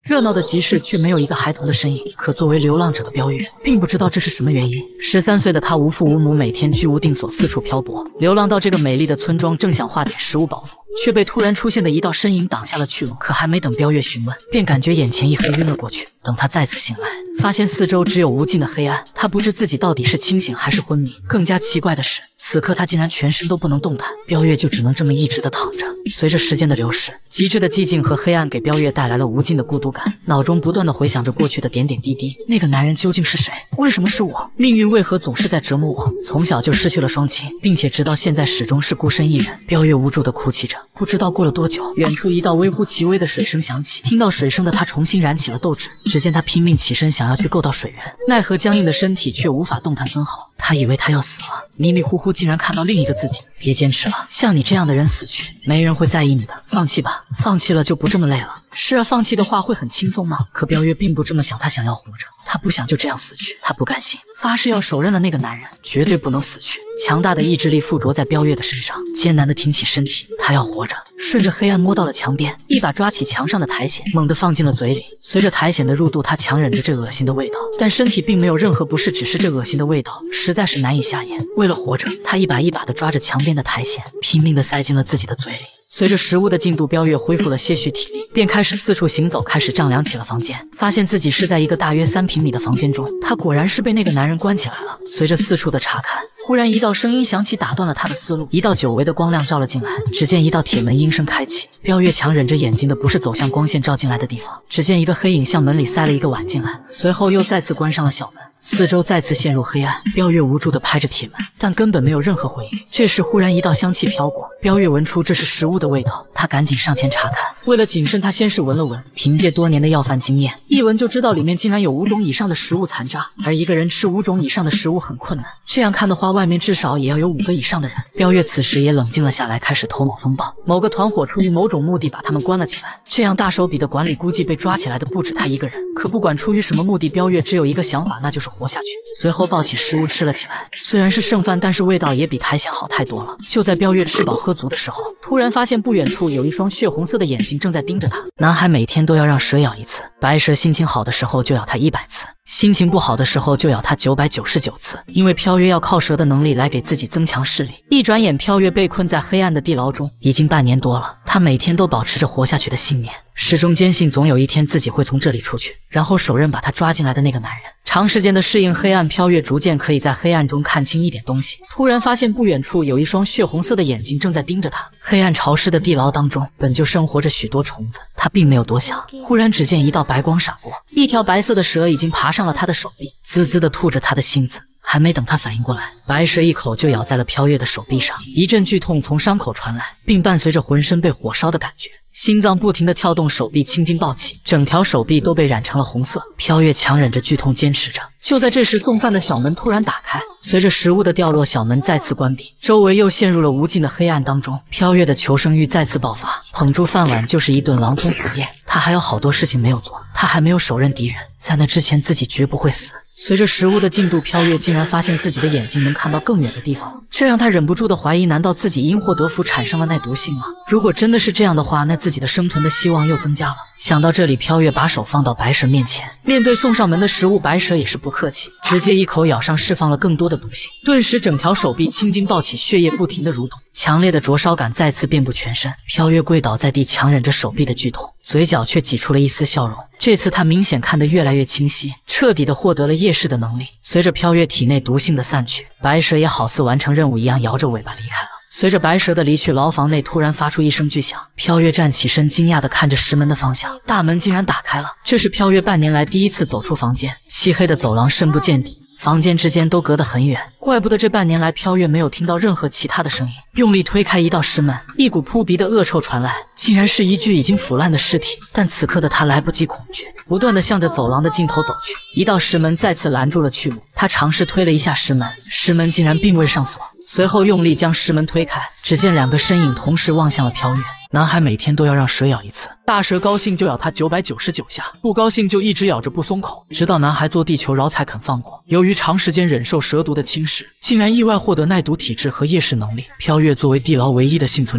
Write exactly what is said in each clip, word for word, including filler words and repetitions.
热闹的集市却没有一个孩童的身影。可作为流浪者的标月，并不知道这是什么原因。十三岁的他无父无母，每天居无定所，四处漂泊，流浪到这个美丽的村庄，正想化点食物饱腹，却被突然出现的一道身影挡下了去路。可还没等标月询问，便感觉眼前一黑，晕了过去。等他再次醒来，发现四周只有无尽的黑暗，他不知自己到底是清醒还是昏迷。更加奇怪的是，此刻他竟然全身都不能动弹，标月就只能这么一直的躺着。随着时间的流逝，极致的寂静和黑暗给标月带来了无尽的孤独感，脑中不断的回想着过去的点点滴滴。那个男人究竟是谁？为什么是我？命运为何总是在折磨我？从小就失去了双亲，并且直到现在始终是孤身一人。标月无助的哭泣着。不知道过了多久，远处一道微乎其微的水声响起，听到水声的他重新燃起了斗志。只见他拼命起身，想要去够到水源，奈何僵硬的身体却无法动弹分毫。他以为他要死了，迷迷糊糊竟然看到另一个自己。别坚持了，像你这样的人死去，没人会在意你的，放弃吧，放弃了就不这么累了。是啊，放弃的话会很轻松吗？可标月并不这么想，他想要活着，他不想就这样死去，他不甘心，发誓要手刃了那个男人，绝对不能死去。强大的意志力附着在标月的身上，艰难地挺起身体，他要活着。顺着黑暗摸到了墙边，一把抓起墙上的苔藓，猛地放进了嘴里。随着苔藓的入肚，他强忍着这恶心的味道，但身体并没有任何不适，只是这恶心的味道实在是难以下咽。为了活着，他一把一把地抓着墙边的苔藓，拼命地塞进了自己的嘴里。随着食物的进度，标月恢复了些许体力，便开始四处行走，开始丈量起了房间，发现自己是在一个大约三平米的房间中。他果然是被那个男人关起来了。随着四处的查看，忽然一道声音响起，打断了他的思路。一道久违的光亮照了进来，只见一道铁门应声开启。标月强忍着眼睛的不适，走向光线照进来的地方，只见一个黑影向门里塞了一个碗进来，随后又再次关上了小门。四周再次陷入黑暗，标月无助地拍着铁门，但根本没有任何回应。这时忽然一道香气飘过，标月闻出这是食物的味道，他赶紧上前查看。为了谨慎，他先是闻了闻，凭借多年的要饭经验，一闻就知道里面竟然有五种以上的食物残渣，而一个人吃五种以上的食物很困难。这样看的话，外面至少也要有五个以上的人。标月此时也冷静了下来，开始头脑风暴。某个团伙出于某种目的把他们关了起来，这样大手笔的管理，估计被抓起来的不止他一个人。可不管出于什么目的，标月只有一个想法，那就是活下去。随后抱起食物吃了起来，虽然是剩饭，但是味道也比苔藓好太多了。就在标月吃饱喝足的时候，突然发现不远处有一双血红色的眼睛正在盯着他。男孩每天都要让蛇咬一次，白蛇心情好的时候就咬他一百次，心情不好的时候就咬他九百九十九次。因为飘月要靠蛇的能力来给自己增强视力。一转眼，飘月被困在黑暗的地牢中，已经半年多了。他每天都保持着活下去的信念，始终坚信总有一天自己会从这里出去，然后手刃把他抓进来的那个男人。长时间的适应黑暗，飘月逐渐可以在黑暗中看清一点东西。突然发现不远处有一双血红色的眼睛正在盯着他。黑暗潮湿的地牢当中本就生活着许多虫子，他并没有多想，忽然只见一道白光闪过，一条白色的蛇已经爬上了他的手臂，滋滋地吐着他的信子。还没等他反应过来，白蛇一口就咬在了飘月的手臂上，一阵剧痛从伤口传来，并伴随着浑身被火烧的感觉。心脏不停地跳动，手臂青筋暴起，整条手臂都被染成了红色。飘月强忍着剧痛坚持着。就在这时，送饭的小门突然打开，随着食物的掉落，小门再次关闭，周围又陷入了无尽的黑暗当中。飘月的求生欲再次爆发，捧住饭碗就是一顿狼吞虎咽。他还有好多事情没有做，他还没有手刃敌人，在那之前自己绝不会死。随着食物的进度，飘月竟然发现自己的眼睛能看到更远的地方，这让他忍不住的怀疑，难道自己因祸得福产生了耐毒性吗？如果真的是这样的话，那自己的生存的希望又增加了。想到这里，飘月把手放到白蛇面前，面对送上门的食物，白蛇也是不客气，直接一口咬上，释放了更多的毒性。顿时整条手臂青筋暴起，血液不停的蠕动，强烈的灼烧感再次遍布全身。飘月跪倒在地，强忍着手臂的剧痛，嘴角却挤出了一丝笑容。这次他明显看得越来越清晰，彻底的获得了夜视的能力。随着飘月体内毒性的散去，白蛇也好似完成任务一样，摇着尾巴离开了。随着白蛇的离去，牢房内突然发出一声巨响，飘月站起身，惊讶地看着石门的方向，大门竟然打开了。这是飘月半年来第一次走出房间，漆黑的走廊深不见底，房间之间都隔得很远，怪不得这半年来飘月没有听到任何其他的声音。用力推开一道石门，一股扑鼻的恶臭传来，竟然是一具已经腐烂的尸体。但此刻的他来不及恐惧，不断地向着走廊的尽头走去。一道石门再次拦住了去路，他尝试推了一下石门，石门竟然并未上锁。随后用力将石门推开，只见两个身影同时望向了飘月。男孩每天都要让蛇咬一次，大蛇高兴就咬他九百九十九下，不高兴就一直咬着不松口，直到男孩做地球饶才肯放过。由于长时间忍受蛇毒的侵蚀，竟然意外获得耐毒体质和夜视能力。飘月作为地牢唯一的幸存者，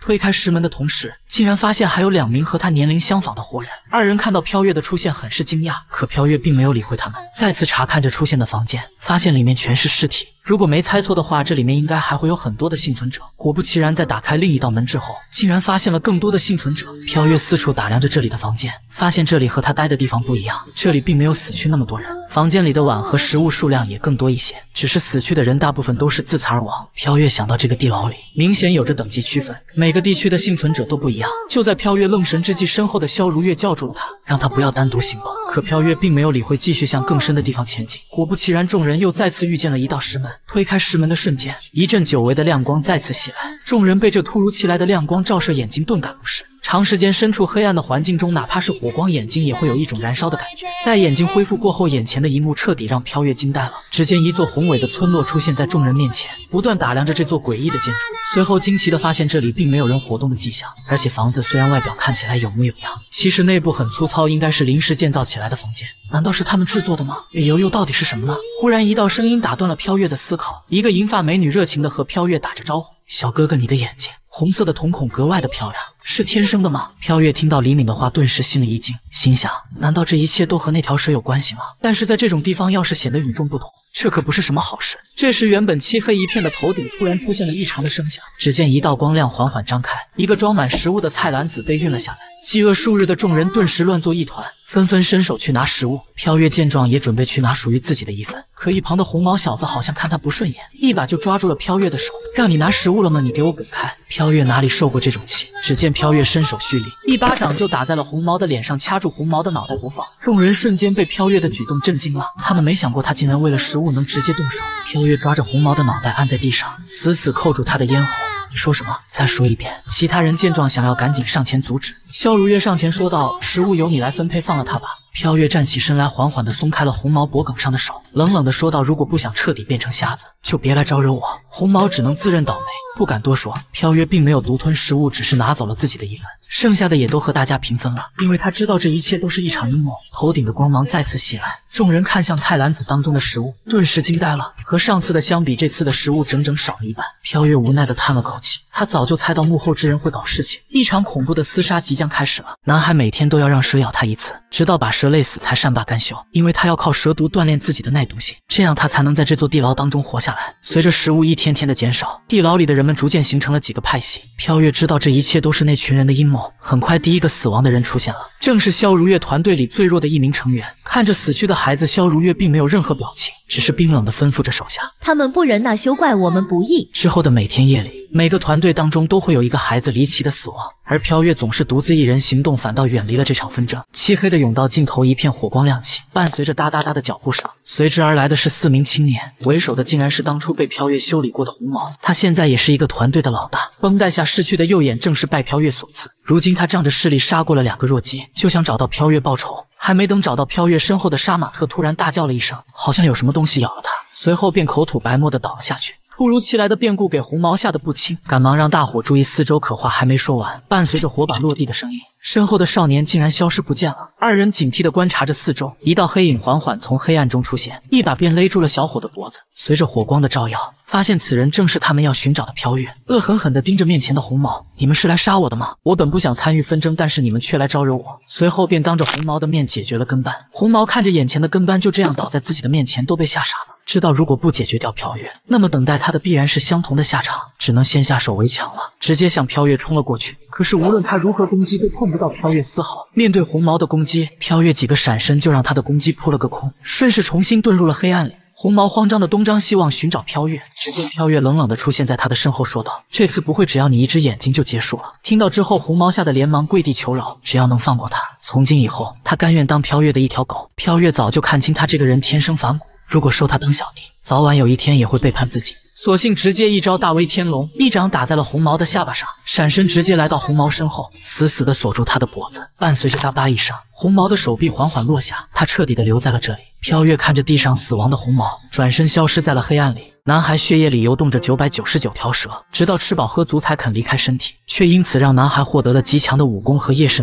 推开石门的同时，竟然发现还有两名和他年龄相仿的活人。二人看到飘月的出现，很是惊讶，可飘月并没有理会他们，再次查看着出现的房间，发现里面全是尸体。如果没猜错的话，这里面应该还会有很多的幸存者。果不其然，在打开另一道门之后，竟然发现了更多的幸存者。飘月四处打量着这里的房间，发现这里和他待的地方不一样，这里并没有死去那么多人，房间里的碗和食物数量也更多一些，只是死去的人大部分都是自残而亡。飘月想到这个地牢里明显有着等级区分，每个地区的幸存者都不一样。就在飘月愣神之际，身后的萧如月叫住了他，让他不要单独行动。可飘月并没有理会，继续向更深的地方前进。果不其然，众人又再次遇见了一道石门。推开石门的瞬间，一阵久违的亮光再次袭来，众人被这突如其来的亮光照射眼睛，顿感不适。长时间身处黑暗的环境中，哪怕是火光，眼睛也会有一种燃烧的感觉。待眼睛恢复过后，眼前的一幕彻底让飘月惊呆了。只见一座宏伟的村落出现在众人面前，不断打量着这座诡异的建筑，随后惊奇地发现这里并没有人活动的迹象，而且房子虽然外表看起来有模有样，其实内部很粗糙，应该是临时建造起来的房间。难道是他们制作的吗？理由又到底是什么呢？忽然一道声音打断了飘月的思考，一个银发美女热情地和飘月打着招呼：“小哥哥，你的眼睛红色的瞳孔格外的漂亮，是天生的吗？”飘月听到李敏的话，顿时心里一惊，心想：难道这一切都和那条水有关系吗？但是在这种地方，要是显得与众不同，这可不是什么好事。这时，原本漆黑一片的头顶突然出现了异常的声响，只见一道光亮缓缓张开，一个装满食物的菜篮子被运了下来。饥饿数日的众人顿时乱作一团，纷纷伸手去拿食物。飘月见状，也准备去拿属于自己的一份，可一旁的红毛小子好像看他不顺眼，一把就抓住了飘月的手：“让你拿食物了吗？你给我滚开！”飘月哪里受过这种气，只见飘月伸手蓄力，一巴掌就打在了红毛的脸上，掐住红毛的脑袋不放。众人瞬间被飘月的举动震惊了，他们没想过他竟然为了食物能直接动手。飘月抓着红毛的脑袋按在地上，死死扣住他的咽喉。“你说什么？再说一遍！”其他人见状，想要赶紧上前阻止。萧如月上前说道：“食物由你来分配，放了他吧。”飘月站起身来，缓缓地松开了红毛脖梗上的手，冷冷地说道：“如果不想彻底变成瞎子，就别来招惹我。”红毛只能自认倒霉，不敢多说。飘月并没有独吞食物，只是拿走了自己的一份，剩下的也都和大家平分了，因为他知道这一切都是一场阴谋。头顶的光芒再次袭来，众人看向菜篮子当中的食物，顿时惊呆了。和上次的相比，这次的食物整整少了一半。飘月无奈地叹了口气，他早就猜到幕后之人会搞事情，一场恐怖的厮杀即将开始了。男孩每天都要让蛇咬他一次，直到把蛇累死才善罢甘休，因为他要靠蛇毒锻炼自己的耐毒性，这样他才能在这座地牢当中活下来。随着食物一天天的减少，地牢里的人们逐渐形成了几个派系。飘月知道这一切都是那群人的阴谋。很快，第一个死亡的人出现了，正是萧如月团队里最弱的一名成员。看着死去的孩子，萧如月并没有任何表情，只是冰冷地吩咐着手下：“ 他们不仁，那休怪我们不义。” 之后的每天夜里，每个团队当中都会有一个孩子离奇的死亡，而飘月总是独自一人行动，反倒远离了这场纷争。漆黑的甬道尽头，一片火光亮起，伴随着哒哒哒的脚步声，随之而来的是四名青年，为首的竟然是当初被飘月修理过的红毛，他现在也是一个团队的老大。绷带下失去的右眼正是拜飘月所赐，如今他仗着势力杀过了两个弱鸡，就想找到飘月报仇。还没等找到飘月，身后的杀马特突然大叫了一声，好像有什么东西咬了他，随后便口吐白沫的倒了下去。突如其来的变故给红毛吓得不轻，赶忙让大伙注意四周。可话还没说完，伴随着火把落地的声音，身后的少年竟然消失不见了。二人警惕地观察着四周，一道黑影缓缓从黑暗中出现，一把便勒住了小伙的脖子。随着火光的照耀，发现此人正是他们要寻找的飘月，恶狠狠地盯着面前的红毛：“你们是来杀我的吗？我本不想参与纷争，但是你们却来招惹我。”随后便当着红毛的面解决了跟班。红毛看着眼前的跟班就这样倒在自己的面前，都被吓傻了。知道如果不解决掉飘月，那么等待他的必然是相同的下场，只能先下手为强了，直接向飘月冲了过去。可是无论他如何攻击，都碰不到飘月丝毫。面对红毛的攻击，飘月几个闪身就让他的攻击扑了个空，顺势重新遁入了黑暗里。红毛慌张的东张西望寻找飘月，只见飘月冷冷的出现在他的身后，说道：“这次不会只要你一只眼睛就结束了。”听到之后，红毛吓得连忙跪地求饶，只要能放过他，从今以后他甘愿当飘月的一条狗。飘月早就看清他这个人天生反骨，如果收他当小弟，早晚有一天也会背叛自己。索性直接一招大威天龙，一掌打在了红毛的下巴上，闪身直接来到红毛身后，死死地锁住他的脖子。伴随着哒吧一声，红毛的手臂缓缓落下，他彻底地留在了这里。飘月看着地上死亡的红毛，转身消失在了黑暗里。男孩血液里游动着九百九十九条蛇，直到吃饱喝足才肯离开身体，却因此让男孩获得了极强的武功和夜视能力。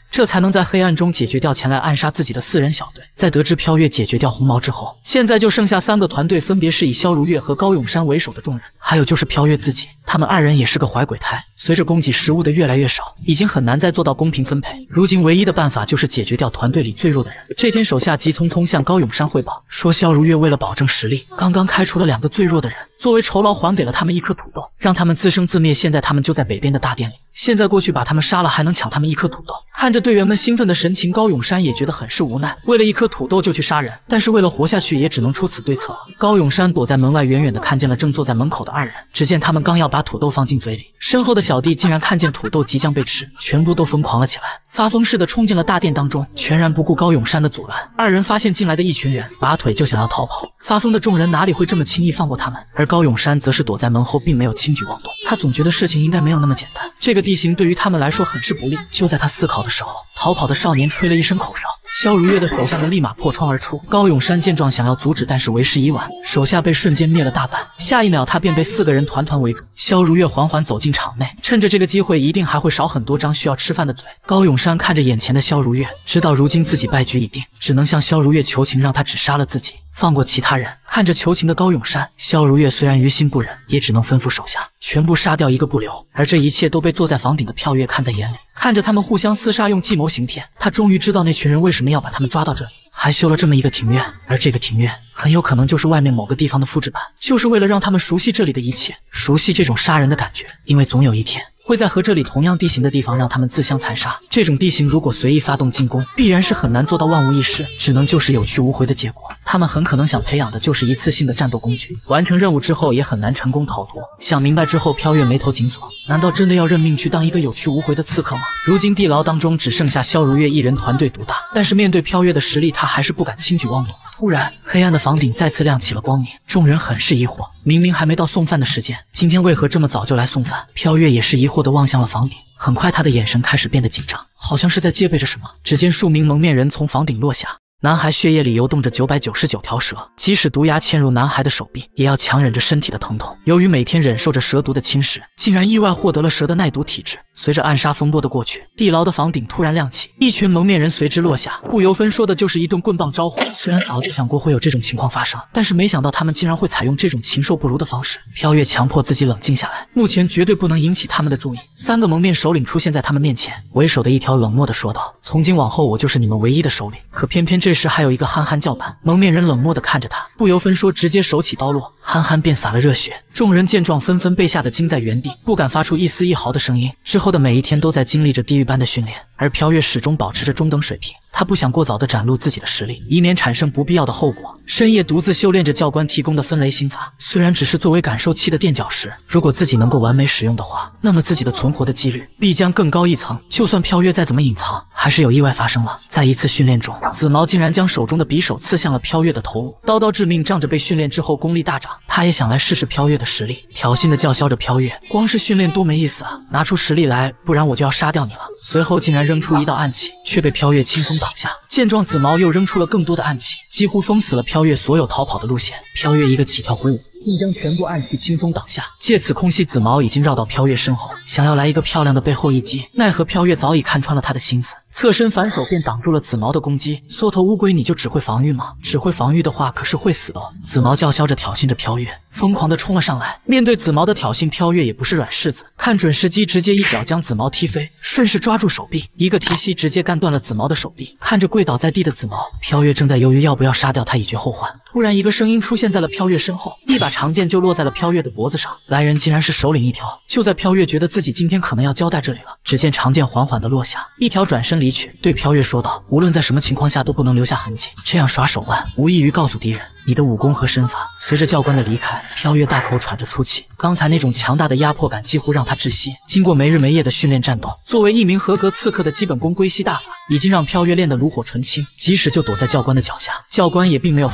这才能在黑暗中解决掉前来暗杀自己的四人小队。在得知飘月解决掉红毛之后，现在就剩下三个团队，分别是以萧如月和高永山为首的众人，还有就是飘月自己。他们二人也是个怀鬼胎，随着供给食物的越来越少，已经很难再做到公平分配。如今唯一的办法就是解决掉团队里最弱的人。这天，手下急匆匆向高永山汇报说，萧如月为了保证实力，刚刚开除了两个最弱的人，作为酬劳还给了他们一颗土豆，让他们自生自灭。现在他们就在北边的大殿里，现在过去把他们杀了，还能抢他们一颗土豆。看着队员们兴奋的神情，高永山也觉得很是无奈，为了一颗土豆就去杀人，但是为了活下去，也只能出此对策了。高永山躲在门外，远远的看见了正坐在门口的二人。只见他们刚要把土豆放进嘴里，身后的小弟竟然看见土豆即将被吃，全部都疯狂了起来，发疯似的冲进了大殿当中，全然不顾高永山的阻拦。二人发现进来的一群人，拔腿就想要逃跑。发疯的众人哪里会这么轻易放过他们？而高永山则是躲在门后，并没有轻举妄动。他总觉得事情应该没有那么简单，这个地形对于他们来说很是不利。就在他思考的时候，逃跑的少年吹了一声口哨，萧如月的手下们立马破窗而出。高永山见状想要阻止，但是为时已晚，手下被瞬间灭了大半。下一秒，他便被四个人团团围住。萧如月缓缓走进场内，趁着这个机会，一定还会少很多张需要吃饭的嘴。高永山看着眼前的萧如月，知道如今自己败局已定，只能向萧如月求情，让他只杀了自己，放过其他人。看着求情的高永山，萧如月虽然于心不忍，也只能吩咐手下全部杀掉，一个不留。而这一切都被坐在房顶的飘月看在眼里，看着他们互相厮杀，用计谋行骗，他终于知道那群人为什么要把他们抓到这里，还修了这么一个庭院。而这个庭院很有可能就是外面某个地方的复制版，就是为了让他们熟悉这里的一切，熟悉这种杀人的感觉，因为总有一天会在和这里同样地形的地方让他们自相残杀。这种地形如果随意发动进攻，必然是很难做到万无一失，只能就是有去无回的结果。他们很可能想培养的就是一次性的战斗工具，完成任务之后也很难成功逃脱。想明白之后，飘月眉头紧锁，难道真的要认命去当一个有去无回的刺客吗？如今地牢当中只剩下萧如月一人，团队独大，但是面对飘月的实力，他还是不敢轻举妄动。突然，黑暗的房顶再次亮起了光明，众人很是疑惑，明明还没到送饭的时间，今天为何这么早就来送饭？飘月也是疑惑地望向了房顶，很快他的眼神开始变得紧张，好像是在戒备着什么。只见数名蒙面人从房顶落下，男孩血液里游动着九百九十九条蛇，即使毒牙嵌入男孩的手臂，也要强忍着身体的疼痛。由于每天忍受着蛇毒的侵蚀，竟然意外获得了蛇的耐毒体质。随着暗杀风波的过去，地牢的房顶突然亮起，一群蒙面人随之落下，不由分说的就是一顿棍棒招呼。虽然早就想过会有这种情况发生，但是没想到他们竟然会采用这种禽兽不如的方式。飘月强迫自己冷静下来，目前绝对不能引起他们的注意。三个蒙面首领出现在他们面前，为首的一条冷漠地说道：“从今往后，我就是你们唯一的首领。”可偏偏这时还有一个憨憨叫板，蒙面人冷漠地看着他，不由分说直接手起刀落，憨憨便洒了热血。众人见状纷纷被吓得惊在原地，不敢发出一丝一毫的声音。之后的每一天都在经历着地狱般的训练，而飘月始终保持着中等水平。他不想过早地展露自己的实力，以免产生不必要的后果。深夜独自修炼着教官提供的分雷心法，虽然只是作为感受器的垫脚石，如果自己能够完美使用的话，那么自己的存活的几率必将更高一层。就算飘月再怎么隐藏，还是有意外发生了。在一次训练中，紫毛竟然将手中的匕首刺向了飘月的头颅，刀刀致命，仗着被训练之后功力大涨，他也想来试试飘月的实力，挑衅地叫嚣着飘月：“光是训练多没意思啊，拿出实力来，不然我就要杀掉你了。”随后竟然扔出一道暗器，却被飘月轻松挡下。见状，紫毛又扔出了更多的暗器，几乎封死了飘月所有逃跑的路线。飘月一个起跳挥舞，竟将全部暗器轻松挡下，借此空隙，紫毛已经绕到飘月身后，想要来一个漂亮的背后一击。奈何飘月早已看穿了他的心思，侧身反手便挡住了紫毛的攻击。缩头乌龟，你就只会防御吗？只会防御的话，可是会死的哦！紫毛叫嚣着挑衅着飘月，疯狂地冲了上来。面对紫毛的挑衅，飘月也不是软柿子，看准时机，直接一脚将紫毛踢飞，顺势抓住手臂，一个提膝直接干断了紫毛的手臂。看着跪倒在地的紫毛，飘月正在犹豫要不要杀掉他以绝后患。突然，一个声音出现在了飘月身后，一把长剑就落在了飘月的脖子上。来人竟然是首领一条。就在飘月觉得自己今天可能要交代这里了，只见长剑缓缓地落下，一条转身离去，对飘月说道：“无论在什么情况下都不能留下痕迹，这样耍手腕，无异于告诉敌人你的武功和身法。”随着教官的离开，飘月大口喘着粗气，刚才那种强大的压迫感几乎让他窒息。经过没日没夜的训练战斗，作为一名合格刺客的基本功龟息大法已经让飘月练得炉火纯青，即使就躲在教官的脚下，教官也并没有发现任何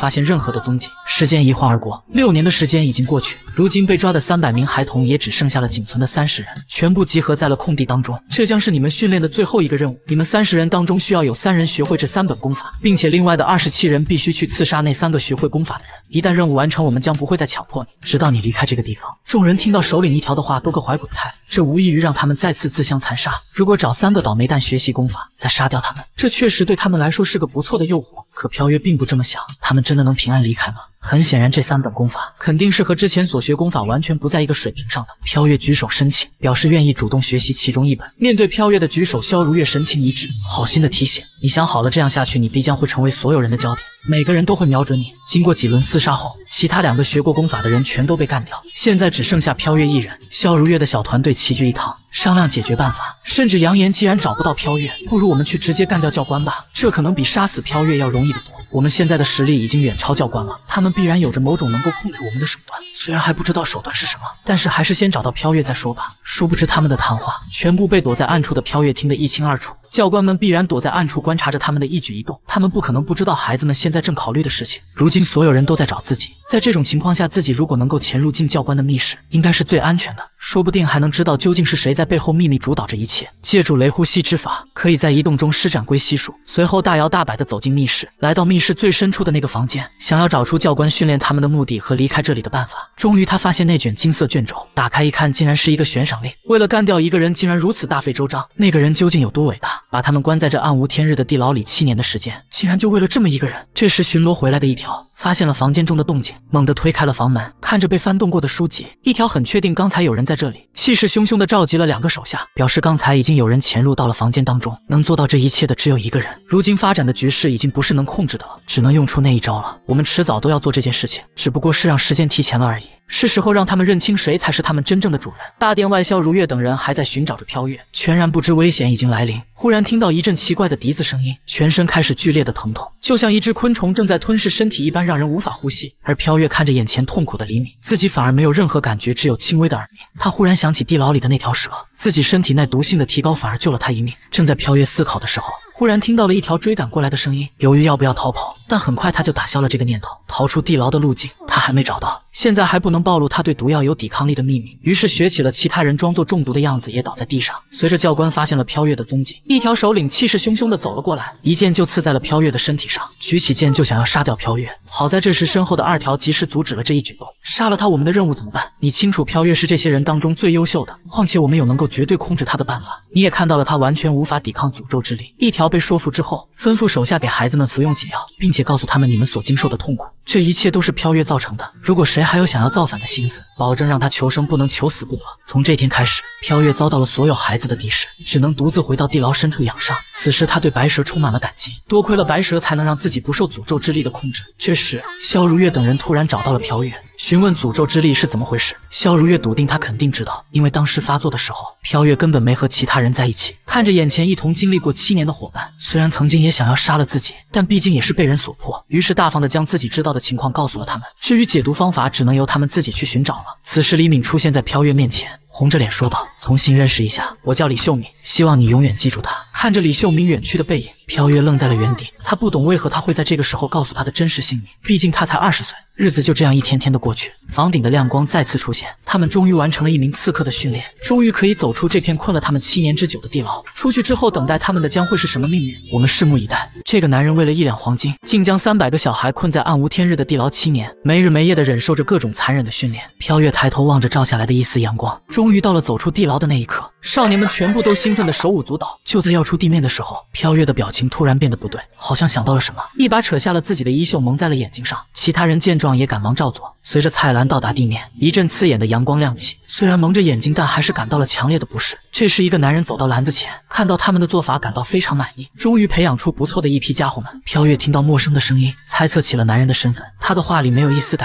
何的踪迹。时间一晃而过，六年的时间已经过去，如今被抓的三百名孩童也只剩下了仅存的三十人，全部集合在了空地当中。这将是你们训练的最后一个任务，你们三十人当中需要有三人学会这三本功法，并且另外的二十七人必须去刺杀那三个学会功法的人。一旦任务完成，我们将不会再强迫你，直到你离开这个地方。众人听到首领一条的话，都各怀鬼胎，这无异于让他们再次自相残杀。如果找三个倒霉蛋学习功法，再杀掉他们，这确实对他们来说是个不错的诱惑。可飘月并不这么想，他们真的能平安离开吗？很显然，这三本功法肯定是和之前所学功法完全不在一个水平上的。飘月举手申请，表示愿意主动学习其中一本。面对飘月的举手，萧如月神情一致，好心的提醒：你想好了，这样下去，你必将会成为所有人的焦点，每个人都会瞄准你。经过几轮厮杀后，其他两个学过功法的人全都被干掉，现在只剩下飘月一人。萧如月的小团队齐聚一堂，商量解决办法，甚至扬言，既然找不到飘月，不如我们去直接干掉教官吧，这可能比杀死飘月要容易得多。我们现在的实力已经远超教官了，他们必然有着某种能够控制我们的手段，虽然还不知道手段是什么，但是还是先找到飘月再说吧。殊不知他们的谈话全部被躲在暗处的飘月听得一清二楚，教官们必然躲在暗处观察着他们的一举一动，他们不可能不知道孩子们现在正考虑的事情。如今所有人都在找自己，在这种情况下，自己如果能够潜入进教官的密室，应该是最安全的，说不定还能知道究竟是谁在背后秘密主导这一切。借助雷呼吸之法，可以在移动中施展龟息术，随后大摇大摆地走进密室，来到密室最深处的那个房间，想要找出教官训练他们的目的和离开这里的办法。终于他发现那卷金色卷轴，打开一看，竟然是一个悬赏令。为了干掉一个人，竟然如此大费周章，那个人究竟有多伟大？把他们关在这暗无天日的地牢里七年的时间，竟然就为了这么一个人。这时巡逻回来的一条发现了房间中的动静，猛地推开了房门，看着被翻动过的书籍，一条很确定刚才有人在这里，气势汹汹地召集了两个手下，表示刚才已经有人潜入到了房间当中，能做到这一切的只有一个人。如今发展的局势已经不是能控制的了，只能用出那一招了。我们迟早都要做这件事情，只不过是让时间提前了而已。是时候让他们认清谁才是他们真正的主人。大殿外，萧如月等人还在寻找着飘月，全然不知危险已经来临。忽然听到一阵奇怪的笛子声音，全身开始剧烈的疼痛，就像一只昆虫正在吞噬身体一般，让人无法呼吸。而飘月看着眼前痛苦的黎明，自己反而没有任何感觉，只有轻微的耳鸣。他忽然想起地牢里的那条蛇，自己身体耐毒性的提高反而救了他一命。正在飘月思考的时候，忽然听到了一条追赶过来的声音，犹豫要不要逃跑，但很快他就打消了这个念头。逃出地牢的路径他还没找到，现在还不能暴露他对毒药有抵抗力的秘密，于是学起了其他人装作中毒的样子，也倒在地上。随着教官发现了飘月的踪迹，一条首领气势汹汹地走了过来，一剑就刺在了飘月的身体上，举起剑就想要杀掉飘月。好在这时身后的二条及时阻止了这一举动，杀了他我们的任务怎么办？你清楚飘月是这些人当中最优秀的，况且我们有能够绝对控制他的办法，你也看到了他完全无法抵抗诅咒之力。一条被说服之后，吩咐手下给孩子们服用解药，并且告诉他们你们所经受的痛苦，这一切都是飘月造成的，如果谁还有想要造反的心思，保证让他求生不能求死不得。从这天开始，飘月遭到了所有孩子的敌视，只能独自回到地牢深处养伤。此时他对白蛇充满了感激，多亏了白蛇才能让自己不受诅咒之力的控制。这时萧如月等人突然找到了飘月，询问诅咒之力是怎么回事。萧如月笃定他肯定知道，因为当时发作的时候，飘月根本没和其他人在一起。看着眼前一同经历过七年的伙伴，虽然曾经也想要杀了自己，但毕竟也是被人所迫，于是大方的将自己知道的情况告诉了他们。至于解毒方法，只能由他们自己去寻找了。此时李敏出现在飘月面前，红着脸说道：重新认识一下，我叫李秀敏，希望你永远记住他。看着李秀敏远去的背影，飘月愣在了原地，他不懂为何他会在这个时候告诉他的真实姓名，毕竟他才二十岁。日子就这样一天天的过去，房顶的亮光再次出现，他们终于完成了一名刺客的训练，终于可以走出这片困了他们七年之久的地牢。出去之后，等待他们的将会是什么命运，我们拭目以待。这个男人为了一两黄金，竟将三百个小孩困在暗无天日的地牢七年，没日没夜的忍受着各种残忍的训练。飘月抬头望着照下来的一丝阳光，终于到了走出地牢的那一刻，少年们全部都兴奋的手舞足蹈。就在要出地面的时候，飘月的表情突然变得不对，好像想到了什么，一把扯下了自己的衣袖蒙在了眼睛上。其他人见状也赶忙照做。随着蔡澜到达地面，一阵刺眼的阳光亮起，虽然蒙着眼睛，但还是感到了强烈的不适。这时一个男人走到篮子前，看到他们的做法，感到非常满意，终于培养出不错的一批家伙们。飘月听到陌生的声音，猜测起了男人的身份，他的话里没有一丝感情，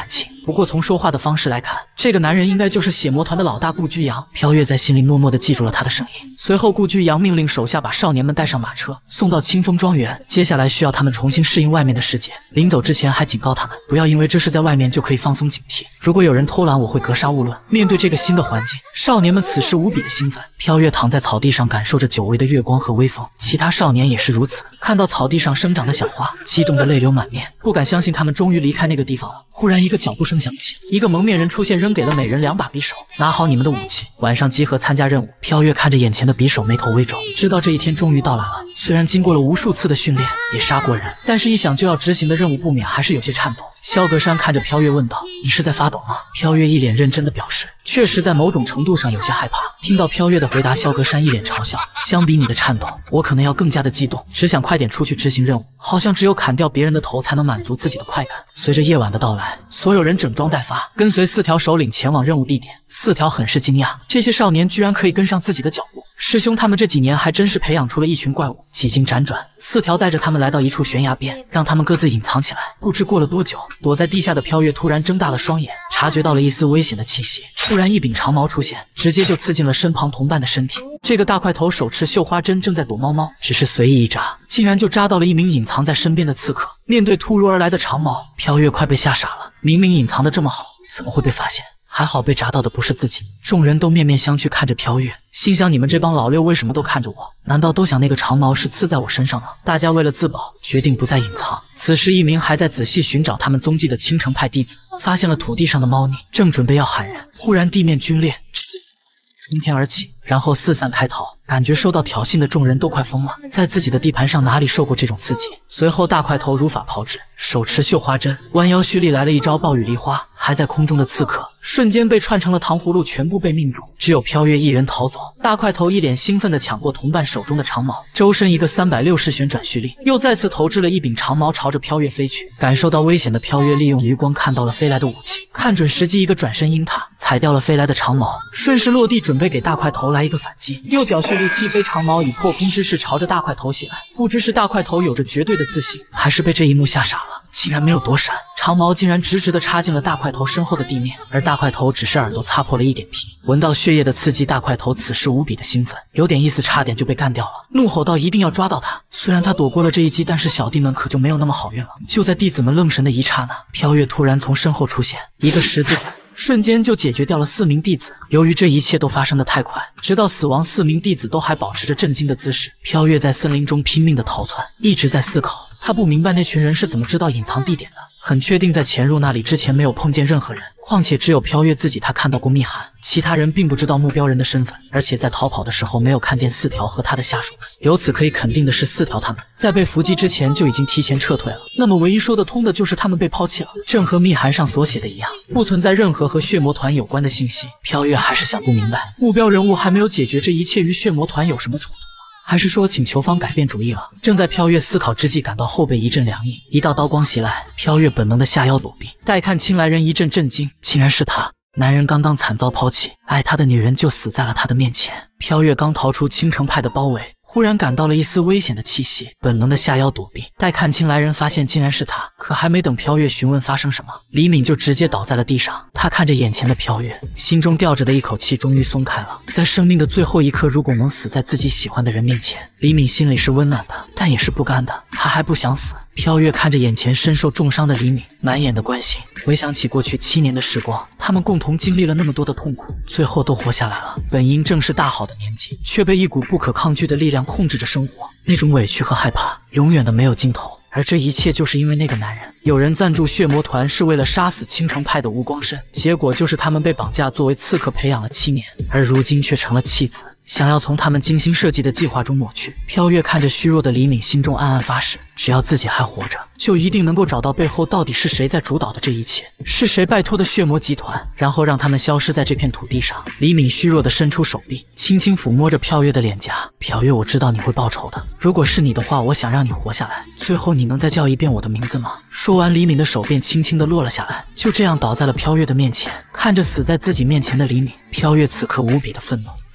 不过从说话的方式来看，这个男人应该就是血魔团的老大顾居阳。飘月在心里默默地记住了他的声音。随后，顾居阳命令手下把少年们带上马车，送到清风庄园。接下来需要他们重新适应外面的世界。临走之前还警告他们，不要因为这是在外面就可以放松警惕。如果有人偷懒，我会格杀勿论。面对这个新的环境，少年们此时无比的兴奋。飘月躺在草地上，感受着久违的月光和微风。其他少年也是如此，看到草地上生长的小花，激动得泪流满面，不敢相信他们终于离开那个地方了。忽然，一个脚步声响起，一个蒙面人出现，扔给了每人两把匕首。拿好你们的武器，晚上集合参加任务。飘月看着眼前的匕首，眉头微皱，知道这一天终于到来了。虽然经过了无数次的训练，也杀过人，但是一想就要执行的任务，不免还是有些颤抖。萧格山看着飘月问道：“你是在发抖吗？”飘月一脸认真的表示，确实在某种程度上有些害怕。听到飘月的回答，萧格山一脸嘲笑：“相比你的颤抖，我可能要更加的激动，只想快点出去执行任务，好像只有砍掉别人的头才能满足自己的快感。”随着夜晚的到来，所有人整装待发，跟随四条首领前往任务地点。四条很是惊讶，这些少年居然可以跟上自己的脚步。师兄他们这几年还真是培养出了一群怪物。几经辗转，四条带着他们来到一处悬崖边，让他们各自隐藏起来。不知过了多久，躲在地下的飘月突然睁大了双眼，察觉到了一丝危险的气息。突然一柄长矛出现，直接就刺进了身旁同伴的身体。这个大块头手持绣花针，正在躲猫猫，只是随意一扎，竟然就扎到了一名隐藏在身边的刺客。面对突如而来的长矛，飘月快被吓傻了。明明隐藏的这么好，怎么会被发现？还好被扎到的不是自己。众人都面面相觑看着飘月，心想你们这帮老六为什么都看着我？难道都想那个长矛是刺在我身上吗？大家为了自保，决定不再隐藏。此时一名还在仔细寻找他们踪迹的青城派弟子发现了土地上的猫腻，正准备要喊人，忽然地面皲裂冲天而起，然后四散开逃。感觉受到挑衅的众人都快疯了，在自己的地盘上哪里受过这种刺激？随后大块头如法炮制，手持绣花针，弯腰蓄力来了一招暴雨梨花。还在空中的刺客瞬间被串成了糖葫芦，全部被命中，只有飘月一人逃走。大块头一脸兴奋地抢过同伴手中的长矛，周身一个三百六十旋转蓄力，又再次投掷了一柄长矛朝着飘月飞去。感受到危险的飘月利用余光看到了飞来的武器，看准时机，一个转身鹰踏，踩掉了飞来的长矛，顺势落地，准备给大块头来一个反击。右脚蓄力踢飞长矛，以破空之势朝着大块头袭来。不知是大块头有着绝对的自信，还是被这一幕吓傻了，竟然没有躲闪，长矛竟然直直地插进了大块头身后的地面，而大块头只是耳朵擦破了一点皮。闻到血液的刺激，大块头此时无比的兴奋，有点意思，差点就被干掉了，怒吼道：“一定要抓到他！”虽然他躲过了这一击，但是小弟们可就没有那么好运了。就在弟子们愣神的一刹那，飘月突然从身后出现，一个十字斩瞬间就解决掉了四名弟子。由于这一切都发生的太快，直到死亡，四名弟子都还保持着震惊的姿势。飘月在森林中拼命的逃窜，一直在思考，他不明白那群人是怎么知道隐藏地点的。很确定在潜入那里之前没有碰见任何人，况且只有飘月自己他看到过密函，其他人并不知道目标人的身份，而且在逃跑的时候没有看见四条和他的下属们。由此可以肯定的是，四条他们在被伏击之前就已经提前撤退了。那么唯一说得通的就是他们被抛弃了，正和密函上所写的一样，不存在任何和血魔团有关的信息。飘月还是想不明白，目标人物还没有解决，这一切与血魔团有什么冲突？还是说请求方改变主意了？正在飘月思考之际，感到后背一阵凉意，一道刀光袭来，飘月本能的下腰躲避。待看青来人一阵震惊，竟然是他。男人刚刚惨遭抛弃，爱他的女人就死在了他的面前。飘月刚逃出青城派的包围，忽然感到了一丝危险的气息，本能的下腰躲避。待看青来人发现竟然是他，可还没等飘月询问发生什么，李敏就直接倒在了地上。他看着眼前的飘月，心中吊着的一口气终于松开了。在生命的最后一刻，如果能死在自己喜欢的人面前，李敏心里是温暖的，但也是不甘的。他还不想死。飘月看着眼前身受重伤的李敏，满眼的关心。回想起过去七年的时光，他们共同经历了那么多的痛苦，最后都活下来了。本应正是大好的年纪，却被一股不可抗拒的力量控制着生活，那种委屈和害怕永远的没有尽头。而这一切就是因为那个男人。有人赞助血魔团是为了杀死青城派的吴光深，结果就是他们被绑架作为刺客培养了七年，而如今却成了弃子，想要从他们精心设计的计划中抹去。飘月看着虚弱的李敏，心中暗暗发誓，只要自己还活着，就一定能够找到背后到底是谁在主导的这一切，是谁拜托的血魔集团，然后让他们消失在这片土地上。李敏虚弱地伸出手臂，轻轻抚摸着飘月的脸颊。飘月，我知道你会报仇的，如果是你的话，我想让你活下来。最后你能再叫一遍我的名字吗？说完，李敏的手便轻轻地落了下来，就这样倒在了飘月的面前。看着死在自己面前的李敏，飘月此刻无比的愤怒。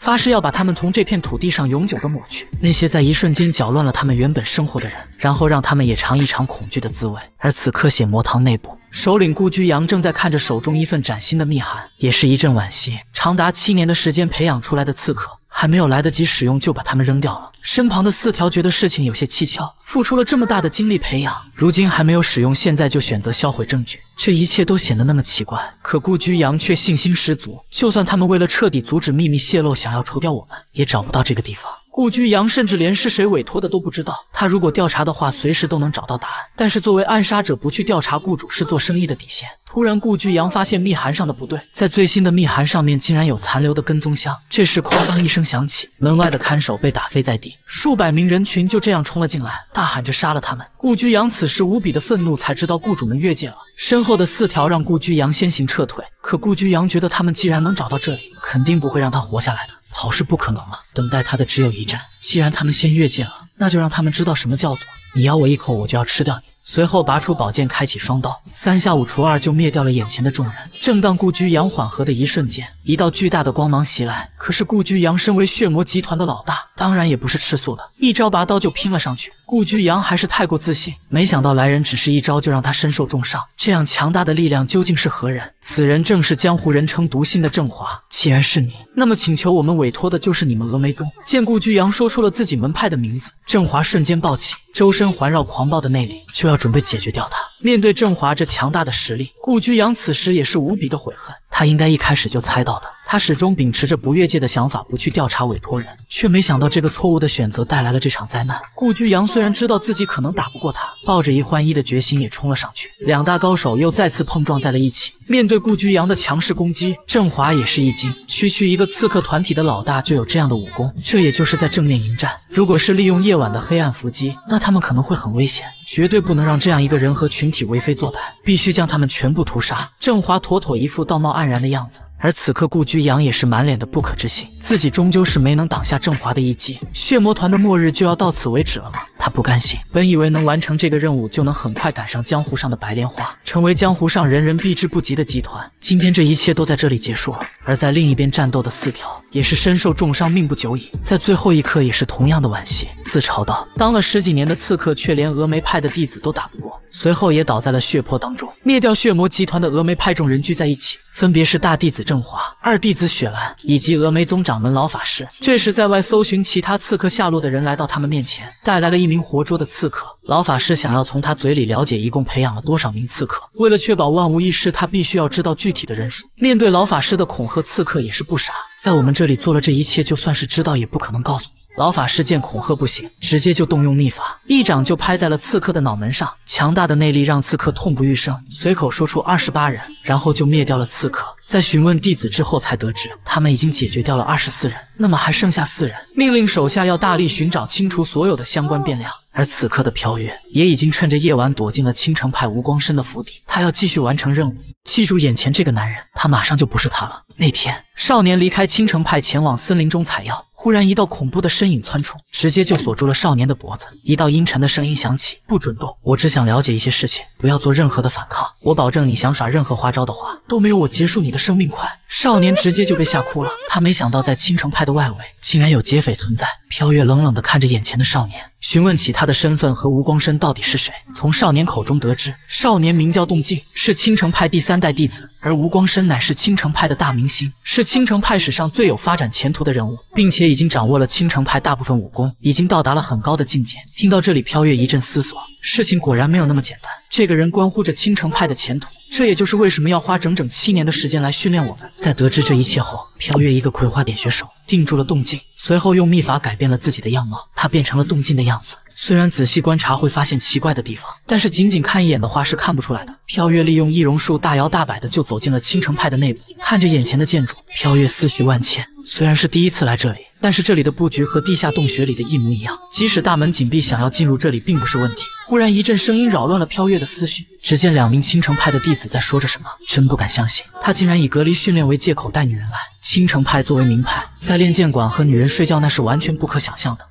发誓要把他们从这片土地上永久的抹去，那些在一瞬间搅乱了他们原本生活的人，然后让他们也尝一尝恐惧的滋味。而此刻血魔堂内部，首领顾居阳正在看着手中一份崭新的密函，也是一阵惋惜。长达七年的时间培养出来的刺客，还没有来得及使用就把他们扔掉了。身旁的四条觉得事情有些蹊跷，付出了这么大的精力培养，如今还没有使用，现在就选择销毁证据，这一切都显得那么奇怪。可顾居阳却信心十足，就算他们为了彻底阻止秘密泄露，想要除掉我们，也找不到这个地方。顾居阳甚至连是谁委托的都不知道，他如果调查的话，随时都能找到答案。但是作为暗杀者，不去调查雇主是做生意的底线。突然，顾居阳发现密函上的不对，在最新的密函上面竟然有残留的跟踪箱。这时，哐当一声响起，门外的看守被打飞在地，数百名人群就这样冲了进来，大喊着杀了他们。顾居阳此时无比的愤怒，才知道雇主们越界了。身后的四条让顾居阳先行撤退，可顾居阳觉得他们既然能找到这里，肯定不会让他活下来的，跑是不可能了。等待他的只有一战，既然他们先越界了，那就让他们知道什么叫做你咬我一口，我就要吃掉你。随后拔出宝剑，开启双刀，三下五除二就灭掉了眼前的众人。正当顾居阳缓和的一瞬间，一道巨大的光芒袭来。可是顾居阳身为血魔集团的老大，当然也不是吃素的，一招拔刀就拼了上去。顾居阳还是太过自信，没想到来人只是一招就让他身受重伤。这样强大的力量究竟是何人？此人正是江湖人称毒心的郑华。既然是你，那么请求我们委托的就是你们峨眉宗。见顾居阳说出了自己门派的名字，郑华瞬间暴起，周身环绕狂暴的内力，就要准备解决掉他。面对郑华这强大的实力，顾居阳此时也是无比的悔恨。他应该一开始就猜到的，他始终秉持着不越界的想法，不去调查委托人，却没想到这个错误的选择带来了这场灾难。顾居阳虽然知道自己可能打不过他，抱着一换一的决心也冲了上去。两大高手又再次碰撞在了一起。面对顾居阳的强势攻击，郑华也是一惊，区区一个刺客团体的老大就有这样的武功，这也就是在正面迎战。如果是利用夜晚的黑暗伏击，那他们可能会很危险，绝对不能让这样一个人和群体为非作歹，必须将他们全部屠杀。郑华妥妥一副道貌岸然的样子。而此刻顾居阳也是满脸的不可置信，自己终究是没能挡下郑华的一击，血魔团的末日就要到此为止了吗？他不甘心，本以为能完成这个任务就能很快赶上江湖上的白莲花，成为江湖上人人避之不及的集团，今天这一切都在这里结束了。而在另一边战斗的四条也是身受重伤，命不久矣，在最后一刻也是同样的惋惜，自嘲道：当了十几年的刺客，却连峨眉派的弟子都打不过，随后也倒在了血泊当中。灭掉血魔集团的峨眉派众人聚在一起，分别是大弟子郑华、二弟子雪兰以及峨眉宗掌门老法师。这时在外搜寻其他刺客下落的人来到他们面前，带来了一名活捉的刺客。老法师想要从他嘴里了解一共培养了多少名刺客，为了确保万无一失，他必须要知道具体的人数。面对老法师的恐吓，刺客也是不傻，在我们这里做了这一切，就算是知道也不可能告诉你。老法师见恐吓不行，直接就动用秘法，一掌就拍在了刺客的脑门上。强大的内力让刺客痛不欲生，随口说出二十八人，然后就灭掉了刺客。在询问弟子之后，才得知他们已经解决掉了二十四人，那么还剩下四人。命令手下要大力寻找，清除所有的相关变量。而此刻的飘月也已经趁着夜晚躲进了青城派无光深的府邸，他要继续完成任务。记住眼前这个男人，他马上就不是他了。那天，少年离开青城派前往森林中采药，忽然一道恐怖的身影窜出，直接就锁住了少年的脖子。一道阴沉的声音响起：不准动，我只想了解一些事情，不要做任何的反抗。我保证你想耍任何花招的话，都没有我结束你的生命快。少年直接就被吓哭了，他没想到在青城派的外围竟然有劫匪存在。飘月冷冷地看着眼前的少年，询问起他的身份和吴光深到底是谁。从少年口中得知，少年名叫动静，是青城派第三代弟子，而吴光深乃是青城派的大明星，是青城派史上最有发展前途的人物，并且已经掌握了青城派大部分武功，已经到达了很高的境界。听到这里，飘月一阵思索，事情果然没有那么简单。这个人关乎着青城派的前途，这也就是为什么要花整整七年的时间来训练我们。在得知这一切后，飘月一个葵花点穴手定住了动静，随后用秘法改变了自己的样貌，他变成了动静的样子。虽然仔细观察会发现奇怪的地方，但是仅仅看一眼的话是看不出来的。飘月利用易容术大摇大摆的就走进了青城派的内部，看着眼前的建筑，飘月思绪万千。虽然是第一次来这里，但是这里的布局和地下洞穴里的一模一样，即使大门紧闭，想要进入这里并不是问题。忽然一阵声音扰乱了飘月的思绪，只见两名青城派的弟子在说着什么，真不敢相信，他竟然以隔离训练为借口带女人来。青城派作为名派，在练剑馆和女人睡觉那是完全不可想象的。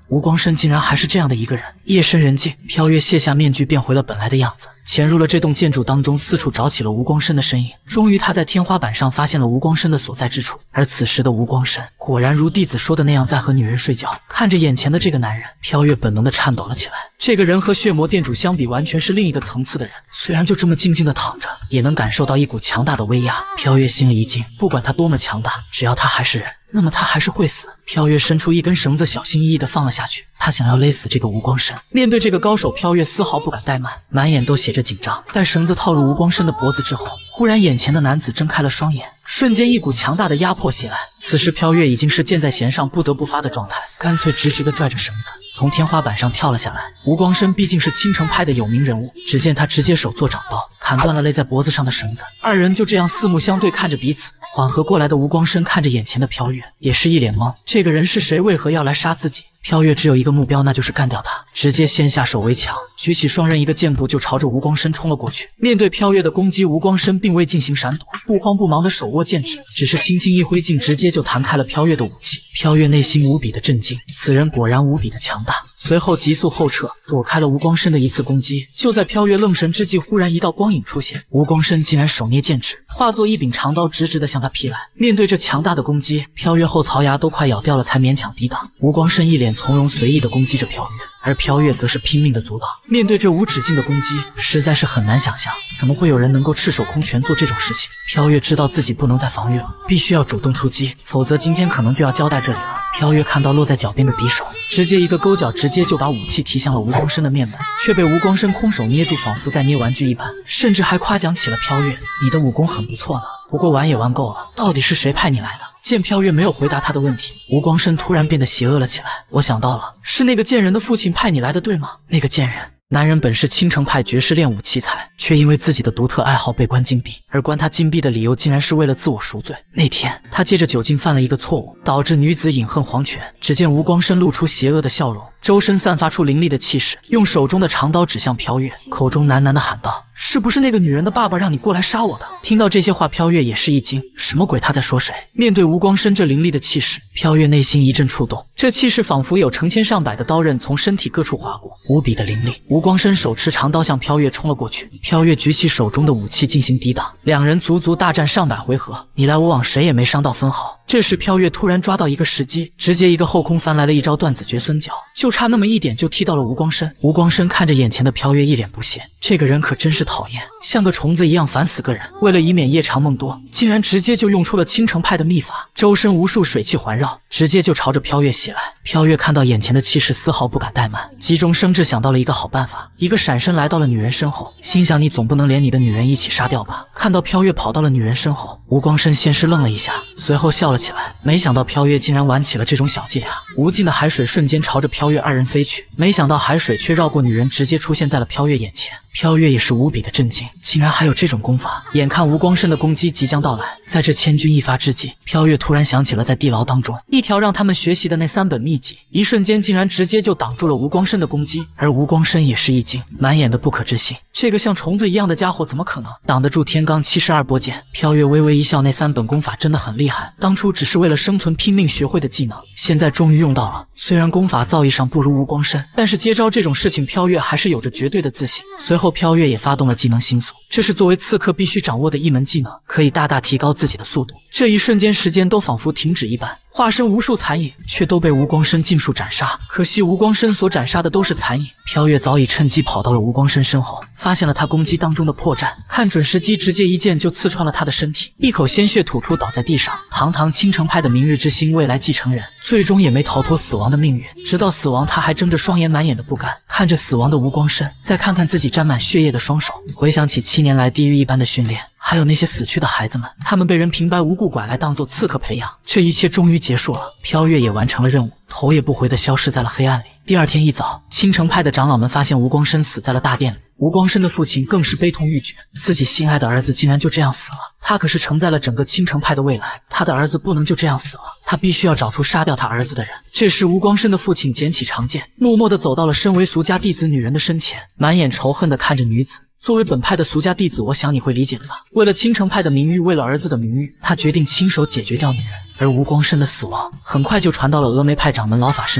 吴光生竟然还是这样的一个人。夜深人静，飘月卸下面具，变回了本来的样子，潜入了这栋建筑当中，四处找起了吴光生的身影。终于，他在天花板上发现了吴光生的所在之处。而此时的吴光生果然如弟子说的那样，在和女人睡觉。看着眼前的这个男人，飘月本能的颤抖了起来。这个人和血魔店主相比，完全是另一个层次的人。虽然就这么静静的躺着，也能感受到一股强大的威压。飘月心里一惊，不管他多么强大，只要他还是人，那么他还是会死。飘月伸出一根绳子，小心翼翼地放了下去。他想要勒死这个吴光生。面对这个高手，飘月丝毫不敢怠慢，满眼都写着紧张。待绳子套入吴光生的脖子之后，忽然眼前的男子睁开了双眼，瞬间一股强大的压迫袭来。此时飘月已经是箭在弦上，不得不发的状态，干脆直直地拽着绳子从天花板上跳了下来。吴光生毕竟是青城派的有名人物，只见他直接手做掌刀，砍断了勒在脖子上的绳子。二人就这样四目相对，看着彼此。缓和过来的吴光生看着眼前的飘月，也是一脸懵，这个人是谁？为何要来杀自己？飘月只有一个目标，那就是干掉他，直接先下手为强，举起双刃，一个箭步就朝着吴光生冲了过去。面对飘月的攻击，吴光生并未进行闪躲，不慌不忙的手握剑指，只是轻轻一挥劲，直接就弹开了飘月的武器。飘月内心无比的震惊，此人果然无比的强大。随后急速后撤，躲开了吴光生的一次攻击。就在飘月愣神之际，忽然一道光影出现，吴光生竟然手捏剑指，化作一柄长刀，直直的向他劈来。面对这强大的攻击，飘月后槽牙都快咬掉了，才勉强抵挡。吴光生一脸从容随意的攻击着飘月，而飘月则是拼命的阻挡。面对这无止境的攻击，实在是很难想象，怎么会有人能够赤手空拳做这种事情。飘月知道自己不能再防御了，必须要主动出击，否则今天可能就要交代这里了。飘月看到落在脚边的匕首，直接一个勾脚，直接就把武器提向了吴光生的面门，却被吴光生空手捏住，仿佛在捏玩具一般，甚至还夸奖起了飘月：“你的武功很不错呢，不过玩也玩够了，到底是谁派你来的？”见飘月没有回答他的问题，吴光生突然变得邪恶了起来。我想到了，是那个贱人的父亲派你来的，对吗？那个贱人。男人本是青城派绝世练武奇才，却因为自己的独特爱好被关禁闭，而关他禁闭的理由竟然是为了自我赎罪。那天，他借着酒劲犯了一个错误，导致女子饮恨黄泉。只见吴光生露出邪恶的笑容，周身散发出凌厉的气势，用手中的长刀指向飘月，口中喃喃地喊道：“是不是那个女人的爸爸让你过来杀我的？”听到这些话，飘月也是一惊，什么鬼？他在说谁？面对吴光生这凌厉的气势，飘月内心一阵触动，这气势仿佛有成千上百的刀刃从身体各处划过，无比的凌厉。吴光生手持长刀向飘月冲了过去，飘月举起手中的武器进行抵挡，两人足足大战上百回合，你来我往，谁也没伤到分毫。这时飘月突然抓到一个时机，直接一个后空翻来了一招断子绝孙脚，就差那么一点就踢到了吴光生。吴光生看着眼前的飘月一脸不屑，这个人可真是讨厌，像个虫子一样烦死个人。为了以免夜长梦多，竟然直接就用出了青城派的秘法，周身无数水汽环绕，直接就朝着飘月袭来。飘月看到眼前的气势，丝毫不敢怠慢，急中生智想到了一个好办法，一个闪身来到了女人身后，心想你总不能连你的女人一起杀掉吧。看到飘月跑到了女人身后，吴光生先是愣了一下，随后笑了起来，没想到飘月竟然玩起了这种小伎俩。无尽的海水瞬间朝着飘月二人飞去，没想到海水却绕过女人，直接出现在了飘月眼前。飘月也是无比的震惊，竟然还有这种功法。眼看吴光生的攻击即将到来，在这千钧一发之际，飘月突然想起了在地牢当中一条让他们学习的那三本秘籍，一瞬间竟然直接就挡住了吴光生的攻击。而吴光生也是一惊，满眼的不可置信，这个像虫子一样的家伙怎么可能挡得住天罡七十二波剑？飘月微微一笑，那三本功法真的很厉害，当初只是为了生存拼命学会的技能，现在终于用到了。虽然功法造诣上不如吴光生，但是接招这种事情，飘月还是有着绝对的自信。随后飘月也发动了技能星宿，这是作为刺客必须掌握的一门技能，可以大大提高自己的速度。这一瞬间，时间都仿佛停止一般，化身无数残影，却都被吴光生尽数斩杀。可惜吴光生所斩杀的都是残影，飘月早已趁机跑到了吴光生身后，发现了他攻击当中的破绽，看准时机，直接一剑就刺穿了他的身体，一口鲜血吐出，倒在地上。堂堂青城派的明日之星，未来继承人，最终也没逃脱死亡的命运。直到死亡，他还睁着双眼，满眼的不甘，看着死亡的吴光生，再看看自己沾满血液的双手，回想起七年来地狱一般的训练，还有那些死去的孩子们，他们被人平白无故拐来当做刺客培养，这一切终于结束了。飘月也完成了任务，头也不回地消失在了黑暗里。第二天一早，青城派的长老们发现吴光生死在了大殿里，吴光生的父亲更是悲痛欲绝，自己心爱的儿子竟然就这样死了，他可是承载了整个青城派的未来，他的儿子不能就这样死了，他必须要找出杀掉他儿子的人。这时吴光生的父亲捡起长剑，默默地走到了身为俗家弟子女人的身前，满眼仇恨地看着女子。作为本派的俗家弟子，我想你会理解的吧。为了青城派的名誉，为了儿子的名誉，他决定亲手解决掉女人。而吴光生的死亡很快就传到了峨眉派掌门老法师那里。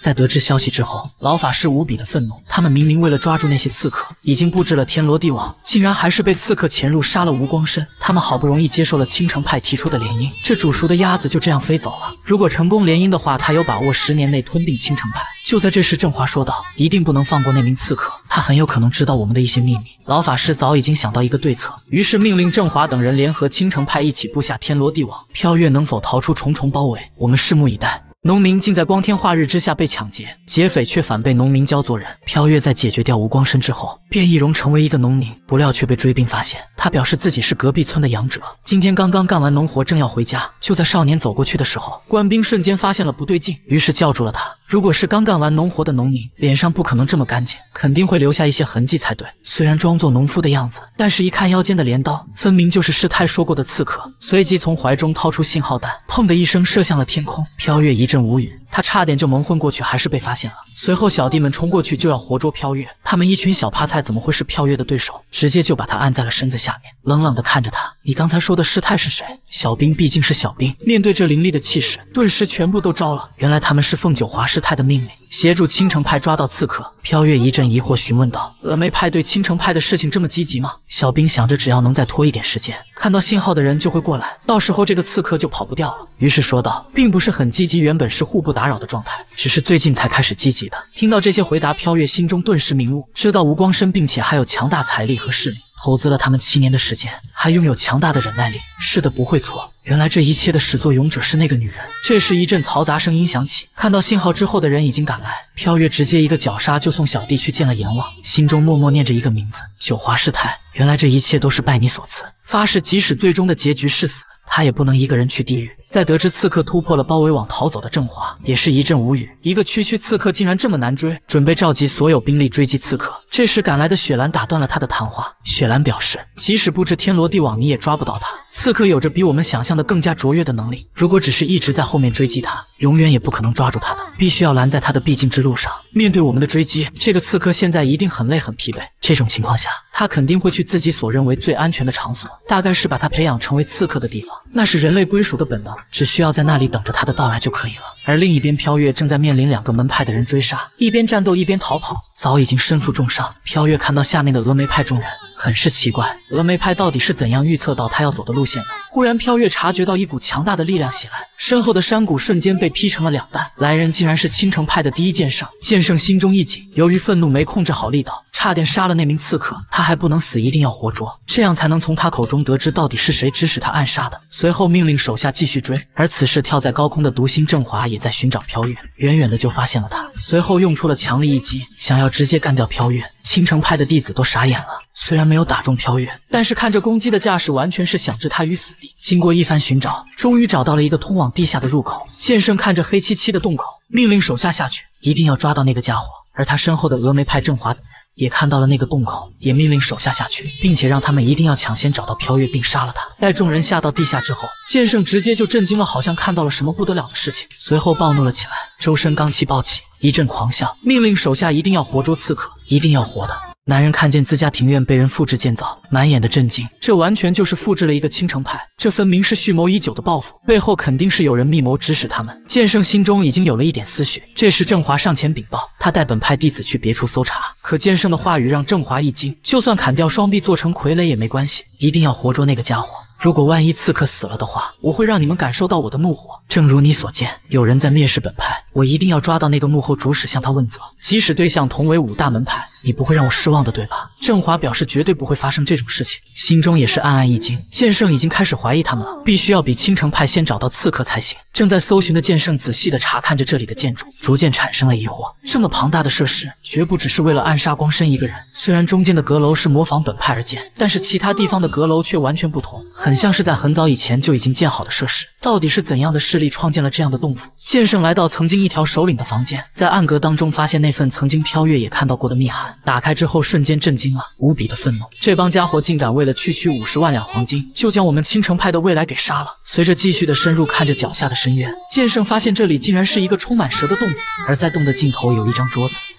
在得知消息之后，老法师无比的愤怒。他们明明为了抓住那些刺客，已经布置了天罗地网，竟然还是被刺客潜入杀了无光身。他们好不容易接受了青城派提出的联姻，这煮熟的鸭子就这样飞走了。如果成功联姻的话，他有把握十年内吞并青城派。就在这时，郑华说道：“一定不能放过那名刺客，他很有可能知道我们的一些秘密。”老法师早已经想到一个对策，于是命令郑华等人联合青城派一起布下天罗地网。飘月能否逃出重重包围，我们拭目以待。农民竟在光天化日之下被抢劫，劫匪却反被农民教做人。飘月在解决掉无光身之后，便易容成为一个农民，不料却被追兵发现。他表示自己是隔壁村的养者，今天刚刚干完农活，正要回家。就在少年走过去的时候，官兵瞬间发现了不对劲，于是叫住了他。如果是刚干完农活的农民，脸上不可能这么干净，肯定会留下一些痕迹才对。虽然装作农夫的样子，但是一看腰间的镰刀，分明就是师太说过的刺客。随即从怀中掏出信号弹，砰的一声射向了天空。飘月一阵无语，他差点就蒙混过去，还是被发现了。随后小弟们冲过去就要活捉飘月，他们一群小趴菜怎么会是飘月的对手？直接就把他按在了身子下面，冷冷地看着他：“你刚才说的师太是谁？”小兵毕竟是小兵，面对这凌厉的气势，顿时全部都招了。原来他们是奉九华师太的命令，协助青城派抓到刺客。飘月一阵疑惑询问道：“峨眉派对青城派的事情这么积极吗？”小兵想着只要能再拖一点时间，看到信号的人就会过来，到时候这个刺客就跑不掉了。于是说道：“并不是很积极，原本是互不打扰的状态，只是最近才开始积极的。”听到这些回答，飘月心中顿时明悟，知道无光身并且还有强大财力和势力，投资了他们七年的时间，还拥有强大的忍耐力，是的，不会错。原来这一切的始作俑者是那个女人。这时一阵嘈杂声音响起，看到信号之后的人已经赶来，飘月直接一个绞杀就送小弟去见了阎王，心中默默念着一个名字：九华师太。原来这一切都是拜你所赐，发誓即使最终的结局是死，他也不能一个人去地狱。在得知刺客突破了包围网逃走的郑华，也是一阵无语。一个区区刺客竟然这么难追，准备召集所有兵力追击刺客。这时赶来的雪兰打断了他的谈话。雪兰表示，即使布置天罗地网，你也抓不到他。刺客有着比我们想象的更加卓越的能力，如果只是一直在后面追击他，永远也不可能抓住他的，必须要拦在他的必经之路上。面对我们的追击，这个刺客现在一定很累很疲惫。这种情况下，他肯定会去自己所认为最安全的场所，大概是把他培养成为刺客的地方，那是人类归属的本能，只需要在那里等着他的到来就可以了。而另一边，飘月正在面临两个门派的人追杀，一边战斗一边逃跑，早已经身负重伤。飘月看到下面的峨眉派众人，很是奇怪，峨眉派到底是怎样预测到他要走的路线的？忽然，飘月察觉到一股强大的力量袭来，身后的山谷瞬间被劈成了两半，来人竟然是青城派的第一剑圣。剑圣心中一紧，由于愤怒没控制好力道，差点杀了那名刺客。他还不能死，一定要活捉，这样才能从他口中得知到底是谁指使他暗杀的。随后命令手下继续追，而此时跳在高空的独心正华也在寻找飘月，远远的就发现了他，随后用出了强力一击，想要直接干掉飘月。青城派的弟子都傻眼了，虽然没有打中飘月，但是看着攻击的架势，完全是想置他于死地。经过一番寻找，终于找到了一个通往地下的入口。剑圣看着黑漆漆的洞口，命令手下下去，一定要抓到那个家伙。而他身后的峨眉派正华等人也看到了那个洞口，也命令手下下去，并且让他们一定要抢先找到飘月并杀了他。待众人下到地下之后，剑圣直接就震惊了，好像看到了什么不得了的事情，随后暴怒了起来，周身罡气暴起，一阵狂笑，命令手下一定要活捉刺客，一定要活的。男人看见自家庭院被人复制建造，满眼的震惊，这完全就是复制了一个青城派，这分明是蓄谋已久的报复，背后肯定是有人密谋指使他们。剑圣心中已经有了一点思绪，这时郑华上前禀报，他带本派弟子去别处搜查。可剑圣的话语让郑华一惊，就算砍掉双臂做成傀儡也没关系，一定要活捉那个家伙。如果万一刺客死了的话，我会让你们感受到我的怒火。正如你所见，有人在蔑视本派，我一定要抓到那个幕后主使，向他问责。即使对象同为五大门派，你不会让我失望的，对吧？郑华表示绝对不会发生这种事情，心中也是暗暗一惊。剑圣已经开始怀疑他们了，必须要比青城派先找到刺客才行。正在搜寻的剑圣仔细地查看着这里的建筑，逐渐产生了疑惑。这么庞大的设施，绝不只是为了暗杀光身一个人。虽然中间的阁楼是模仿本派而建，但是其他地方的阁楼却完全不同，很像是在很早以前就已经建好的设施。到底是怎样的势力创建了这样的洞府？剑圣来到曾经一条首领的房间，在暗格当中发现那份曾经飘月也看到过的密函，打开之后瞬间震惊了，无比的愤怒。这帮家伙竟敢为了区区五十万两黄金，就将我们青城派的未来给杀了。随着继续的深入，看着脚下的深渊，剑圣发现这里竟然是一个充满蛇的洞府，而在洞的尽头有一张桌子，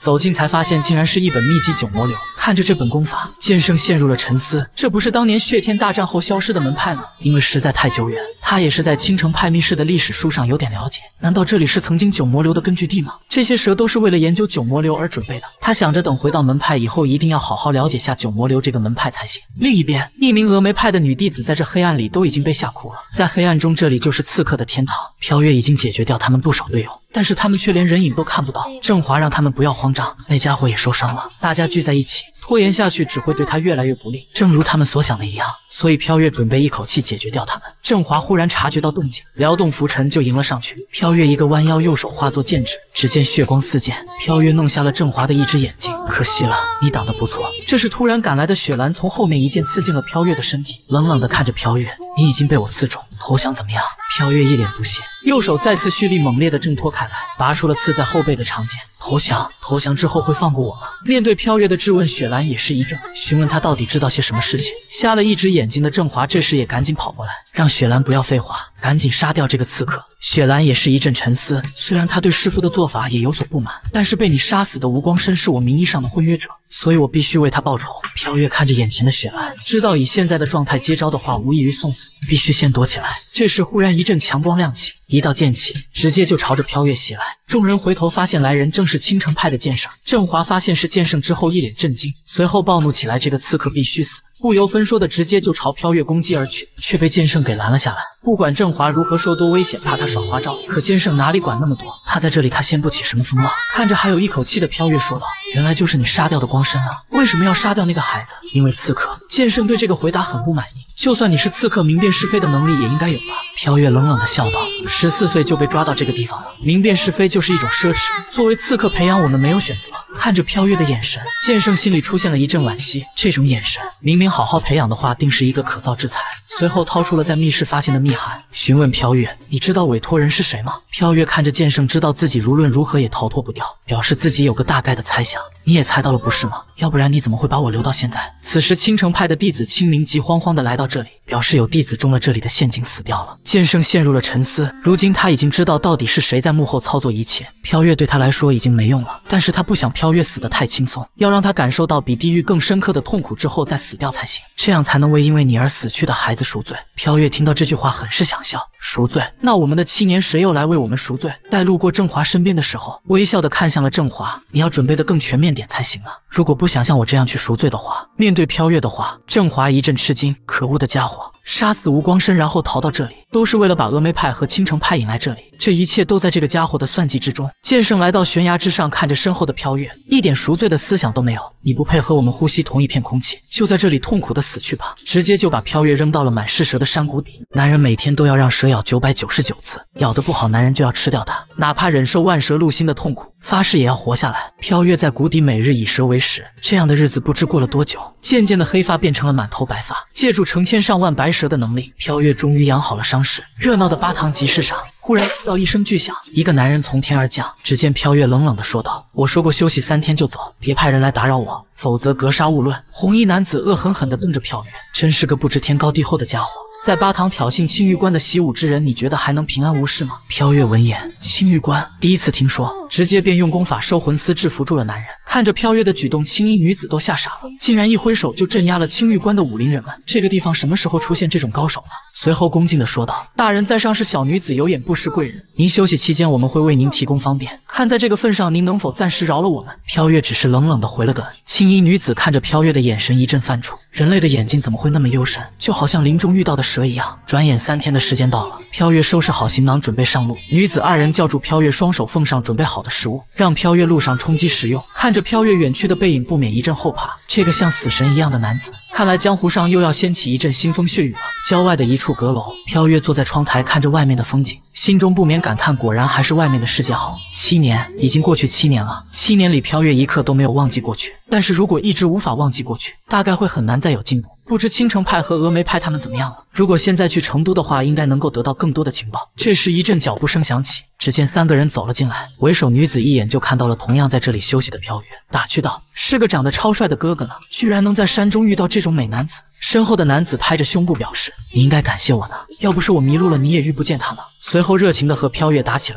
走近才发现竟然是一本秘籍九魔流。看着这本功法，剑圣陷入了沉思。这不是当年血天大战后消失的门派吗？因为实在太久远，他也是在青城派密室的历史书上有点了解。难道这里是曾经九魔流的根据地吗？这些蛇都是为了研究九魔流而准备的。他想着等回到门派以后，一定要好好了解下九魔流这个门派才行。另一边，一名峨眉派的女弟子在这黑暗里都已经被吓哭了。在黑暗中，这里就是刺客的天堂。飘月已经解决掉他们不少队友，但是他们却连人影都看不到。振华让他们不要慌张，那家伙也受伤了。大家聚在一起，拖延下去只会对他越来越不利，正如他们所想的一样。所以飘月准备一口气解决掉他们。振华忽然察觉到动静，撩动浮尘就迎了上去。飘月一个弯腰，右手化作剑指，只见血光四溅。飘月弄瞎了振华的一只眼睛，可惜了，你挡得不错。这时突然赶来的雪兰从后面一剑刺进了飘月的身体，冷冷地看着飘月，你已经被我刺中，投降怎么样？飘月一脸不屑，右手再次蓄力猛烈地挣脱开来，拔出了刺在后背的长剑。投降？投降之后会放过我吗？面对飘月的质问，雪兰也是一怔，询问他到底知道些什么事情。瞎了一只眼睛的振华这时也赶紧跑过来，让雪兰不要废话，赶紧杀掉这个刺客。雪兰也是一阵沉思，虽然他对师父的做法也有所不满，但是被你杀死的无光生是我名义上的婚约者，所以我必须为他报仇。飘月看着眼前的雪兰，知道以现在的状态接招的话无异于送死，必须先躲起来。这时忽然一阵强光亮起，一道剑气直接就朝着飘月袭来。众人回头发现来人正是青城派的剑圣。振华发现是剑圣之后一脸震惊，随后暴怒起来，这个刺客必须死，不由分说的直接就朝飘月攻击而去，却被剑圣给拦了下来。不管振华如何说多危险，怕他耍花招，可剑圣哪里管那么多，他在这里他掀不起什么风浪。看着还有一口气的飘月说道，原来就是你杀掉的光生啊，为什么要杀掉那个孩子？因为刺客。剑圣对这个回答很不满意，就算你是刺客，明辨是非的能力也应该有吧。飘月冷冷的笑道，十四岁就被抓到这个地方了，明辨是非就是一种奢侈，作为刺客培养我们没有选择。看着飘月的眼神，剑圣心里出现了一阵惋惜，这种眼神明明好好培养的话，定是一个可造之材。随后掏出了在密室发现的密函，询问飘月，你知道委托人是谁吗？飘月看着剑圣，知道自己无论如何也逃脱不掉，表示自己有个大概的猜想。你也猜到了不是吗？要不然你怎么会把我留到现在？此时青城派的弟子青明急慌慌地来到这里，表示有弟子中了这里的陷阱死掉了。剑圣陷入了沉思，如今他已经知道到底是谁在幕后操作一切，飘月对他来说已经没用了，但是他不想飘月死得太轻松，要让他感受到比地狱更深刻的痛苦之后再死掉才行，这样才能为因为你而死去的孩子赎罪。飘月听到这句话很是想笑，赎罪？那我们的七年谁又来为我们赎罪？待路过振华身边的时候，微笑地看向了振华，你要准备得更全面点才行啊，如果不想像我这样去赎罪的话。面对飘月的话，振华一阵吃惊，可恶的家伙，杀死无光生然后逃到这里，都是为了把峨眉派和青城派引来这里，这一切都在这个家伙的算计之中。剑圣来到悬崖之上，看着身后的飘月，一点赎罪的思想都没有，你不配和我们呼吸同一片空气，就在这里痛苦的死去吧。直接就把飘月扔到了满是蛇的山谷底。男人每天都要让蛇咬九百九十九次，咬得不好男人就要吃掉它，哪怕忍受万蛇入心的痛苦，发誓也要活下来。飘月在谷底每日以蛇为食，这样的日子不知过了多久，渐渐的黑发变成了满头白发。借助成千上万白蛇的能力，飘月终于养好了伤势。热闹的八堂集市上，忽然听到一声巨响，一个男人从天而降。只见飘月冷冷地说道，我说过休息三天就走，别派人来打扰我，否则格杀勿论。红衣男子恶狠狠地瞪着飘月，真是个不知天高地厚的家伙。在八堂挑衅青玉关的习武之人，你觉得还能平安无事吗？飘月闻言，青玉关第一次听说，直接便用功法收魂丝制服住了男人。看着飘月的举动，青衣女子都吓傻了，竟然一挥手就镇压了青玉关的武林人们。这个地方什么时候出现这种高手了？随后恭敬地说道，大人在上是小女子有眼不识贵人，您休息期间我们会为您提供方便，看在这个份上，您能否暂时饶了我们？飘月只是冷冷地回了个青衣女子看着飘月的眼神一阵泛出，人类的眼睛怎么会那么幽深，就好像林中遇到的蛇一样。转眼三天的时间到了，飘月收拾好行囊准备上路，女子二人叫住飘月，双手奉上准备好的食物，让飘月路上充饥食用。看着飘月远去的背影，不免一阵后怕，这个像死神一样的男子，看来江湖上又要掀起一阵腥风血雨了。郊外的一处阁楼，飘月坐在窗台看着外面的风景，心中不免感叹，果然还是外面的世界好。七年已经过去七年了，七年里飘月一刻都没有忘记过去，但是如果一直无法忘记过去，大概会很难再有进步。不知青城派和峨眉派他们怎么样了？如果现在去成都的话，应该能够得到更多的情报。这时一阵脚步声响起，只见三个人走了进来，为首女子一眼就看到了同样在这里休息的飘月，打趣道，是个长得超帅的哥哥呢，居然能在山中遇到这种美男子。身后的男子拍着胸部表示，你应该感谢我呢，要不是我迷路了，你也遇不见他了。随后热情地和飘月打起了招呼。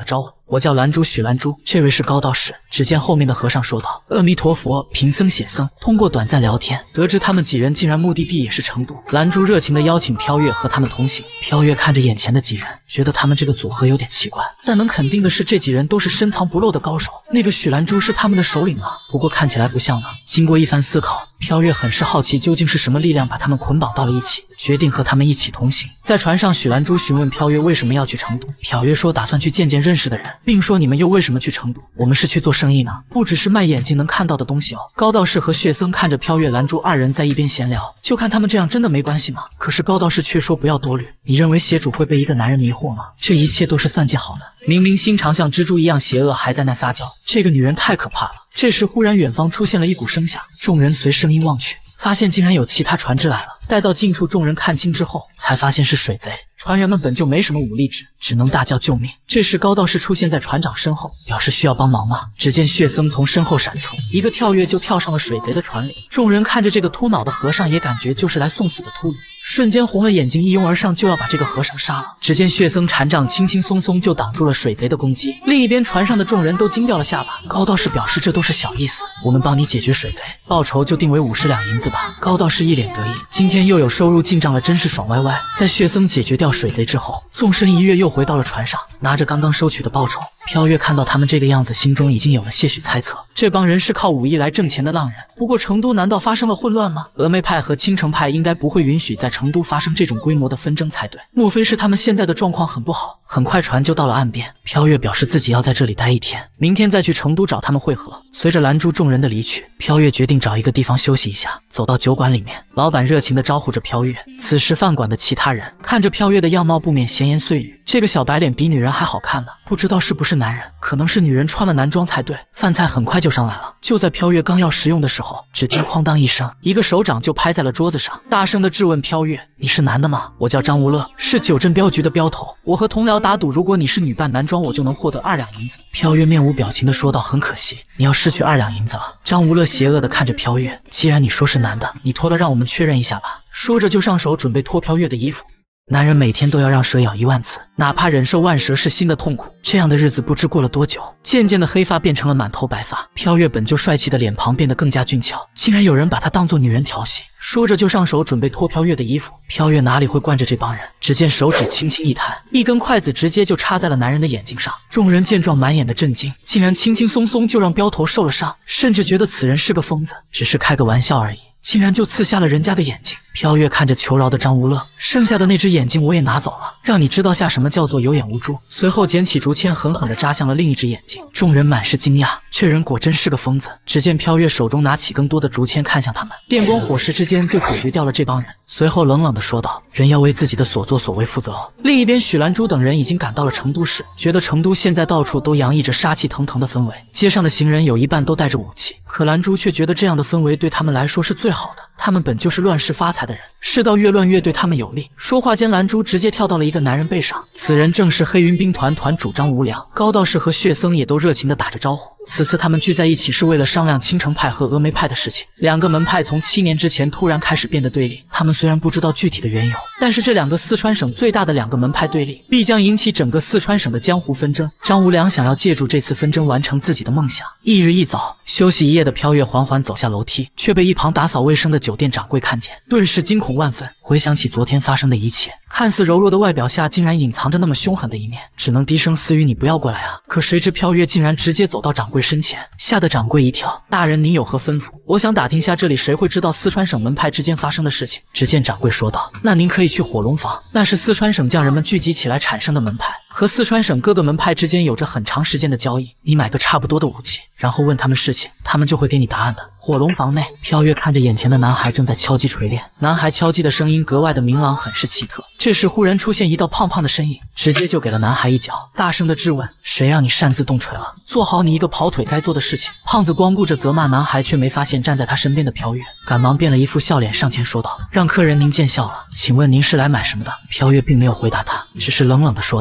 我叫兰珠许兰珠，这位是高道士。”只见后面的和尚说道：“阿弥陀佛，贫僧写僧。”通过短暂聊天，得知他们几人竟然目的地也是成都。兰珠热情地邀请飘月和他们同行。飘月看着眼前的几人，觉得他们这个组合有点奇怪，但能肯定的是，这几人都是深藏不露的高手。那个许兰珠是他们的首领吗？不过看起来不像呢。经过一番思考，飘月很是好奇，究竟是什么力量把他们捆绑到了一起，决定和他们一起同行。在船上，许兰珠询问飘月为什么要去成都。飘月说打算去见见认识的人，并说你们又为什么去成都？我们是去做生意呢，不只是卖眼睛能看到的东西哦。高道士和血僧看着飘月、兰珠二人在一边闲聊，就看他们这样真的没关系吗？可是高道士却说不要多虑，你认为邪主会被一个男人迷惑吗？这一切都是算计好的。明明心肠像蜘蛛一样邪恶，还在那撒娇，这个女人太可怕了。这时忽然远方出现了一股声响，众人随声音望去，发现竟然有其他船只来了。待到近处，众人看清之后，才发现是水贼。船员们本就没什么武力值，只能大叫救命。这时高道士出现在船长身后，表示需要帮忙吗？只见血僧从身后闪出，一个跳跃就跳上了水贼的船里。众人看着这个秃脑的和尚，也感觉就是来送死的秃驴，瞬间红了眼睛，一拥而上就要把这个和尚杀了。只见血僧禅杖轻轻松松就挡住了水贼的攻击。另一边船上的众人都惊掉了下巴。高道士表示这都是小意思，我们帮你解决水贼，报酬就定为五十两银子吧。高道士一脸得意，今天又有收入进账了，真是爽歪歪。在血僧解决掉水贼之后，纵身一跃又回到了船上，拿着刚刚收取的报酬。飘月看到他们这个样子，心中已经有了些许猜测，这帮人是靠武艺来挣钱的浪人。不过成都难道发生了混乱吗？峨眉派和青城派应该不会允许在成都发生这种规模的纷争才对，莫非是他们现在的状况很不好？很快船就到了岸边，飘月表示自己要在这里待一天，明天再去成都找他们会合。随着兰珠众人的离去，飘月决定找一个地方休息一下，走到酒馆里面，老板热情地招呼着飘月。此时饭馆的其他人看着飘月的样貌，不免闲言碎语，这个小白脸比女人还好看呢，不知道是不是男人，可能是女人穿了男装才对。饭菜很快就上来了，就在飘月刚要食用的时候，只听哐当一声，一个手掌就拍在了桌子上，大声地质问飘月：“你是男的吗？”“我叫张无乐，是九镇镖局的镖头，我和同僚打赌，如果你是女扮男装，我就能获得二两银子。”飘月面无表情地说道：“很可惜，你要失去二两银子了。”张无乐邪恶地看着飘月：“既然你说是男的，你脱了让我们确认一下吧。”说着就上手准备脱飘月的衣服。男人每天都要让蛇咬一万次，哪怕忍受万蛇噬心的痛苦，这样的日子不知过了多久。渐渐的黑发变成了满头白发，飘月本就帅气的脸庞变得更加俊俏，竟然有人把她当作女人调戏。说着就上手准备脱飘月的衣服。飘月哪里会惯着这帮人，只见手指轻轻一弹，一根筷子直接就插在了男人的眼睛上。众人见状满眼的震惊，竟然轻轻松松就让镖头受了伤，甚至觉得此人是个疯子，只是开个玩笑而已，竟然就刺瞎了人家的眼睛。飘月看着求饶的张无乐，剩下的那只眼睛我也拿走了，让你知道下什么叫做有眼无珠。随后捡起竹签狠狠地扎向了另一只眼睛。众人满是惊讶，这人果真是个疯子。只见飘月手中拿起更多的竹签看向他们，电光火石之间就解决掉了这帮人。随后冷冷地说道：“人要为自己的所作所为负责哦。”另一边许兰珠等人已经赶到了成都市，觉得成都现在到处都洋溢着杀气腾腾的氛围，街上的行人有一半都带着武器，可兰珠却觉得这样的氛围对他们来说是最好的。他们本就是乱世发财的人，世道越乱越对他们有利。说话间，兰珠直接跳到了一个男人背上，此人正是黑云兵团团主张无良。高道士和血僧也都热情地打着招呼。此次他们聚在一起是为了商量青城派和峨眉派的事情。两个门派从七年之前突然开始变得对立，他们虽然不知道具体的缘由，但是这两个四川省最大的两个门派对立，必将引起整个四川省的江湖纷争。张无良想要借助这次纷争完成自己的梦想。翌日一早，休息一夜的飘月缓缓走下楼梯，却被一旁打扫卫生的酒店掌柜看见，顿时惊恐万分。回想起昨天发生的一切，看似柔弱的外表下竟然隐藏着那么凶狠的一面，只能低声私语：“你不要过来啊！”可谁知飘月竟然直接走到掌柜身前，吓得掌柜一跳：“大人您有何吩咐？我想打听下这里谁会知道四川省门派之间发生的事情。”只见掌柜说道：“那您可以去火龙坊，那是四川省匠人们聚集起来产生的门派，和四川省各个门派之间有着很长时间的交易。你买个差不多的武器，然后问他们事情，他们就会给你答案的。”火龙房内，飘月看着眼前的男孩正在敲击锤炼，男孩敲击的声音格外的明朗，很是奇特。这时忽然出现一道胖胖的身影，直接就给了男孩一脚，大声的质问：“谁让你擅自动锤了？做好你一个跑腿该做的事情！”胖子光顾着责骂男孩，却没发现站在他身边的飘月，赶忙变了一副笑脸上前说道：“让客人您见笑了，请问您是来买什么的？”飘月并没有回答他，只是冷冷的说道：“那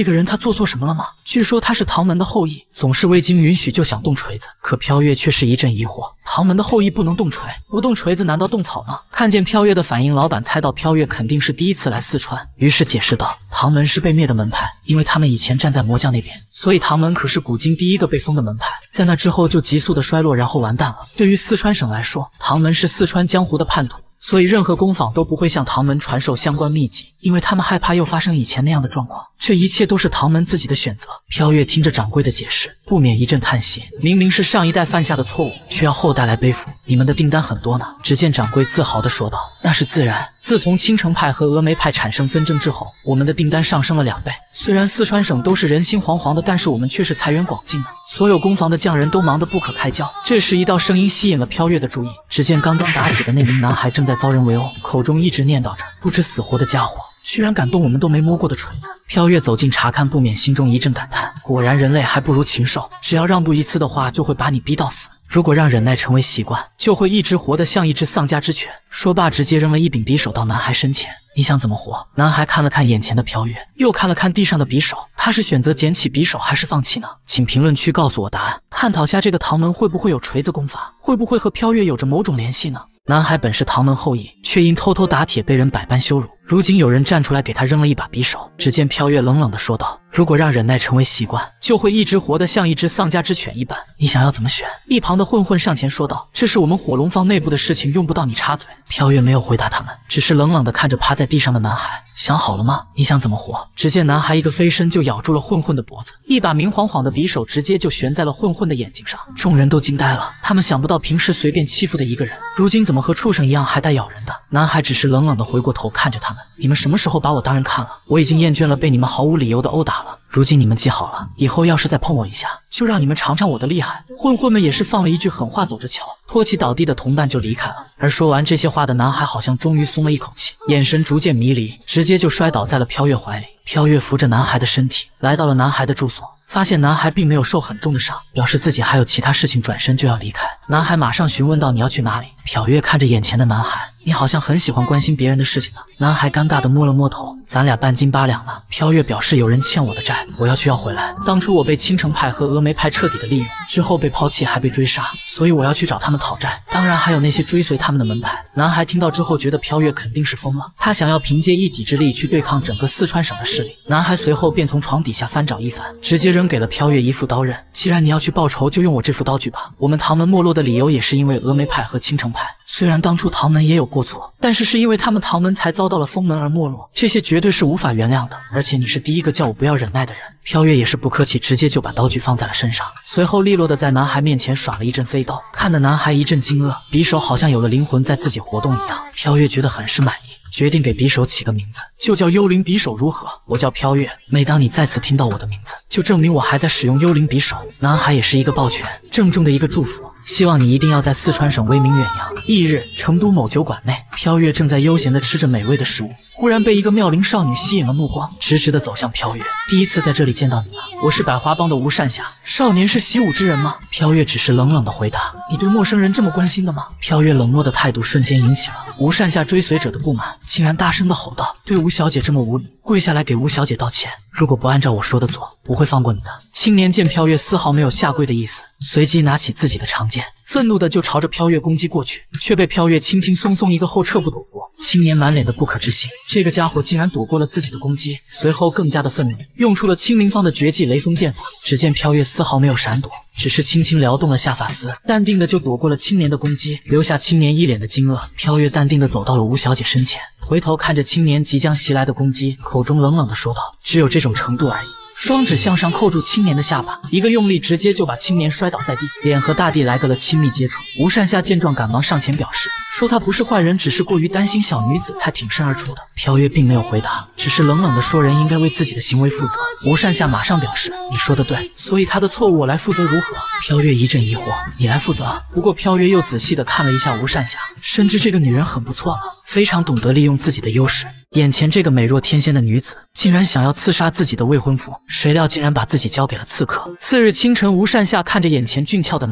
那个人他做错什么了吗？据说他是唐门的后裔，总是未经允许就想动锤子。可飘月却是一阵疑惑，唐门的后裔不能动锤，不动锤子难道动草吗？看见飘月的反应，老板猜到飘月肯定是第一次来四川，于是解释道：唐门是被灭的门派，因为他们以前站在魔教那边，所以唐门可是古今第一个被封的门派，在那之后就急速的衰落，然后完蛋了。对于四川省来说，唐门是四川江湖的叛徒，所以任何工坊都不会向唐门传授相关秘籍，因为他们害怕又发生以前那样的状况。这一切都是唐门自己的选择。飘月听着掌柜的解释，不免一阵叹息，明明是上一代犯下的错误，却要后代来背负。你们的订单很多呢。只见掌柜自豪地说道：那是自然，自从青城派和峨眉派产生纷争之后，我们的订单上升了两倍。虽然四川省都是人心惶惶的，但是我们却是财源广进的，所有工坊的匠人都忙得不可开交。这时一道声音吸引了飘月的注意，只见刚刚打铁的那名男孩正在遭人围殴，口中一直念叨着不知死活的家伙居然敢动我们都没摸过的锤子。飘月走近查看，不免心中一阵感叹，果然人类还不如禽兽，只要让步一次的话，就会把你逼到死。如果让忍耐成为习惯，就会一直活得像一只丧家之犬。说罢，直接扔了一柄匕首到男孩身前。你想怎么活？男孩看了看眼前的飘月，又看了看地上的匕首，他是选择捡起匕首还是放弃呢？请评论区告诉我答案，探讨下这个唐门会不会有锤子功法，会不会和飘月有着某种联系呢？男孩本是唐门后裔，却因偷偷打铁被人百般羞辱，如今有人站出来给他扔了一把匕首。只见飘月冷冷地说道：如果让忍耐成为习惯，就会一直活得像一只丧家之犬一般，你想要怎么选？一旁的混混上前说道：这是我们火龙坊内部的事情，用不到你插嘴。飘月没有回答他们，只是冷冷地看着趴在地上的男孩，想好了吗？你想怎么活？只见男孩一个飞身就咬住了混混的脖子，一把明晃晃的匕首直接就悬在了混混的眼睛上。众人都惊呆了，他们想不到平时随便欺负的一个人，如今怎么和畜生一样还带咬人的？男孩只是冷冷地回过头看着他们，你们什么时候把我当人看了？我已经厌倦了被你们毫无理由的殴打了，如今你们记好了，以后要是再碰我一下，就让你们尝尝我的厉害。混混们也是放了一句狠话，走着瞧，托起倒地的同伴就离开了。而说完这些话的男孩好像终于松了一口气，眼神逐渐迷离，直接就摔倒在了飘月怀里。飘月扶着男孩的身体来到了男孩的住所，发现男孩并没有受很重的伤，表示自己还有其他事情，转身就要离开。男孩马上询问道：你要去哪里？飘月看着眼前的男孩，你好像很喜欢关心别人的事情呢。男孩尴尬地摸了摸头，咱俩半斤八两了。飘月表示有人欠我的债，我要去要回来。当初我被青城派和峨眉派彻底的利用，之后被抛弃还被追杀，所以我要去找他们讨债，当然还有那些追随他们的门派。男孩听到之后觉得飘月肯定是疯了，他想要凭借一己之力去对抗整个四川省的势力。男孩随后便从床底下翻找一番，直接扔给了飘月一副刀刃，既然你要去报仇，就用我这副刀具吧。我们唐门没落的理由也是因为峨眉派和青城派，虽然当初唐门也有过错，但是是因为他们唐门才遭到了封门而没落，这些绝对是无法原谅的。而且你是第一个叫我不要忍耐的人。飘月也是不客气，直接就把刀具放在了身上，随后利落的在男孩面前耍了一阵飞刀，看得男孩一阵惊愕，匕首好像有了灵魂在自己活动一样。飘月觉得很是满意，决定给匕首起个名字，就叫幽灵匕首，如何？我叫飘月，每当你再次听到我的名字，就证明我还在使用幽灵匕首。男孩也是一个抱拳，郑重的一个祝福，希望你一定要在四川省威名远扬。翌日，成都某酒馆内，飘月正在悠闲地吃着美味的食物，忽然被一个妙龄少女吸引了目光，直直地走向飘月。第一次在这里见到你了，我是百花帮的吴善侠。少年是习武之人吗？飘月只是冷冷地回答。你对陌生人这么关心的吗？飘月冷漠的态度瞬间引起了吴善侠追随者的不满，竟然大声地吼道：对吴小姐这么无礼，跪下来给吴小姐道歉，如果不按照我说的做，不会放过你的。青年见飘月丝毫没有下跪的意思，随即拿起自己的长剑，愤怒的就朝着飘月攻击过去，却被飘月轻轻松松一个后撤步躲过。青年满脸的不可置信，这个家伙竟然躲过了自己的攻击，随后更加的愤怒，用出了青灵方的绝技雷锋剑法。只见飘月丝毫没有闪躲，只是轻轻撩动了下发丝，淡定的就躲过了青年的攻击，留下青年一脸的惊愕。飘月淡定的走到了吴小姐身前，回头看着青年即将袭来的攻击，口中冷冷的说道：只有这种程度而已。双指向上扣住青年的下巴，一个用力直接就把青年摔倒在地，脸和大地来个了亲密接触。吴善夏见状赶忙上前表示，说他不是坏人，只是过于担心小女子才挺身而出的。飘月并没有回答，只是冷冷的说人应该为自己的行为负责。吴善夏马上表示，你说的对，所以他的错误我来负责如何？飘月一阵疑惑，你来负责？不过飘月又仔细的看了一下吴善夏，深知这个女人很不错了，非常懂得利用自己的优势。眼前这个美若天仙的女子竟然想要刺杀自己的未婚夫，谁料竟然把自己交给了刺客。次日清晨，吴善夏看着眼前俊俏的男子，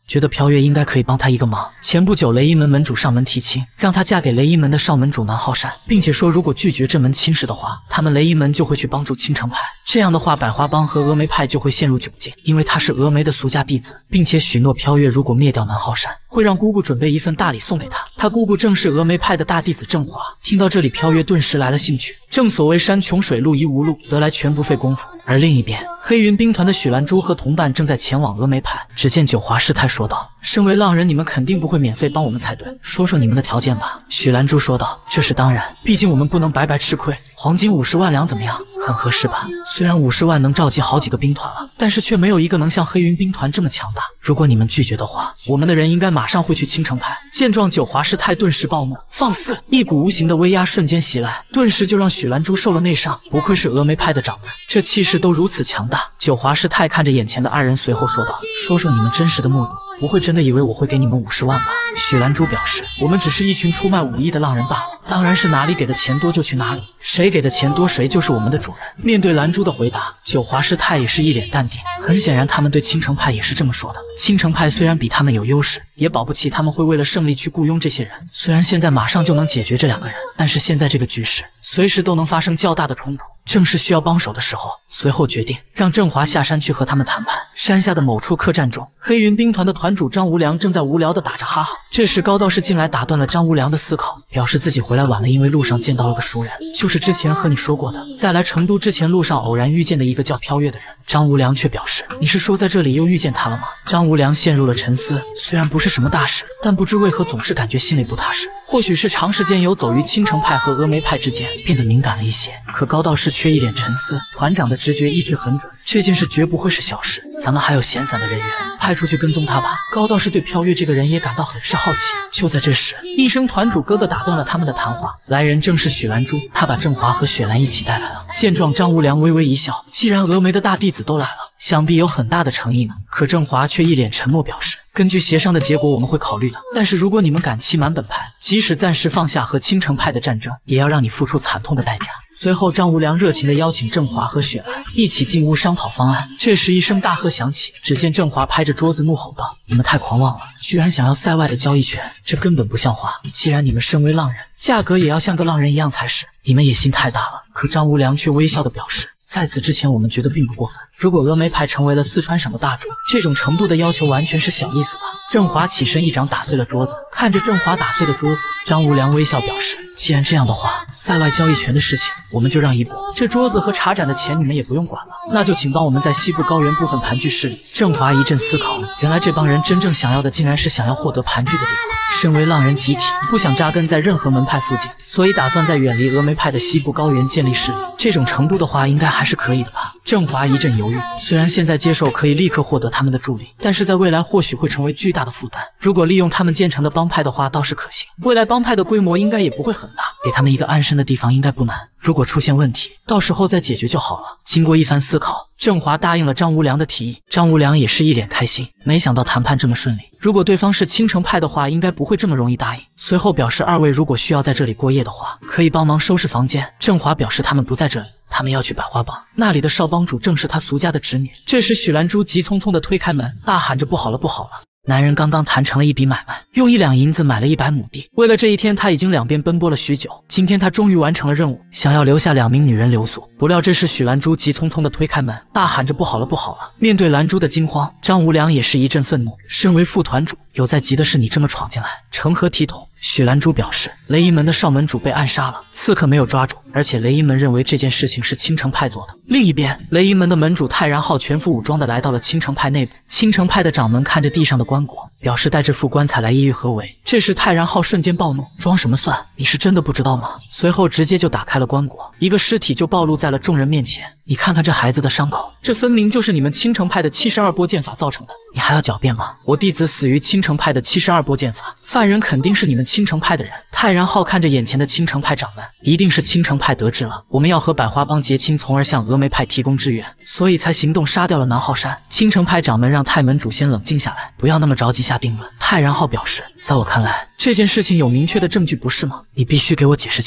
觉得飘月应该可以帮他一个忙。前不久，雷一门门主上门提亲，让她嫁给雷一门的少门主南浩山，并且说如果拒绝这门亲事的话，他们雷一门就会去帮助青城派。这样的话，百花帮和峨眉派就会陷入窘境，因为他是峨眉的俗家弟子，并且许诺飘月如果灭掉南浩山，会让姑姑准备一份大礼送给他。他姑姑正是峨眉派的大弟子郑华。听到这里，飘月顿时来了兴趣。正所谓山穷水路疑无路，得来全不费功夫。而另一边，黑云兵团的许兰珠和同伴正在前往峨眉派。只见九华师太说道：“身为浪人，你们肯定不会免费帮我们才对，说说你们的条件吧。”许兰珠说道：“这是当然，毕竟我们不能白白吃亏。黄金五十万两怎么样？很合适吧？虽然五十万能召集好几个兵团了，但是却没有一个能像黑云兵团这么强大。如果你们拒绝的话，我们的人应该马上会去青城派。”见状，九华师太顿时暴怒，放肆！一股无形的威压瞬间袭来，顿时就让许兰珠受了内伤。不愧是峨眉派的掌门，这气势都如此强大。九华师太看着眼前的二人，随后说道：“说说你们真实的目的，不会真的以为我会给你们五十万吧？”许兰珠表示：“我们只是一群出卖武艺的浪人罢了，当然是哪里给的钱多就去哪里，谁给的钱多谁就是我们的主人。”面对兰珠的回答，九华师太也是一脸淡定。很显然，他们对青城派也是这么说的。青城派虽然比他们有优势，也保不齐他们会为了胜利去雇佣这些人。虽然现在马上就能解决这两个人，但是现在这个局势，随时都能发生较大的冲突，正是需要帮手的时候。随后决定让郑华下山去和他们谈判。山下的某处客栈中，黑云兵团的团主张无良正在无聊地打着哈哈。这时高道士进来打断了张无良的思考，表示自己回来晚了，因为路上见到了个熟人，就是之前和你说过的，在来成都之前路上偶然遇见的一个叫飘月的人。张无良却表示：“你是说在这里又遇见他了吗？”张无良陷入了沉思，虽然不是什么大事，但不知为何总是感觉心里不踏实。或许是长时间游走于青城派和峨眉派之间，变得敏感了一些。可高道士却一脸沉思，团长的直觉一直很准，这件事绝不会是小事，咱们还有闲散的人员，派出去跟踪他吧。高道士对飘月这个人也感到很是好奇。就在这时，一声团主哥哥打断了他们的谈话。来人正是许兰珠，他把郑华和雪兰一起带来了。见状，张无良微微一笑，既然峨眉的大弟子都来了，想必有很大的诚意呢。可郑华却一脸沉默，表示：“根据协商的结果，我们会考虑的。但是如果你们敢欺瞒本派，即使暂时放下和青城派的战争，也要让你付出惨痛的代价。”随后，张无良热情地邀请郑华和雪兰一起进屋商讨方案。这时，一声大喝响起，只见郑华拍着桌子怒吼道：“你们太狂妄了，居然想要塞外的交易权，这根本不像话！既然你们身为浪人，价格也要像个浪人一样才是，你们野心太大了。”可张无良却微笑地表示：“在此之前，我们觉得并不过分。如果峨眉派成为了四川省的大主，这种程度的要求完全是小意思吧？”郑华起身一掌打碎了桌子，看着郑华打碎的桌子，张无良微笑表示：“既然这样的话，塞外交易权的事情我们就让一步，这桌子和茶盏的钱你们也不用管了，那就请帮我们在西部高原部分盘踞势力。”郑华一阵思考，原来这帮人真正想要的竟然是想要获得盘踞的地方。身为浪人集体，不想扎根在任何门派附近，所以打算在远离峨眉派的西部高原建立势力。这种程度的话，应该还是可以的吧？郑华一阵犹豫，虽然现在接受可以立刻获得他们的助力，但是在未来或许会成为巨大的负担。如果利用他们建成的帮派的话，倒是可行。未来帮派的规模应该也不会很大，给他们一个安身的地方应该不难。如果出现问题，到时候再解决就好了。经过一番思考，郑华答应了张无良的提议。张无良也是一脸开心，没想到谈判这么顺利。如果对方是青城派的话，应该不会这么容易答应。随后表示，二位如果需要在这里过夜的话，可以帮忙收拾房间。郑华表示他们不在这里，他们要去百花帮，那里的少帮主正是他俗家的侄女。这时许兰珠急匆匆地推开门，大喊着：“不好了，不好了！男人刚刚谈成了一笔买卖，用一两银子买了一百亩地。为了这一天，他已经两边奔波了许久。今天他终于完成了任务，想要留下两名女人留宿。不料这时许兰珠急匆匆地推开门，大喊着：“不好了，不好了！”面对兰珠的惊慌，张无良也是一阵愤怒。身为副团主，有在急的是你这么闯进来，成何体统？许兰珠表示，雷音门的少门主被暗杀了，刺客没有抓住，而且雷音门认为这件事情是青城派做的。另一边，雷音门的门主泰然浩全副武装的来到了青城派内部。青城派的掌门看着地上的棺椁，表示带这副棺材来意欲何为？这时泰然浩瞬间暴怒，装什么蒜？你是真的不知道吗？随后直接就打开了棺椁，一个尸体就暴露在了众人面前。你看看这孩子的伤口，这分明就是你们青城派的七十二波剑法造成的，你还要狡辩吗？我弟子死于青城派的七十二波剑法，犯人肯定是你们青城派的人。泰然浩看着眼前的青城派掌门，一定是青城派得知了我们要和百花帮结亲，从而向峨眉派提供支援，所以才行动杀掉了南浩山。青城派掌门让泰门主先冷静下来，不要那么着急下定论。泰然浩表示，在我看来，这件事情有明确的证据，不是吗？你必须给我解释清楚。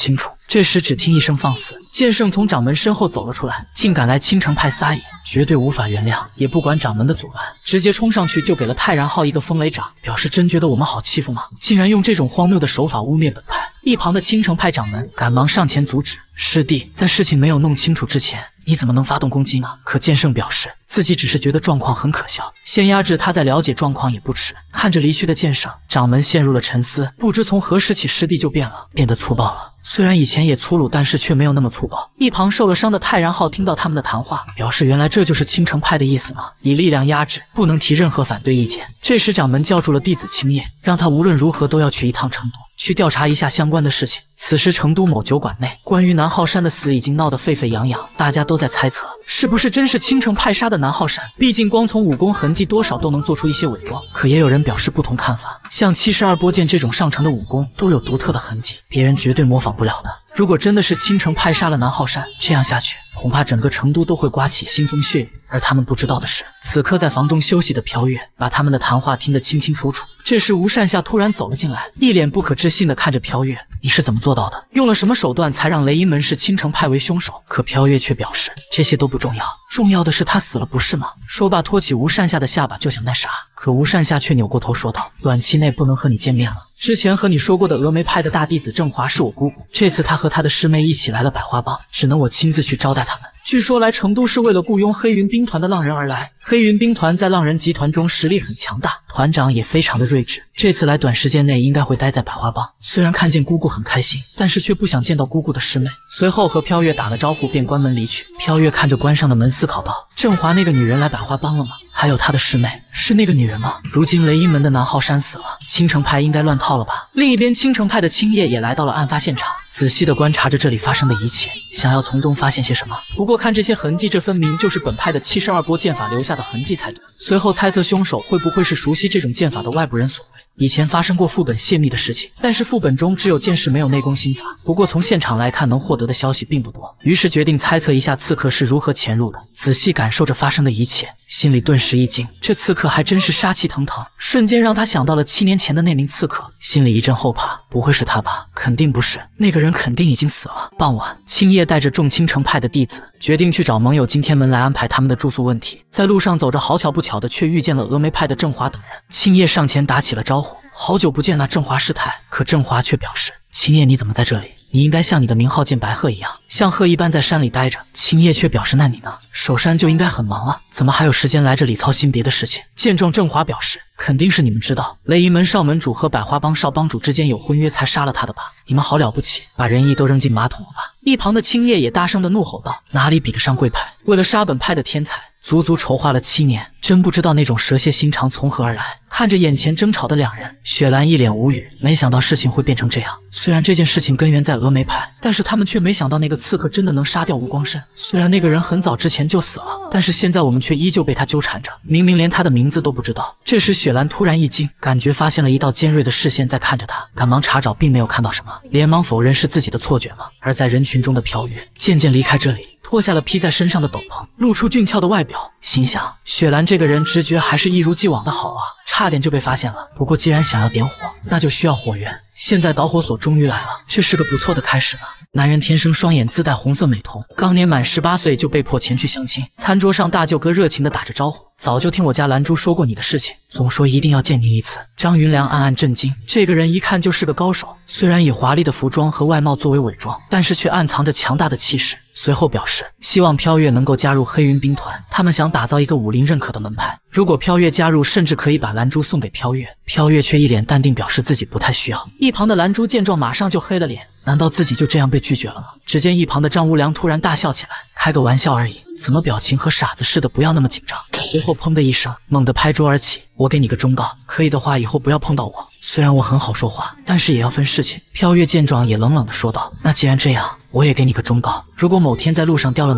这时只听一声放肆，剑圣从掌门身后走了出来，竟敢来青城派撒野，绝对无法原谅，也不管掌门的阻拦，直接冲上去就给了泰然浩一个风雷掌，表示真觉得我们好欺负吗？竟然用这种荒谬的手法污蔑本派。一旁的青城派掌门赶忙上前阻止，师弟，在事情没有弄清楚之前，你怎么能发动攻击呢？可剑圣表示自己只是觉得状况很可笑，先压制他再了解状况也不迟。看着离去的剑圣，掌门陷入了沉思，不知从何时起师弟就变了，变得粗暴了。虽然以前也粗鲁，但是却没有那么粗暴。一旁受了伤的泰然浩听到他们的谈话，表示原来这就是青城派的意思吗？以力量压制，不能提任何反对意见。这时掌门叫住了弟子青叶，让他无论如何都要去一趟成都，去调查一下相关的事情。此时成都某酒馆内，关于南浩山的死已经闹得沸沸扬扬，大家都在猜测是不是真是青城派杀的南浩山，毕竟光从武功痕迹多少都能做出一些伪装。可也有人表示不同看法，像七十二波剑这种上乘的武功都有独特的痕迹，别人绝对模仿不了的。如果真的是青城派杀了南浩山，这样下去恐怕整个成都都会刮起腥风血雨。而他们不知道的是，此刻在房中休息的飘月把他们的谈话听得清清楚楚。这时吴善夏突然走了进来，一脸不可置信地看着飘月，你是怎么做到的？用了什么手段才让雷音门市青城派为凶手？可飘月却表示这些都不重要，重要的是他死了不是吗？说罢托起吴善夏的下巴就想那啥，可吴善夏却扭过头说道，短期内不能和你见面了。之前和你说过的峨眉派的大弟子郑华是我姑姑，这次他和他的师妹一起来了百花帮，只能我亲自去招待他们。据说来成都是为了雇佣黑云兵团的浪人而来，黑云兵团在浪人集团中实力很强大，团长也非常的睿智，这次来短时间内应该会待在百花帮。虽然看见姑姑很开心，但是却不想见到姑姑的师妹。随后和飘月打了招呼便关门离去。飘月看着关上的门思考道，郑华那个女人来百花帮了吗？还有她的师妹是那个女人吗？如今雷音门的南浩山死了，青城派应该乱套了吧？另一边青城派的青叶也来到了案发现场，仔细地观察着这里发生的一切，想要从中发现些什么。不过看这些痕迹，这分明就是本派的七十二波剑法留下的痕迹才对。随后猜测凶手会不会是熟悉这种剑法的外部人所为。以前发生过副本泄密的事情，但是副本中只有剑士没有内功心法。不过从现场来看，能获得的消息并不多，于是决定猜测一下刺客是如何潜入的。仔细感受着发生的一切，心里顿时一惊，这刺客还真是杀气腾腾，瞬间让他想到了七年前的那名刺客，心里一阵后怕，不会是他吧？肯定不是，那个人肯定已经死了。傍晚，青叶带着众青城派的弟子决定去找盟友金天门来安排他们的住宿问题。在路上走着，好巧不巧的却遇见了峨眉派的郑华等人。青叶上前打起了招呼，好久不见啊，郑华师太。可郑华却表示，青叶你怎么在这里？你应该像你的名号剑白鹤一样，像鹤一般在山里待着。青叶却表示，那你呢？守山就应该很忙了，怎么还有时间来这里操心别的事情？见状，郑华表示，肯定是你们知道雷音门少门主和百花帮少帮主之间有婚约才杀了他的吧？你们好了不起，把仁义都扔进马桶了吧？一旁的青叶也大声的怒吼道，哪里比得上贵派？为了杀本派的天才，足足筹划了七年，真不知道那种蛇蝎心肠从何而来。看着眼前争吵的两人，雪兰一脸无语，没想到事情会变成这样。虽然这件事情根源在峨眉派，但是他们却没想到那个刺客真的能杀掉吴光胜。虽然那个人很早之前就死了，但是现在我们却依旧被他纠缠着，明明连他的名字都不知道。这时雪兰突然一惊，感觉发现了一道尖锐的视线在看着他，赶忙查找，并没有看到什么，连忙否认是自己的错觉吗？而在人群中的飘月渐渐离开这里，脱下了披在身上的斗篷，露出俊俏的外表，心想雪兰这个人直觉还是一如既往的好啊，差点就被发现了。不过既然想要点火，那就需要火源，现在导火索终于来了，这是个不错的开始呢。男人天生双眼，自带红色美瞳，刚年满十八岁就被迫前去相亲。餐桌上，大舅哥热情地打着招呼，早就听我家兰珠说过你的事情，总说一定要见您一次。张云良暗暗震惊，这个人一看就是个高手，虽然以华丽的服装和外貌作为伪装，但是却暗藏着强大的气势。随后表示希望飘月能够加入黑云兵团，他们想打造一个武林认可的门派，如果飘月加入，甚至可以把兰珠送给飘月。飘月却一脸淡定，表示自己不太需要。一旁的兰珠见状马上就黑了脸，难道自己就这样被拒绝了吗？只见一旁的张无良突然大笑起来，开个玩笑而已，怎么表情和傻子似的，不要那么紧张。随后砰的一声，猛地拍桌而起，我给你个忠告，可以的话以后不要碰到我，虽然我很好说话，但是也要分事情。飘月见状也冷冷地说道，那既然这样，我也给你个忠告，如果某天在路上掉了脑袋，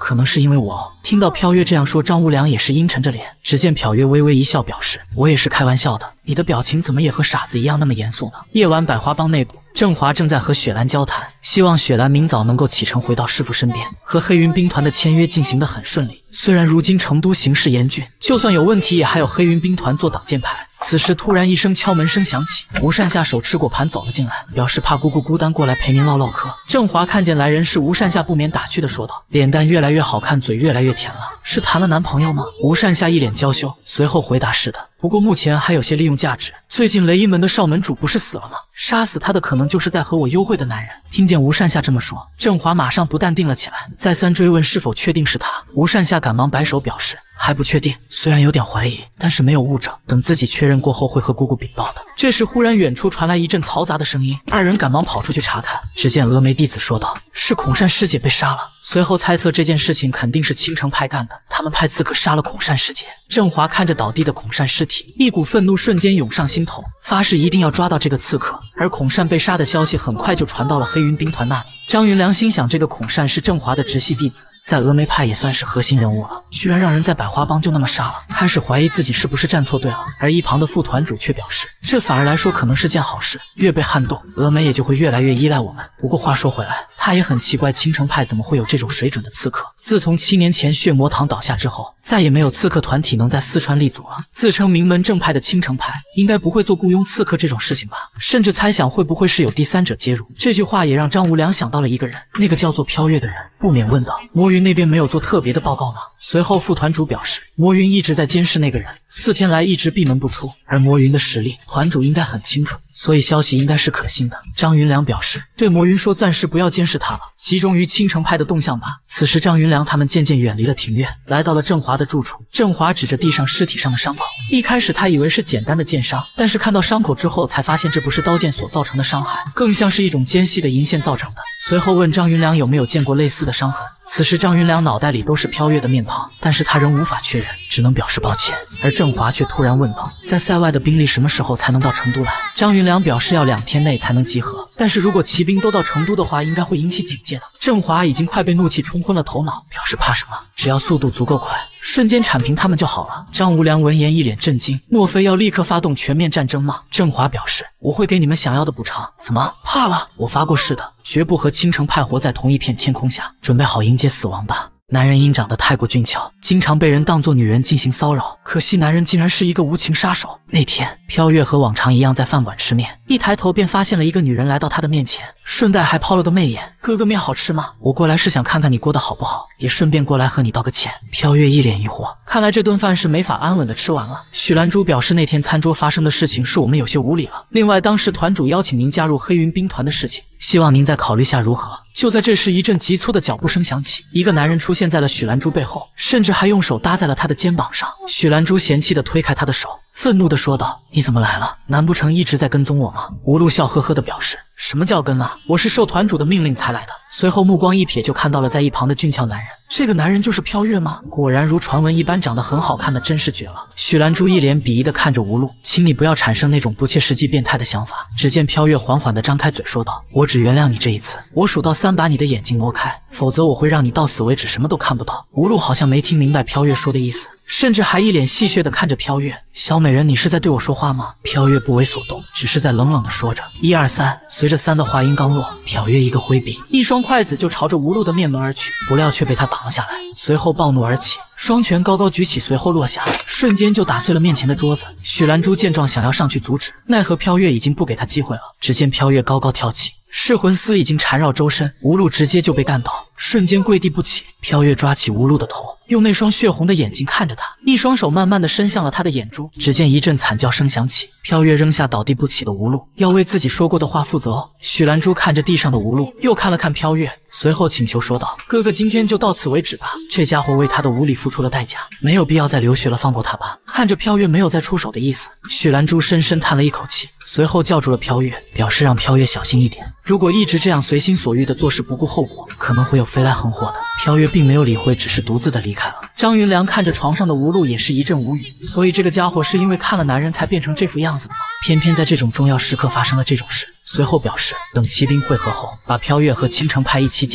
可能是因为我。听到飘月这样说，张无良也是阴沉着脸。只见皎月微微一笑，表示我也是开玩笑的。你的表情怎么也和傻子一样那么严肃呢？夜晚百花帮内部，郑华正在和雪兰交谈，希望雪兰明早能够启程回到师傅身边，和黑云兵团的签约进行得很顺利。虽然如今成都形势严峻，就算有问题也还有黑云兵团做挡箭牌。此时突然一声敲门声响起，吴善夏手持果盘走了进来，表示怕姑姑孤单，过来陪您唠唠嗑。郑华看见来人是吴善夏，不免打趣的说道，脸蛋越来越好看，嘴越来越甜了，是谈了男朋友吗？吴善夏一脸娇羞，随后回答是的，不过目前还有些利用价值。最近雷音门的少门主不是死了吗？杀死他的可能就是在和我幽会的男人。听见吴善夏这么说，郑华马上不淡定了起来，再三追问是否确定是他。吴善夏赶忙摆手表示还不确定，虽然有点怀疑，但是没有物证，等自己确认过后会和姑姑禀报的。这时忽然远处传来一阵嘈杂的声音，二人赶忙跑出去查看，只见峨眉弟子说道，是孔善师姐被杀了。随后猜测这件事情肯定是青城派干的，他们派刺客杀了孔善师姐。郑华看着倒地的孔善尸体，一股愤怒瞬间涌上心头，发誓一定要抓到这个刺客。而孔善被杀的消息很快就传到了黑云兵团那里。张云良心想，这个孔善是郑华的直系弟子，在峨眉派也算是核心人物了，居然让人在百花帮就那么杀了，开始怀疑自己是不是站错队了。而一旁的副团主却表示，这反而来说可能是件好事，越被撼动，峨眉也就会越来越依赖我们。不过话说回来，他也很奇怪，青城派怎么会有这种水准的刺客？自从七年前血魔堂倒下之后，再也没有刺客团体能在四川立足了。自称名门正派的青城派应该不会做雇佣刺客这种事情吧？甚至猜想会不会是有第三者介入。这句话也让张无良想到了一个人，那个叫做飘月的人，不免问道，魔云那边没有做特别的报告吗？随后副团主表示，魔云一直在监视那个人，四天来一直闭门不出，而魔云的实力团主应该很清楚，所以消息应该是可信的。张云良表示，对魔云说暂时不要监视他了，集中于青城派的动向吧。此时张云良他们渐渐远离了庭院，来到了郑华的住处。郑华指着地上尸体上的伤口，一开始他以为是简单的剑伤，但是看到伤口之后才发现这不是刀剑所造成的伤害，更像是一种尖细的银线造成的。随后问张云良有没有见过类似的伤痕。此时张云良脑袋里都是飘月的面庞，但是他仍无法确认，只能表示抱歉。而郑华却突然问道，在塞外的兵力什么时候才能到成都来？张云良表示要两天内才能集合，但是如果骑兵都到成都的话，应该会引起警戒的。郑华已经快被怒气冲昏了头脑，表示怕什么，只要速度足够快，瞬间铲平他们就好了。张无良闻言一脸震惊，莫非要立刻发动全面战争吗？郑华表示，我会给你们想要的补偿。怎么怕了？我发过誓的，绝不和青城派活在同一片天空下，准备好迎接死亡吧。男人因长得太过俊俏，经常被人当作女人进行骚扰，可惜男人竟然是一个无情杀手。那天飘月和往常一样在饭馆吃面，一抬头便发现了一个女人来到他的面前，顺带还抛了个媚眼，哥哥面好吃吗？我过来是想看看你过得好不好，也顺便过来和你道个歉。飘月一脸疑惑，看来这顿饭是没法安稳的吃完了。许兰珠表示，那天餐桌发生的事情是我们有些无礼了，另外当时团主邀请您加入黑云兵团的事情，希望您再考虑下如何。就在这时，一阵急促的脚步声响起，一个男人出现在了许兰珠背后，甚至还用手搭在了她的肩膀上。许兰珠嫌弃地推开他的手，愤怒地说道，你怎么来了？难不成一直在跟踪我吗？吴露笑呵呵地表示，什么叫跟啊？我是受团主的命令才来的。随后目光一瞥，就看到了在一旁的俊俏男人。这个男人就是飘月吗？果然如传闻一般，长得很好看的，真是绝了。许兰珠一脸鄙夷地看着吴露，请你不要产生那种不切实际变态的想法。只见飘月缓缓地张开嘴说道，我只原谅你这一次，我数到三把你的眼睛挪开，否则我会让你到死为止什么都看不到。吴露好像没听明白飘月说的意思，甚至还一脸戏谑地看着飘月，小美人，你是在对我说话吗？飘月不为所动，只是在冷冷地说着一二三。随着三的话音刚落，飘月一个挥臂，一双筷子就朝着吴露的面门而去，不料却被他挡了下来，随后暴怒而起，双拳高高举起，随后落下，瞬间就打碎了面前的桌子。许兰珠见状想要上去阻止，奈何飘月已经不给他机会了。只见飘月高高跳起，噬魂丝已经缠绕周身，吴露直接就被干倒，瞬间跪地不起。飘月抓起吴露的头，用那双血红的眼睛看着他，一双手慢慢的伸向了他的眼珠。只见一阵惨叫声响起，飘月扔下倒地不起的吴露，要为自己说过的话负责哦。许兰珠看着地上的吴露，又看了看飘月，随后请求说道，哥哥今天就到此为止吧，这家伙为他的无礼付出了代价，没有必要再流血了，放过他吧。看着飘月没有再出手的意思，许兰珠深深叹了一口气，随后叫住了飘月，表示让飘月小心一点，如果一直这样随心所欲的做事不顾后果，可能会有飞来横祸的。飘月并没有理会，只是独自的离开了。张云良看着床上的吴露也是一阵无语，所以这个家伙是因为看了男人才变成这副样子的吗？偏偏在这种重要时刻发生了这种事。随后表示等骑兵会合后，把飘月和青城派一起解决吧。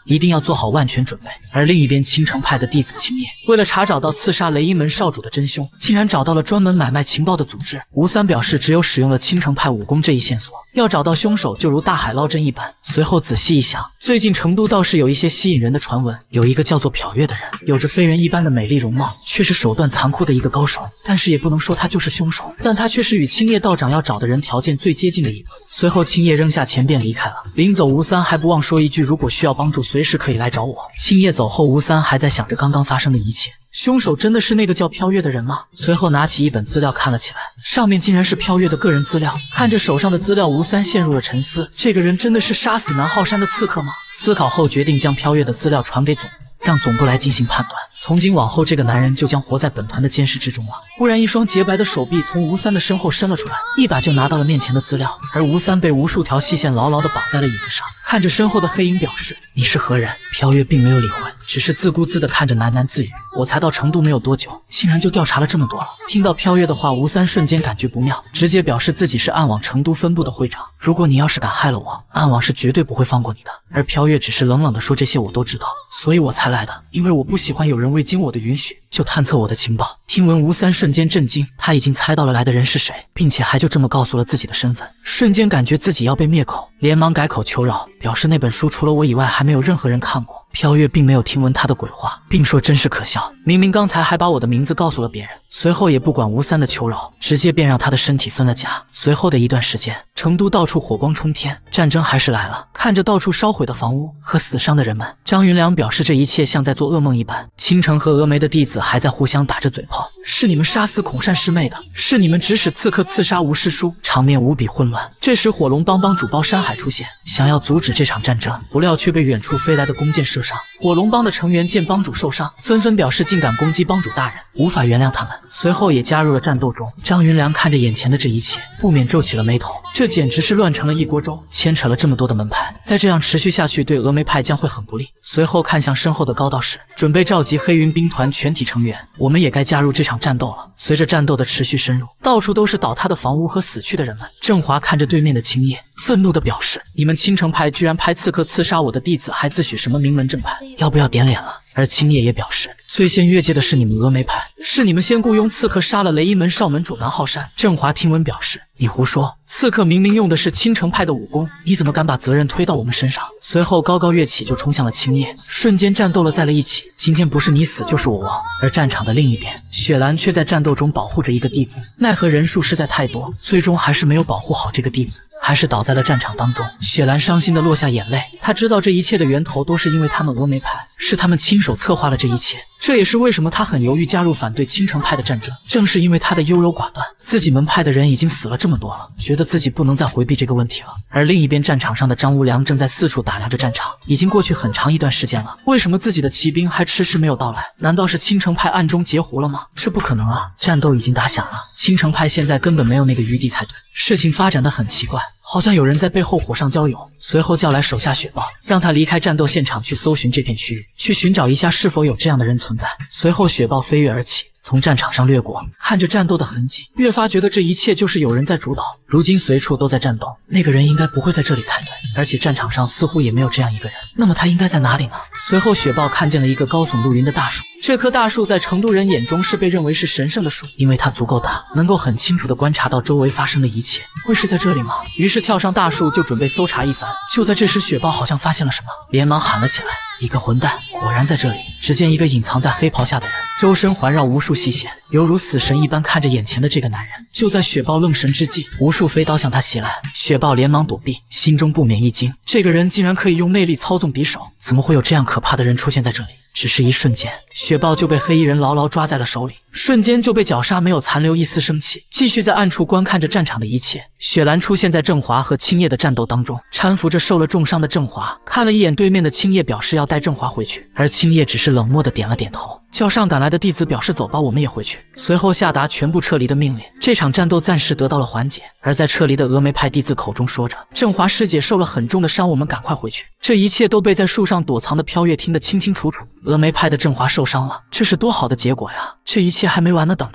一定要做好万全准备。而另一边，青城派的弟子青叶为了查找到刺杀雷音门少主的真凶，竟然找到了专门买卖情报的组织。吴三表示，只有使用了青城派武功这一线索，要找到凶手就如大海捞针一般。随后仔细一想，最近成都倒是有一些吸引人的传闻，有一个叫做皎月的人，有着非人一般的美丽容貌，却是手段残酷的一个高手。但是也不能说他就是凶手，但他却是与青叶道长要找的人条件最接近的一个。随后青叶扔下钱便离开了。临走，吴三还不忘说一句：如果需要帮助，随时可以来找我。青叶走后，吴三还在想着刚刚发生的一切。凶手真的是那个叫飘月的人吗？随后拿起一本资料看了起来，上面竟然是飘月的个人资料。看着手上的资料，吴三陷入了沉思。这个人真的是杀死南浩山的刺客吗？思考后决定将飘月的资料传给总部，让总部来进行判断。从今往后，这个男人就将活在本团的监视之中了。忽然，一双洁白的手臂从吴三的身后伸了出来，一把就拿到了面前的资料。而吴三被无数条细线牢牢地绑在了椅子上，看着身后的黑影表示：你是何人？飘月并没有理会，只是自顾自地看着，喃喃自语：我才到成都没有多久，竟然就调查了这么多了。听到飘月的话，吴三瞬间感觉不妙，直接表示自己是暗网成都分部的会长，如果你要是敢害了我，暗网是绝对不会放过你的。而飘月只是冷冷地说：这些我都知道，所以我才来的，因为我不喜欢有人未经我的允许就探测我的情报。听闻，吴三瞬间震惊，他已经猜到了来的人是谁，并且还就这么告诉了自己的身份，瞬间感觉自己要被灭口，连忙改口求饶，表示那本书除了我以外还没有任何人看过。飘月并没有听闻他的鬼话，并说真是可笑，明明刚才还把我的名字告诉了别人。随后也不管吴三的求饶，直接便让他的身体分了家。随后的一段时间，成都到处火光冲天，战争还是来了。看着到处烧毁的房屋和死伤的人们，张云良表示这一切像在做噩梦一般。青城和峨眉的弟子还在互相打着嘴炮，是你们杀死孔善师妹的，是你们指使刺客刺杀吴师叔，场面无比混乱。这时火龙帮帮主包山海出现，想要阻止这场战争，不料却被远处飞来的弓箭射伤。火龙帮的成员见帮主受伤，纷纷表示竟敢攻击帮主大人，无法原谅他们，随后也加入了战斗中。张云良看着眼前的这一切，不免皱起了眉头，这简直是乱成了一锅粥，牵扯了这么多的门派，再这样持续下去，对峨眉派将会很不利。随后看向身后的高道士，准备召集黑云兵团全体成员，我们也该加入这场战斗了。随着战斗的持续深入，到处都是倒塌的房屋和死去的人们。郑华看着对面的青叶，愤怒地表示：你们青城派居然派刺客刺杀我的弟子，还自诩什么名门正派，要不要点脸了？而青叶也表示，最先越界的是你们峨眉派，是你们先雇佣刺客杀了雷音门少门主南浩山。郑华听闻表示，你胡说，刺客明明用的是青城派的武功，你怎么敢把责任推到我们身上？随后高高跃起就冲向了青叶，瞬间战斗了在了一起。今天不是你死就是我亡。而战场的另一边，雪兰却在战斗中保护着一个弟子，奈何人数实在太多，最终还是没有保护好这个弟子，还是倒在了战场当中。雪兰伤心地落下眼泪，她知道这一切的源头都是因为他们峨眉派，是他们亲手策划了这一切。这也是为什么他很犹豫加入反对青城派的战争，正是因为他的优柔寡断，自己门派的人已经死了这么多了，觉得自己不能再回避这个问题了。而另一边战场上的张无良正在四处打量着战场，已经过去很长一段时间了，为什么自己的骑兵还迟迟没有到来？难道是青城派暗中截胡了吗？这不可能啊，战斗已经打响了，青城派现在根本没有那个余地才对。事情发展得很奇怪，好像有人在背后火上浇油。随后叫来手下雪豹，让他离开战斗现场去搜寻这片区域，去寻找一下是否有这样的人存在。随后雪豹飞跃而起，从战场上掠过，看着战斗的痕迹，越发觉得这一切就是有人在主导。如今随处都在战斗，那个人应该不会在这里才对，而且战场上似乎也没有这样一个人，那么他应该在哪里呢？随后雪豹看见了一个高耸入云的大树，这棵大树在成都人眼中是被认为是神圣的树，因为它足够大，能够很清楚地观察到周围发生的一切。会是在这里吗？于是跳上大树就准备搜查一番。就在这时，雪豹好像发现了什么，连忙喊了起来：一个混蛋，果然在这里！只见一个隐藏在黑袍下的人，周身环绕无数细线，犹如死神一般看着眼前的这个男人。就在雪豹愣神之际，无数飞刀向他袭来，雪豹连忙躲避，心中不免一惊，这个人竟然可以用魅力操纵匕首，怎么会有这样可怕的人出现在这里？只是一瞬间，雪豹就被黑衣人牢牢抓在了手里，瞬间就被绞杀，没有残留一丝生气，继续在暗处观看着战场的一切。雪兰出现在郑华和青叶的战斗当中，搀扶着受了重伤的郑华，看了一眼对面的青叶，表示要带郑华回去，而青叶只是冷漠地点了点头，叫上赶来的弟子表示走吧，我们也回去。随后下达全部撤离的命令，这场战斗暂时得到了缓解。而在撤离的峨眉派弟子口中说着，郑华师姐受了很重的伤，我们赶快回去。这一切都被在树上躲藏的飘月听得清清楚楚。峨眉派的郑华受伤了，这是多好的结果呀！这一切还没完呢，等着吧。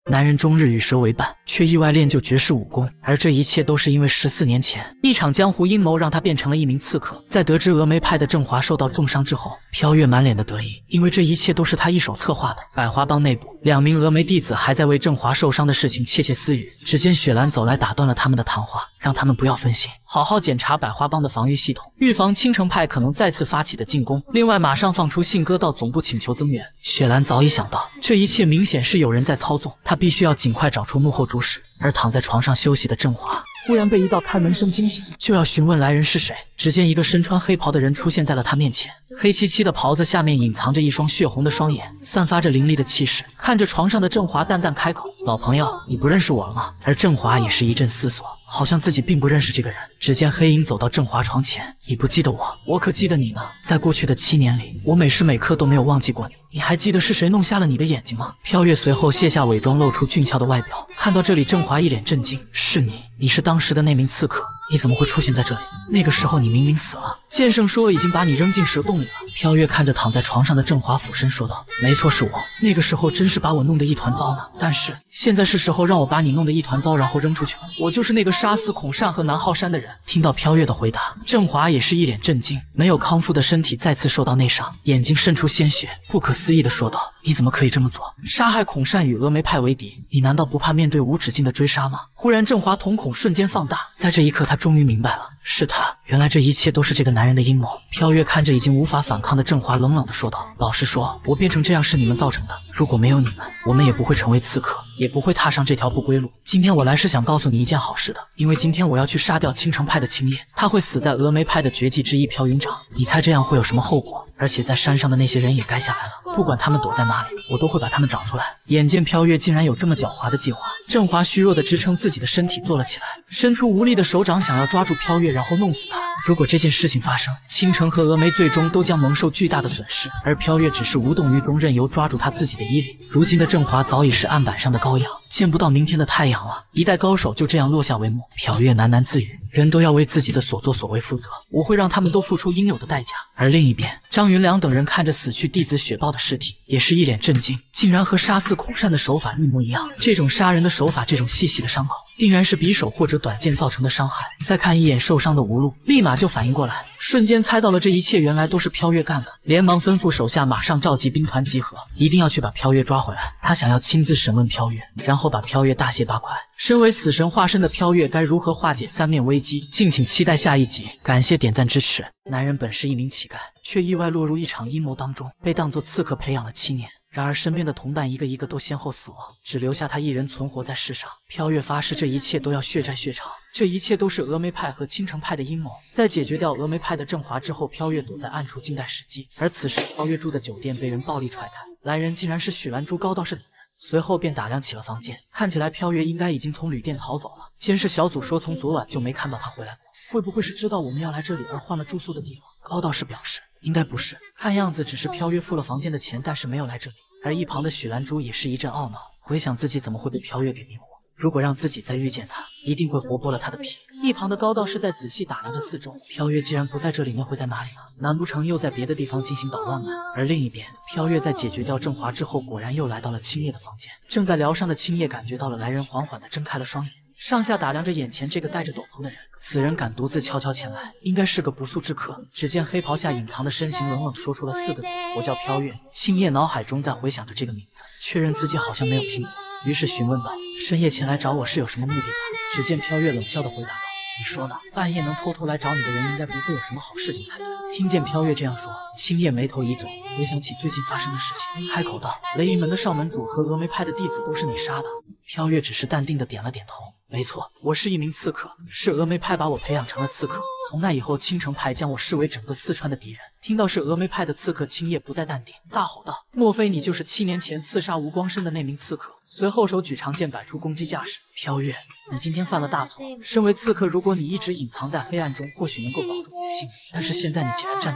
男人终日与蛇为伴，却意外练就绝世武功，而这一切都是因为十四年前一场江湖阴谋让他变成了一名刺客。在得知峨眉派的郑华受到重伤之后，飘月满脸的得意，因为这一切都是他一手策划的。百花帮内部，两名峨眉弟子还在为郑华受伤的事情窃窃私语，只见雪兰走来打断了他们的谈话，让他们不要分心，好好检查百花帮的防御系统，预防青城派可能再次发起的进攻。另外，马上放出信鸽到总部请求增援。雪兰早已想到，这一切明显是有人在操纵，他必须要尽快找出幕后主使。而躺在床上休息的郑华忽然被一道开门声惊醒，就要询问来人是谁。只见一个身穿黑袍的人出现在了他面前，黑漆漆的袍子下面隐藏着一双血红的双眼，散发着凌厉的气势。看着床上的郑华，淡淡开口：“老朋友，你不认识我了吗？”而郑华也是一阵思索，好像自己并不认识这个人。只见黑影走到郑华床前：“你不记得我，我可记得你呢。在过去的七年里，我每时每刻都没有忘记过你。你还记得是谁弄瞎了你的眼睛吗？”飘月随后卸下伪装，露出俊俏的外表。看到这里，郑华一脸震惊：“是你？你是当时的那名刺客？你怎么会出现在这里？那个时候你明明死了。剑圣说已经把你扔进蛇洞里了。”飘月看着躺在床上的郑华，俯身说道：“没错，是我。那个时候真是把我弄得一团糟呢。但是现在是时候让我把你弄得一团糟，然后扔出去了。我就是那个杀死孔善和南浩山的人。”听到飘月的回答，郑华也是一脸震惊，没有康复的身体再次受到内伤，眼睛渗出鲜血，不可思议地说道：“你怎么可以这么做？杀害孔善与峨眉派为敌，你难道不怕面对无止境的追杀吗？”忽然，郑华瞳孔瞬间放大，在这一刻，他终于明白了，是他，原来这一切都是这个男人的阴谋。飘月看着已经无法反抗的郑华，冷冷地说道：“老实说，我变成这样是你们造成的。如果没有你们，我们也不会成为刺客，也不会踏上这条不归路。今天我来是想告诉你一件好事的，因为今天我要去杀掉青城派的青叶，他会死在峨眉派的绝技之一飘云掌。你猜这样会有什么后果？而且在山上的那些人也该下来了，不管他们躲在哪里，我都会把他们找出来。”眼见飘月竟然有这么狡猾的计划，郑华虚弱地支撑自己的身体坐了起来，伸出无力的手掌想要抓住飘月，然后弄死他。如果这件事情发生，青城和峨眉最终都将蒙受巨大的损失，而飘月只是无动于衷，任由抓住他自己的衣领。如今的郑华早已是案板上的羔羊，见不到明天的太阳了。一代高手就这样落下帷幕。飘月喃喃自语：“人都要为自己的所作所为负责，我会让他们都付出应有的代价。”而另一边，张云良等人看着死去弟子雪豹的尸体，也是一脸震惊，竟然和杀死孔善的手法一模一样。这种杀人的手法，这种细细的伤口，定然是匕首或者短剑造成的伤害。再看一眼受伤的无路，立马就反应过来，瞬间猜到了这一切原来都是飘月干的，连忙吩咐手下马上召集兵团集合，一定要去把飘月抓回来。他想要亲自审问飘月，然后把飘月大卸八块。身为死神化身的飘月该如何化解三面危机，敬请期待下一集。感谢点赞支持。男人本是一名乞丐，却意外落入一场阴谋当中，被当作刺客培养了七年。然而身边的同伴一个一个都先后死亡，只留下他一人存活在世上。飘月发誓这一切都要血债血偿，这一切都是峨眉派和青城派的阴谋。在解决掉峨眉派的郑华之后，飘月躲在暗处静待时机。而此时飘月住的酒店被人暴力踹开，来人竟然是许兰珠高道士等人。随后便打量起了房间，看起来飘月应该已经从旅店逃走了。监视小组说从昨晚就没看到他回来过，会不会是知道我们要来这里而换了住宿的地方？高道士表示应该不是，看样子只是飘月付了房间的钱，但是没有来这里。而一旁的许兰珠也是一阵懊恼，回想自己怎么会被飘月给迷惑，如果让自己再遇见他，一定会活剥了他的皮。一旁的高道士在仔细打量着四周，飘月既然不在这里，那会在哪里呢？难不成又在别的地方进行捣乱吗？而另一边，飘月在解决掉郑华之后，果然又来到了青叶的房间。正在疗伤的青叶感觉到了来人，缓缓地睁开了双眼，上下打量着眼前这个戴着斗篷的人。此人敢独自悄悄前来，应该是个不速之客。只见黑袍下隐藏的身形冷冷说出了四个字：“我叫飘月。”青叶脑海中在回想着这个名字，确认自己好像没有听过，于是询问道：“深夜前来找我是有什么目的吧？”只见飘月冷笑地回答道：“你说呢？半夜能偷偷来找你的人，应该不会有什么好事情才对。”听见飘月这样说，青叶眉头一皱，回想起最近发生的事情，开口道：“雷云门的少门主和峨眉派的弟子都是你杀的？”飘月只是淡定地点了点头：“没错，我是一名刺客，是峨眉派把我培养成了刺客。从那以后，青城派将我视为整个四川的敌人。”听到是峨眉派的刺客，青叶不再淡定，大吼道：“莫非你就是七年前刺杀吴光生的那名刺客？”随后手举长剑，摆出攻击架势。飘月，你今天犯了大错。身为刺客，如果你一直隐藏在黑暗中，或许能够保住你的性命。但是现在你竟然站在这里，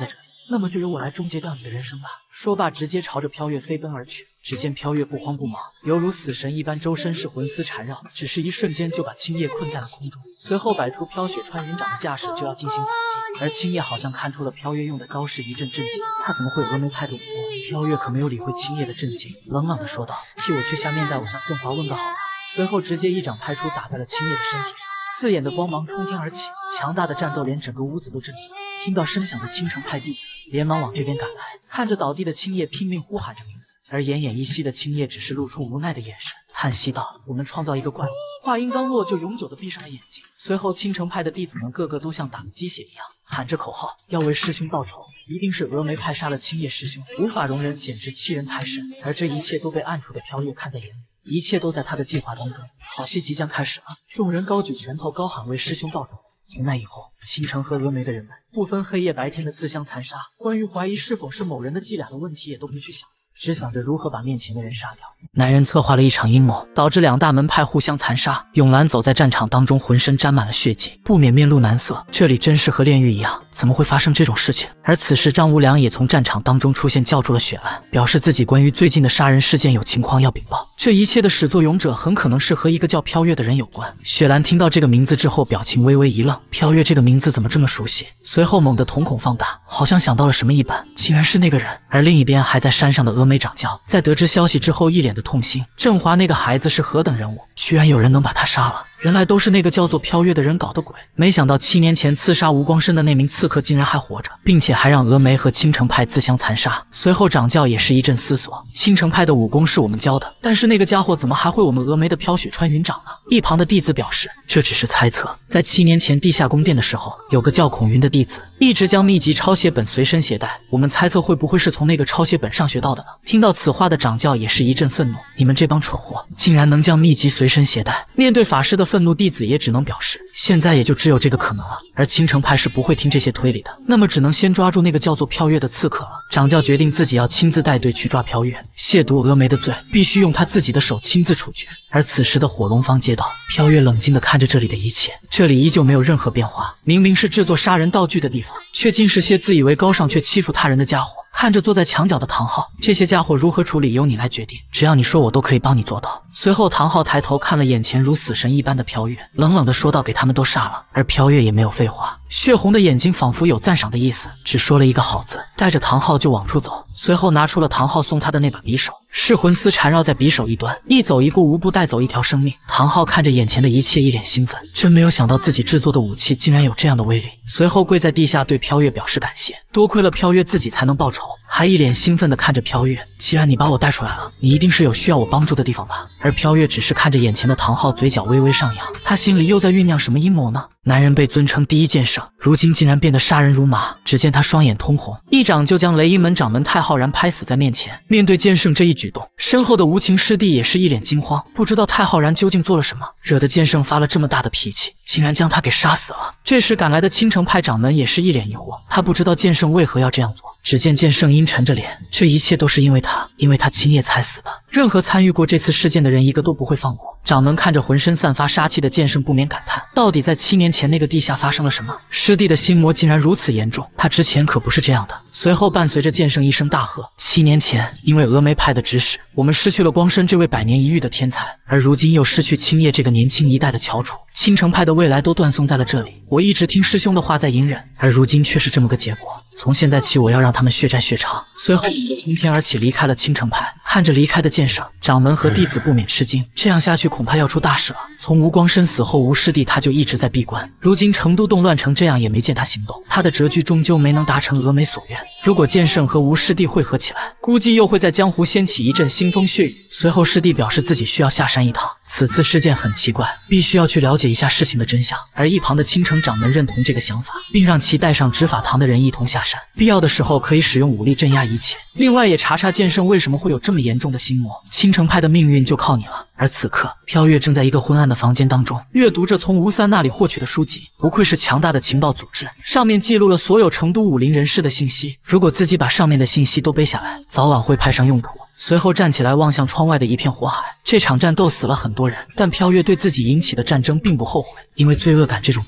那么就由我来终结掉你的人生吧。说罢，直接朝着飘月飞奔而去。只见飘月不慌不忙，犹如死神一般，周身是魂丝缠绕，只是一瞬间就把青叶困在了空中。随后摆出飘雪穿云掌的架势，就要进行反击。而青叶好像看出了飘月用的招式，一阵震惊。他怎么会有峨眉派的武功？飘月可没有理会青叶的震惊，冷冷地说道：“替我去下面代我向振华问个好吧。”随后直接一掌拍出，打在了青叶的身体上。刺眼的光芒冲天而起，强大的战斗连整个屋子都震碎。听到声响的青城派弟子连忙往这边赶来，看着倒地的青叶拼命呼喊着名字，而奄奄一息的青叶只是露出无奈的眼神，叹息道：“我们创造一个怪物。”话音刚落，就永久的闭上了眼睛。随后青城派的弟子们个个都像打了鸡血一样喊着口号，要为师兄报仇。一定是峨眉派杀了青叶师兄，无法容忍，简直欺人太甚。而这一切都被暗处的飘月看在眼里，一切都在他的计划当中。好戏即将开始了，众人高举拳头，高喊为师兄报仇。从那以后，青城和峨眉的人们不分黑夜白天的自相残杀，关于怀疑是否是某人的伎俩的问题也都不去想，只想着如何把面前的人杀掉。男人策划了一场阴谋，导致两大门派互相残杀。永兰走在战场当中，浑身沾满了血迹，不免面露难色。这里真是和炼狱一样，怎么会发生这种事情？而此时张无良也从战场当中出现，叫住了雪兰，表示自己关于最近的杀人事件有情况要禀报。这一切的始作俑者很可能是和一个叫飘月的人有关。雪兰听到这个名字之后，表情微微一愣，飘月这个名字怎么这么熟悉？随后猛地瞳孔放大，好像想到了什么一般，竟然是那个人。而另一边还在山上的峨眉掌教，在得知消息之后，一脸的痛心。振华那个孩子是何等人物，居然有人能把他杀了。原来都是那个叫做飘月的人搞的鬼，没想到七年前刺杀吴光生的那名刺客竟然还活着，并且还让峨眉和青城派自相残杀。随后掌教也是一阵思索，青城派的武功是我们教的，但是那个家伙怎么还会我们峨眉的飘雪穿云掌呢？一旁的弟子表示，这只是猜测。在七年前地下宫殿的时候，有个叫孔云的弟子一直将秘籍抄写本随身携带，我们猜测会不会是从那个抄写本上学到的呢？听到此话的掌教也是一阵愤怒，你们这帮蠢货竟然能将秘籍随身携带。面对法师的愤怒，弟子也只能表示，现在也就只有这个可能了。而青城派是不会听这些推理的，那么只能先抓住那个叫做飘月的刺客了。掌教决定自己要亲自带队去抓飘月，亵渎峨眉的罪必须用他自己的手亲自处决。而此时的火龙坊街道，飘月冷静地看着这里的一切，这里依旧没有任何变化。明明是制作杀人道具的地方，却尽是些自以为高尚却欺负他人的家伙。看着坐在墙角的唐昊，这些家伙如何处理由你来决定，只要你说我都可以帮你做到。随后唐昊抬头看了眼前如死神一般的飘月，冷冷地说道，给他们都杀了。而飘月也没有废话，血红的眼睛仿佛有赞赏的意思，只说了一个好字，带着唐昊就往出走。随后拿出了唐昊送他的那把匕首，噬魂丝缠绕在匕首一端，一走一过，无不带走一条生命。唐昊看着眼前的一切，一脸兴奋，真没有想到自己制作的武器竟然有这样的威力。随后跪在地下对飘月表示感谢，多亏了飘月自己才能报仇，还一脸兴奋地看着飘月，既然你把我带出来了，你一定是有需要我帮助的地方吧？而飘月只是看着眼前的唐昊，嘴角微微上扬，他心里又在酝酿什么阴谋呢？男人被尊称第一剑圣，如今竟然变得杀人如麻。只见他双眼通红，一掌就将雷音门掌门太浩然拍死在面前。面对剑圣这一举动，身后的无情师弟也是一脸惊慌，不知道太浩然究竟做了什么，惹得剑圣发了这么大的脾气，竟然将他给杀死了。这时赶来的青城派掌门也是一脸疑惑，他不知道剑圣为何要这样做。只见剑圣阴沉着脸，这一切都是因为他，因为他青叶才死的。任何参与过这次事件的人，一个都不会放过。掌门看着浑身散发杀气的剑圣，不免感叹，到底在七年前那个地下发生了什么？师弟的心魔竟然如此严重，他之前可不是这样的。随后伴随着剑圣一声大喝，七年前因为峨眉派的指使，我们失去了光深这位百年一遇的天才，而如今又失去青叶这个年轻一代的翘楚，青城派的未来都断送在了这里。我一直听师兄的话在隐忍，而如今却是这么个结果。从现在起，我要让他们血债血偿。随后冲天而起，离开了青城派。看着离开的剑圣，掌门和弟子不免吃惊，这样下去恐怕要出大事了。从吴光深死后，吴师弟他就一直在闭关，如今成都动乱成这样，也没见他行动。他的谪居终究没能达成峨眉所愿。如果剑圣和吴师弟汇合起来，估计又会在江湖掀起一阵腥风血雨。随后师弟表示自己需要下山一趟，此次事件很奇怪，必须要去了解一下事情的真相。而一旁的青城掌门认同这个想法，并让其带上执法堂的人一同下山，必要的时候可以使用武力镇压一切。另外也查查剑圣为什么会有这么严重的心魔，青城派的命运就靠你了。而此刻飘月正在一个昏暗的房间当中阅读着从吴三那里获取的书籍，不愧是强大的情报组织，上面记录了所有成都武林人士的信息，如果自己把上面的信息都背下来，早晚会派上用途。随后站起来望向窗外的一片火海，这场战斗死了很多人，但飘月对自己引起的战争并不后悔，因为罪恶感这种东西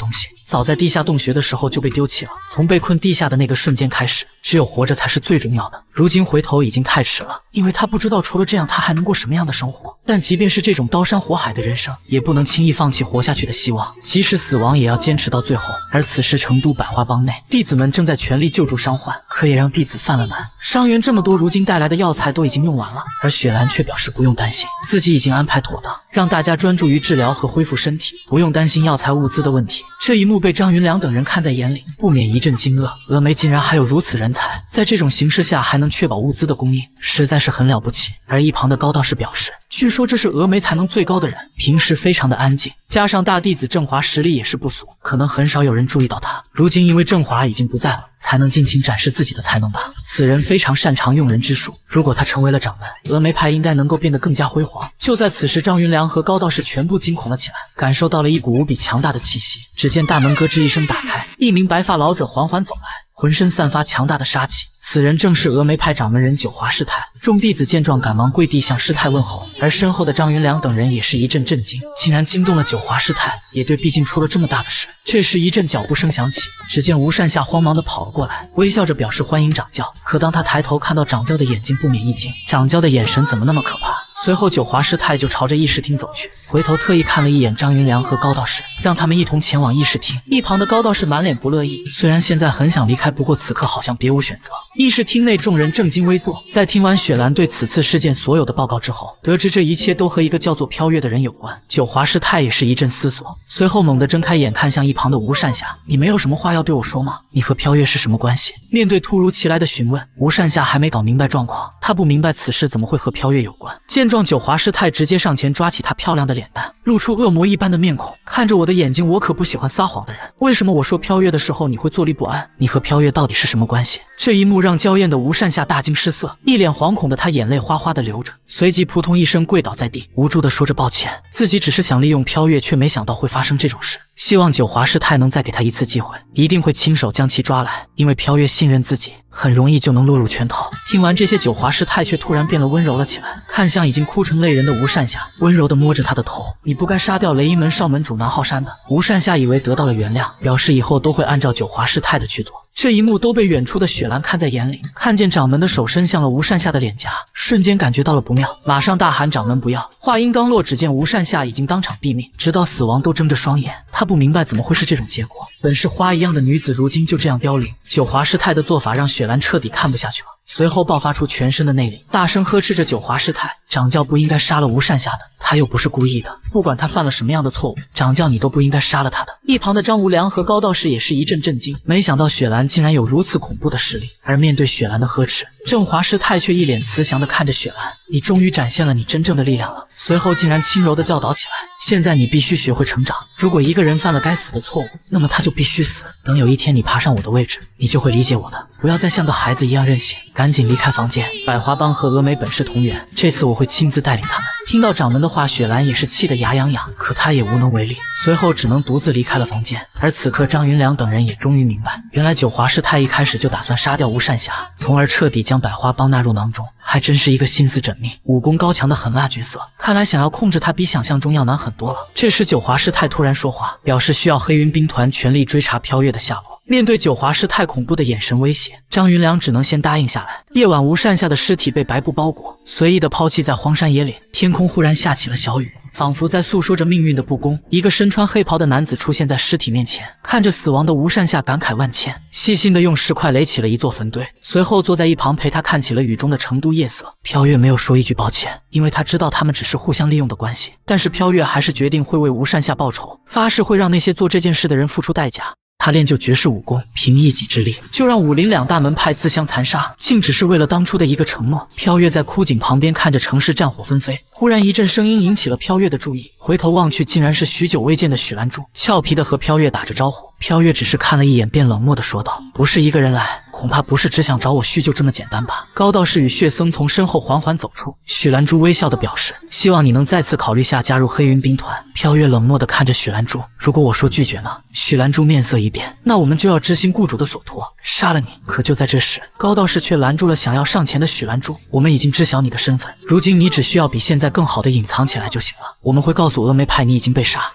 早在地下洞穴的时候就被丢弃了。从被困地下的那个瞬间开始，只有活着才是最重要的。如今回头已经太迟了，因为他不知道除了这样他还能过什么样的生活。但即便是这种刀山火海的人生，也不能轻易放弃活下去的希望，即使死亡也要坚持到最后。而此时成都百花帮内，弟子们正在全力救助伤患，可也让弟子犯了难。伤员这么多，如今带来的药材都已经用完了，而雪兰却表示不用担心，自己已经安排妥当，让大家专注于治疗和恢复身体，不用担心药材物资的问题。这一幕被张云良等人看在眼里，不免一阵惊愕。峨眉竟然还有如此人才，在这种形势下还能确保物资的供应，实在是很了不起。而一旁的高道士表示，据说这是峨眉才能最高的人，平时非常的安静，加上大弟子郑华实力也是不俗，可能很少有人注意到他。如今因为郑华已经不在了，才能尽情展示自己的才能吧。此人非常擅长用人之术，如果他成为了掌门，峨眉派应该能够变得更加辉煌。就在此时，张云良和高道士全部惊恐了起来，感受到了一股无比强大的气息。只见大门咯吱一声打开，一名白发老者缓缓走来，浑身散发强大的杀气。此人正是峨眉派掌门人九华师太。众弟子见状赶忙跪地向师太问候，而身后的张云良等人也是一阵震惊，竟然惊动了九华师太。也对，毕竟出了这么大的事。这时一阵脚步声响起，只见吴善夏慌忙地跑了过来，微笑着表示欢迎掌教。可当他抬头看到掌教的眼睛，不免一惊，掌教的眼神怎么那么可怕？随后九华师太就朝着议事厅走去，回头特意看了一眼张云良和高道士，让他们一同前往议事厅。一旁的高道士满脸不乐意，虽然现在很想离开，不过此刻好像别无选择。议事厅内众人正襟危坐，在听完雪兰对此次事件所有的报告之后，得知这一切都和一个叫做飘月的人有关。九华师太也是一阵思索，随后猛地睁开眼看向一旁的吴善夏，你没有什么话要对我说吗？你和飘月是什么关系？面对突如其来的询问，吴善夏还没搞明白状况，他不明白此事怎么会和飘月有关。见状，九华师太直接上前抓起她漂亮的脸蛋，露出恶魔一般的面孔，看着我的眼睛，我可不喜欢撒谎的人。为什么我说飘月的时候你会坐立不安？你和飘月到底是什么关系？这一幕让娇艳的吴善夏大惊失色，一脸惶恐的她眼泪哗哗的流着，随即扑通一声跪倒在地，无助的说着抱歉，自己只是想利用飘月，却没想到会发生这种事。希望九华师太能再给他一次机会，一定会亲手将其抓来，因为飘月信任自己，很容易就能落入圈套。听完这些，九华师太却突然变得温柔了起来，看向已经哭成泪人的吴善夏，温柔地摸着他的头，你不该杀掉雷音门少门主南浩山的。吴善夏以为得到了原谅，表示以后都会按照九华师太的去做。这一幕都被远处的雪兰看在眼里，看见掌门的手伸向了吴善夏的脸颊，瞬间感觉到了不妙，马上大喊掌门不要。话音刚落，只见吴善夏已经当场毙命，直到死亡都睁着双眼。他不明白怎么会是这种结果，本是花一样的女子，如今就这样凋零。九华师太的做法让雪兰彻底看不下去了，随后爆发出全身的内力，大声呵斥着九华师太，掌教不应该杀了吴善夏的，他又不是故意的，不管他犯了什么样的错误，掌教你都不应该杀了他的。一旁的张无良和高道士也是一阵震惊，没想到雪兰竟然有如此恐怖的实力。而面对雪兰的呵斥，郑华师太却一脸慈祥地看着雪兰，你终于展现了你真正的力量了。随后竟然轻柔地教导起来，现在你必须学会成长，如果一个人犯了该死的错误，那么他就必须死。等有一天你爬上我的位置，你就会理解我的，不要再像个孩子一样任性，赶紧离开房间。百花帮和峨眉本是同源，这次我会亲自带领他们。听到掌门的话，雪兰也是气得牙痒痒，可她也无能为力，随后只能独自离开了房间。而此刻张云良等人也终于明白，原来九华师太一开始就打算杀掉吴善侠，从而彻底将百花帮纳入囊中，还真是一个心思缜密、武功高强的狠辣角色。看来想要控制他比想象中要难很多了。这时九华师太突然说话，表示需要黑云兵团全力追查飘月的下落。面对九华师太恐怖的眼神威胁，张云良只能先答应下来。夜晚，吴善夏的尸体被白布包裹，随意的抛弃在荒山野岭。天空忽然下起了小雨，仿佛在诉说着命运的不公。一个身穿黑袍的男子出现在尸体面前，看着死亡的吴善夏感慨万千，细心的用石块垒起了一座坟堆，随后坐在一旁陪他看起了雨中的成都夜色。飘月没有说一句抱歉，因为他知道他们只是互相利用的关系，但是飘月还是决定会为吴善夏报仇，发誓会让那些做这件事的人付出代价。他练就绝世武功，凭一己之力就让武林两大门派自相残杀，竟只是为了当初的一个承诺。飘月在枯井旁边看着城市战火纷飞，忽然一阵声音引起了飘月的注意，回头望去，竟然是许久未见的许兰珠，俏皮的和飘月打着招呼。飘月只是看了一眼，便冷漠地说道：“不是一个人来，恐怕不是只想找我叙旧这么简单吧？”高道士与血僧从身后缓缓走出，许兰珠微笑地表示：“希望你能再次考虑下加入黑云兵团。”飘月冷漠地看着许兰珠：“如果我说拒绝呢？”许兰珠面色一变：“那我们就要执行雇主的所托，杀了你。”可就在这时，高道士却拦住了想要上前的许兰珠：“我们已经知晓你的身份，如今你只需要比现在更好的隐藏起来就行了。我们会告诉峨眉派你已经被杀，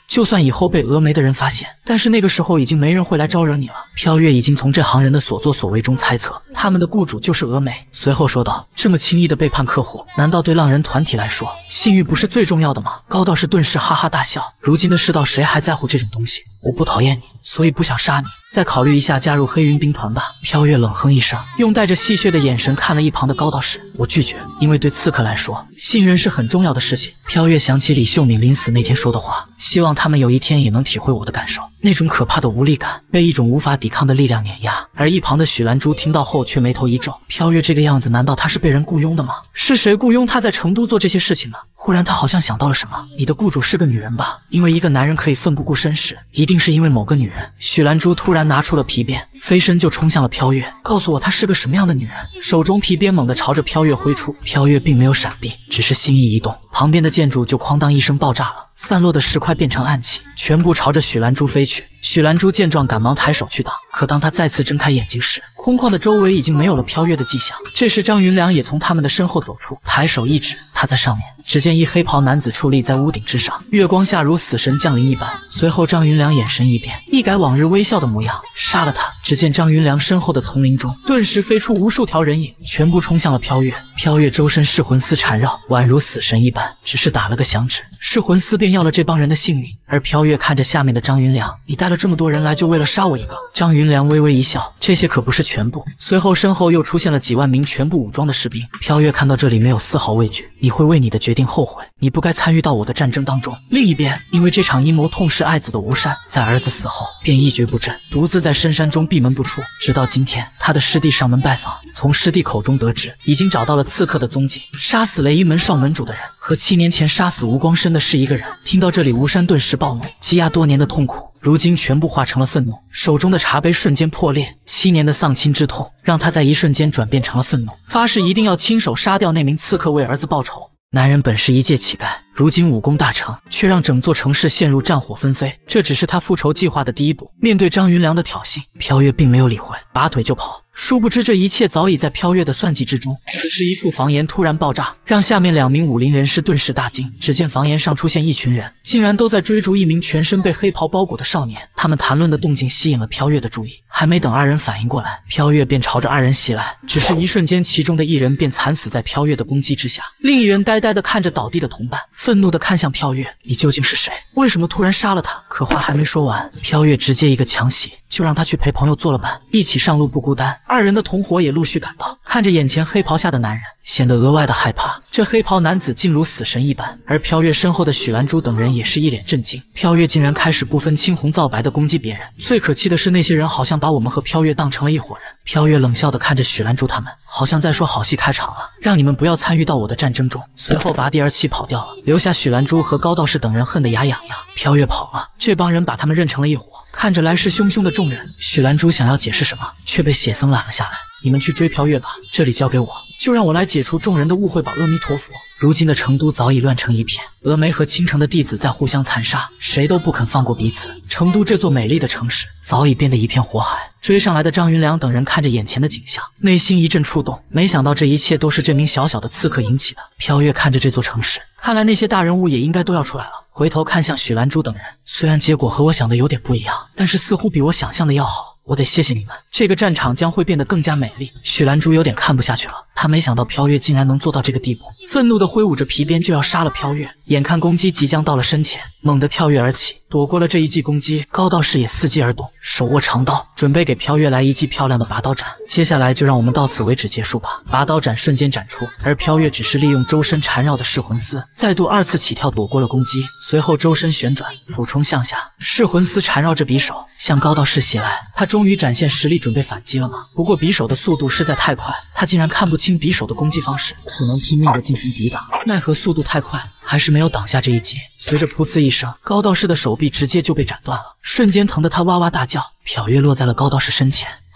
就算以后被峨眉的人发现，但是那个时候已经没人会来招惹你了。飘月已经从这行人的所作所为中猜测，他们的雇主就是峨眉。随后说道：“这么轻易的背叛客户，难道对浪人团体来说，信誉不是最重要的吗？”高道士顿时哈哈大笑。如今的世道，谁还在乎这种东西？我不讨厌你，所以不想杀你。再考虑一下加入黑云兵团吧。飘月冷哼一声，用带着戏谑的眼神看了一旁的高道士。我拒绝，因为对刺客来说，信任是很重要的事情。飘月想起李秀敏临死那天说的话，希望他们有一天也能体会我的感受，那种可怕的无力感，被一种无法抵抗的力量碾压。而一旁的许兰珠听到后却眉头一皱，飘月这个样子，难道他是被人雇佣的吗？是谁雇佣他在成都做这些事情呢？忽然他好像想到了什么，你的雇主是个女人吧？因为一个男人可以奋不顾身时，一定是因为某个女人。许兰珠突然拿出了皮鞭，飞身就冲向了飘月，告诉我她是个什么样的女人。手中皮鞭猛地朝着飘月挥出，飘月并没有闪避，只是心意一动，旁边的建筑就哐当一声爆炸了，散落的石块变成暗器，全部朝着许兰珠飞去。许兰珠见状赶忙抬手去挡，可当他再次睁开眼睛时，空旷的周围已经没有了飘月的迹象。这时张云良也从他们的身后走出，抬手一指，他在上面。只见一黑袍男子矗立在屋顶之上，月光下如死神降临一般。随后张云良眼神一变，一改往日微笑的模样，杀了他。只见张云良身后的丛林中顿时飞出无数条人影，全部冲向了飘月。飘月周身噬魂丝缠绕，宛如死神一般，只是打了个响指，噬魂丝便要了这帮人的性命。而飘月看着下面的张云良，你带了这么多人来就为了杀我一个？张云良微微一笑，这些可不是全部。随后身后又出现了几万名全部武装的士兵。飘月看到这里没有丝毫畏惧，你会为你的决定后悔，你不该参与到我的战争当中。另一边，因为这场阴谋痛失爱子的吴山，在儿子死后便一蹶不振，独自在深山中闭门不出。直到今天，他的师弟上门拜访，从师弟口中得知，已经找到了刺客的踪迹，杀死雷音门少门主的人和七年前杀死吴光深的是一个人。听到这里，吴山顿时暴怒，积压多年的痛苦如今全部化成了愤怒，手中的茶杯瞬间破裂。七年的丧亲之痛让他在一瞬间转变成了愤怒，发誓一定要亲手杀掉那名刺客，为儿子报仇。男人本是一介乞丐，如今武功大成，却让整座城市陷入战火纷飞，这只是他复仇计划的第一步。面对张云良的挑衅，飘月并没有理会，拔腿就跑。殊不知这一切早已在飘月的算计之中。此时一处房檐突然爆炸，让下面两名武林人士顿时大惊。只见房檐上出现一群人，竟然都在追逐一名全身被黑袍包裹的少年。他们谈论的动静吸引了飘月的注意，还没等二人反应过来，飘月便朝着二人袭来。只是一瞬间，其中的一人便惨死在飘月的攻击之下，另一人呆呆地看着倒地的同伴，愤怒地看向飘月：“你究竟是谁？为什么突然杀了他？”可话还没说完，飘月直接一个强袭，就让他去陪朋友做了伴，一起上路不孤单。二人的同伙也陆续赶到，看着眼前黑袍下的男人，显得额外的害怕。这黑袍男子竟如死神一般，而飘月身后的许兰珠等人也是一脸震惊。飘月竟然开始不分青红皂白的攻击别人，最可气的是那些人好像把我们和飘月当成了一伙人。飘月冷笑地看着许兰珠他们，好像在说好戏开场了，让你们不要参与到我的战争中。随后拔地而起跑掉了，留下许兰珠和高道士等人恨得牙痒痒。飘月跑了，这帮人把他们认成了一伙。看着来势汹汹的众人，许兰珠想要解释什么，却被写僧拦了下来。你们去追飘月吧，这里交给我，就让我来解除众人的误会吧。阿弥陀佛。如今的成都早已乱成一片，峨眉和青城的弟子在互相残杀，谁都不肯放过彼此。成都这座美丽的城市早已变得一片火海。追上来的张云良等人看着眼前的景象，内心一阵触动，没想到这一切都是这名小小的刺客引起的。飘月看着这座城市，看来那些大人物也应该都要出来了。回头看向许兰珠等人，虽然结果和我想的有点不一样，但是似乎比我想象的要好。我得谢谢你们，这个战场将会变得更加美丽。许兰珠有点看不下去了，她没想到飘月竟然能做到这个地步，愤怒地挥舞着皮鞭就要杀了飘月。眼看攻击即将到了身前，猛地跳跃而起，躲过了这一记攻击。高道士也伺机而动，手握长刀，准备给飘月来一记漂亮的拔刀斩。接下来就让我们到此为止结束吧。拔刀斩瞬间斩出，而飘月只是利用周身缠绕的噬魂丝，再度二次起跳躲过了攻击，随后周身旋转，俯冲向下，噬魂丝缠绕着匕首向高道士袭来。他终于展现实力，准备反击了吗？不过匕首的速度实在太快，他竟然看不清匕首的攻击方式，只能拼命地进行抵挡。奈何速度太快，还是没有挡下这一击。随着噗呲一声，高道士的手臂直接就被斩断了，瞬间疼得他哇哇大叫。瞟月落在了高道士身前，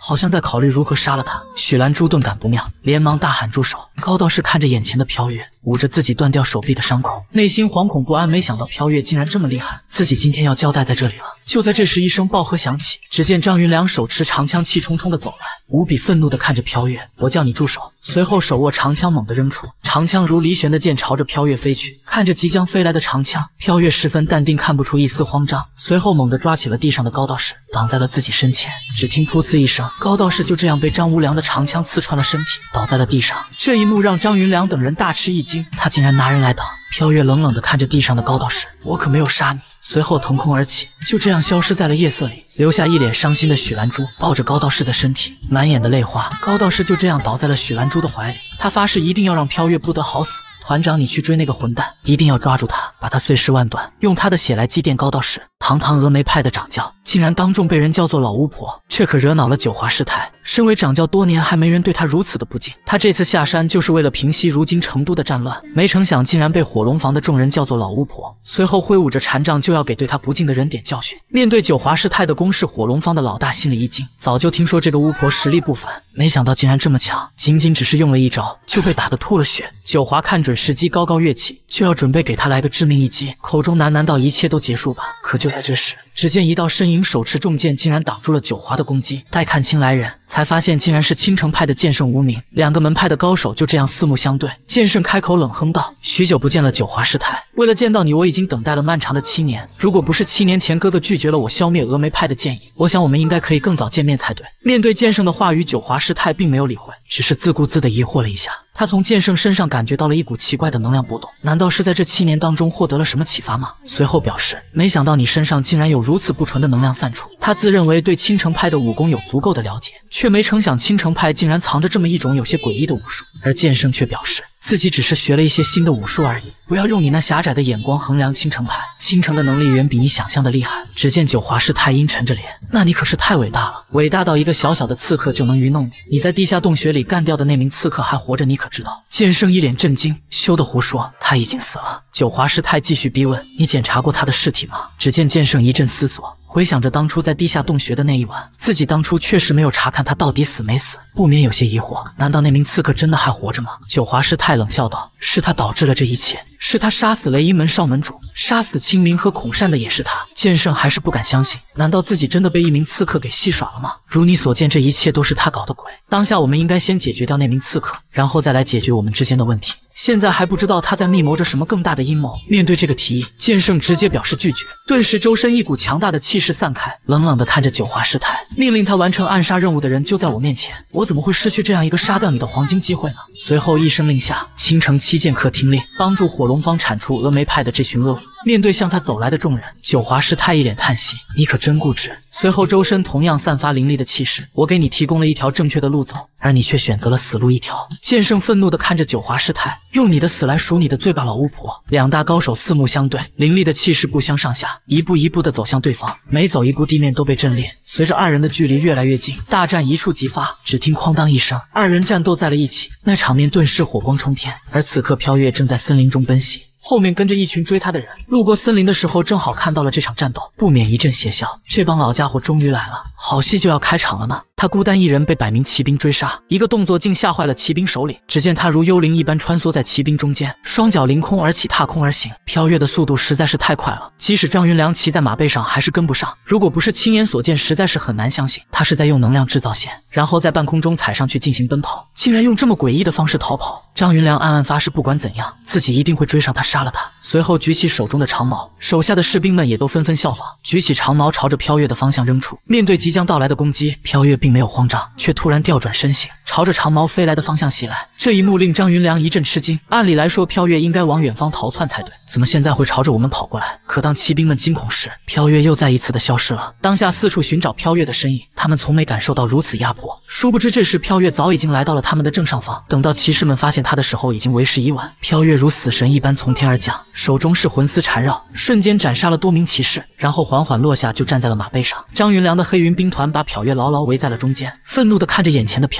好像在考虑如何杀了他。许兰珠顿感不妙，连忙大喊住手。高道士看着眼前的飘月，捂着自己断掉手臂的伤口，内心惶恐不安。没想到飘月竟然这么厉害，自己今天要交代在这里了。就在这时，一声爆喝响起，只见张云良手持长枪，气冲冲地走来，无比愤怒地看着飘月：“我叫你住手！”随后手握长枪猛地扔出，长枪如离弦的箭朝着飘月飞去。看着即将飞来的长枪，飘月十分淡定，看不出一丝慌张。随后猛地抓起了地上的高道士，挡在了自己身前。只听噗呲一声，高道士就这样被张无良的长枪刺穿了身体，倒在了地上。这一幕让张云良等人大吃一惊，他竟然拿人来挡。飘月冷冷地看着地上的高道士：“我可没有杀你。”随后腾空而起，就这样消失在了夜色里，留下一脸伤心的许兰珠抱着高道士的身体，满眼的泪花。高道士就这样倒在了许兰珠的怀里，他发誓一定要让飘月不得好死。团长，你去追那个混蛋，一定要抓住他，把他碎尸万段，用他的血来祭奠高道士。堂堂峨眉派的掌教，竟然当众被人叫做老巫婆，这可惹恼了九华师太。身为掌教多年，还没人对他如此的不敬。他这次下山就是为了平息如今成都的战乱，没成想竟然被火龙房的众人叫做老巫婆。随后挥舞着禅杖，就要给对他不敬的人点教训。面对九华师太的攻势，火龙方的老大心里一惊，早就听说这个巫婆实力不凡，没想到竟然这么强，仅仅只是用了一招就被打得吐了血。九华看准时机，高高跃起，就要准备给他来个致命一击，口中喃喃道：“一切都结束吧。”可就在这时，只见一道身影手持重剑，竟然挡住了九华的攻击。待看清来人，才发现竟然是青城派的剑圣无名。两个门派的高手就这样四目相对，剑圣开口冷哼道：“许久不见了，九华师太，为了见到你，我已经等待了漫长的七年。如果不是七年前哥哥拒绝了我消灭峨眉派的建议，我想我们应该可以更早见面才对。”面对剑圣的话语，九华师太并没有理会，只是自顾自地疑惑了一下。他从剑圣身上感觉到了一股奇怪的能量波动，难道是在这七年当中获得了什么启发吗？随后表示，没想到你身上竟然有如此不纯的能量散出。他自认为对青城派的武功有足够的了解，却没成想青城派竟然藏着这么一种有些诡异的武术。而剑圣却表示，自己只是学了一些新的武术而已，不要用你那狭窄的眼光衡量青城派，青城的能力远比你想象的厉害。只见九华师太阴沉着脸：“那你可是太伟大了，伟大到一个小小的刺客就能愚弄你。你在地下洞穴里干掉的那名刺客还活着，你可知道？”剑圣一脸震惊：“休得胡说，他已经死了。”九华师太继续逼问：“你检查过他的尸体吗？”只见剑圣一阵思索，回想着当初在地下洞穴的那一晚，自己当初确实没有查看他到底死没死，不免有些疑惑，难道那名刺客真的还活着吗？九华师太冷笑道：“是他导致了这一切，是他杀死雷音门少门主，杀死清明和孔善的也是他。”剑圣还是不敢相信，难道自己真的被一名刺客给戏耍了吗？如你所见，这一切都是他搞的鬼。当下我们应该先解决掉那名刺客，然后再来解决我们之间的问题。现在还不知道他在密谋着什么更大的阴谋。面对这个提议，剑圣直接表示拒绝。顿时周身一股强大的气势散开，冷冷地看着九华师太，命令他完成暗杀任务的人就在我面前，我怎么会失去这样一个杀掉你的黄金机会呢？随后一声令下，青城七剑客听令，帮助火龙方铲除峨眉派的这群恶妇。面对向他走来的众人，九华师太一脸叹息：“你可真固执。”随后周身同样散发凌厉的气势，我给你提供了一条正确的路走，而你却选择了死路一条。剑圣愤怒地看着九华师太，用你的死来赎你的罪吧，老巫婆！两大高手四目相对，凌厉的气势不相上下，一步一步地走向对方，每走一步地面都被震裂。随着二人的距离越来越近，大战一触即发，只听哐当一声，二人战斗在了一起，那场面顿时火光冲天。而此刻飘月正在森林中奔袭，后面跟着一群追他的人，路过森林的时候正好看到了这场战斗，不免一阵邪笑。这帮老家伙终于来了，好戏就要开场了呢。他孤单一人被百名骑兵追杀，一个动作竟吓坏了骑兵首领。只见他如幽灵一般穿梭在骑兵中间，双脚凌空而起，踏空而行。飘月的速度实在是太快了，即使张云良骑在马背上还是跟不上。如果不是亲眼所见，实在是很难相信他是在用能量制造线，然后在半空中踩上去进行奔跑，竟然用这么诡异的方式逃跑。张云良暗暗发誓，不管怎样，自己一定会追上他，杀了他。随后举起手中的长矛，手下的士兵们也都纷纷效仿，举起长矛朝着飘月的方向扔出。面对即将到来的攻击，飘月并没有慌张，却突然调转身形，朝着长矛飞来的方向袭来。这一幕令张云良一阵吃惊，按理来说飘月应该往远方逃窜才对，怎么现在会朝着我们跑过来？可当骑兵们惊恐时，飘月又再一次的消失了。当下四处寻找飘月的身影，他们从没感受到如此压迫。殊不知这时飘月早已经来到了他们的正上方，等到骑士们发现他的时候，已经为时已晚。飘月如死神一般从天而降，手中是魂丝缠绕，瞬间斩杀了多名骑士，然后缓缓落下，就站在了马背上。张云良的黑云兵团把皎月牢牢围在了中间，愤怒地看着眼前的飘月，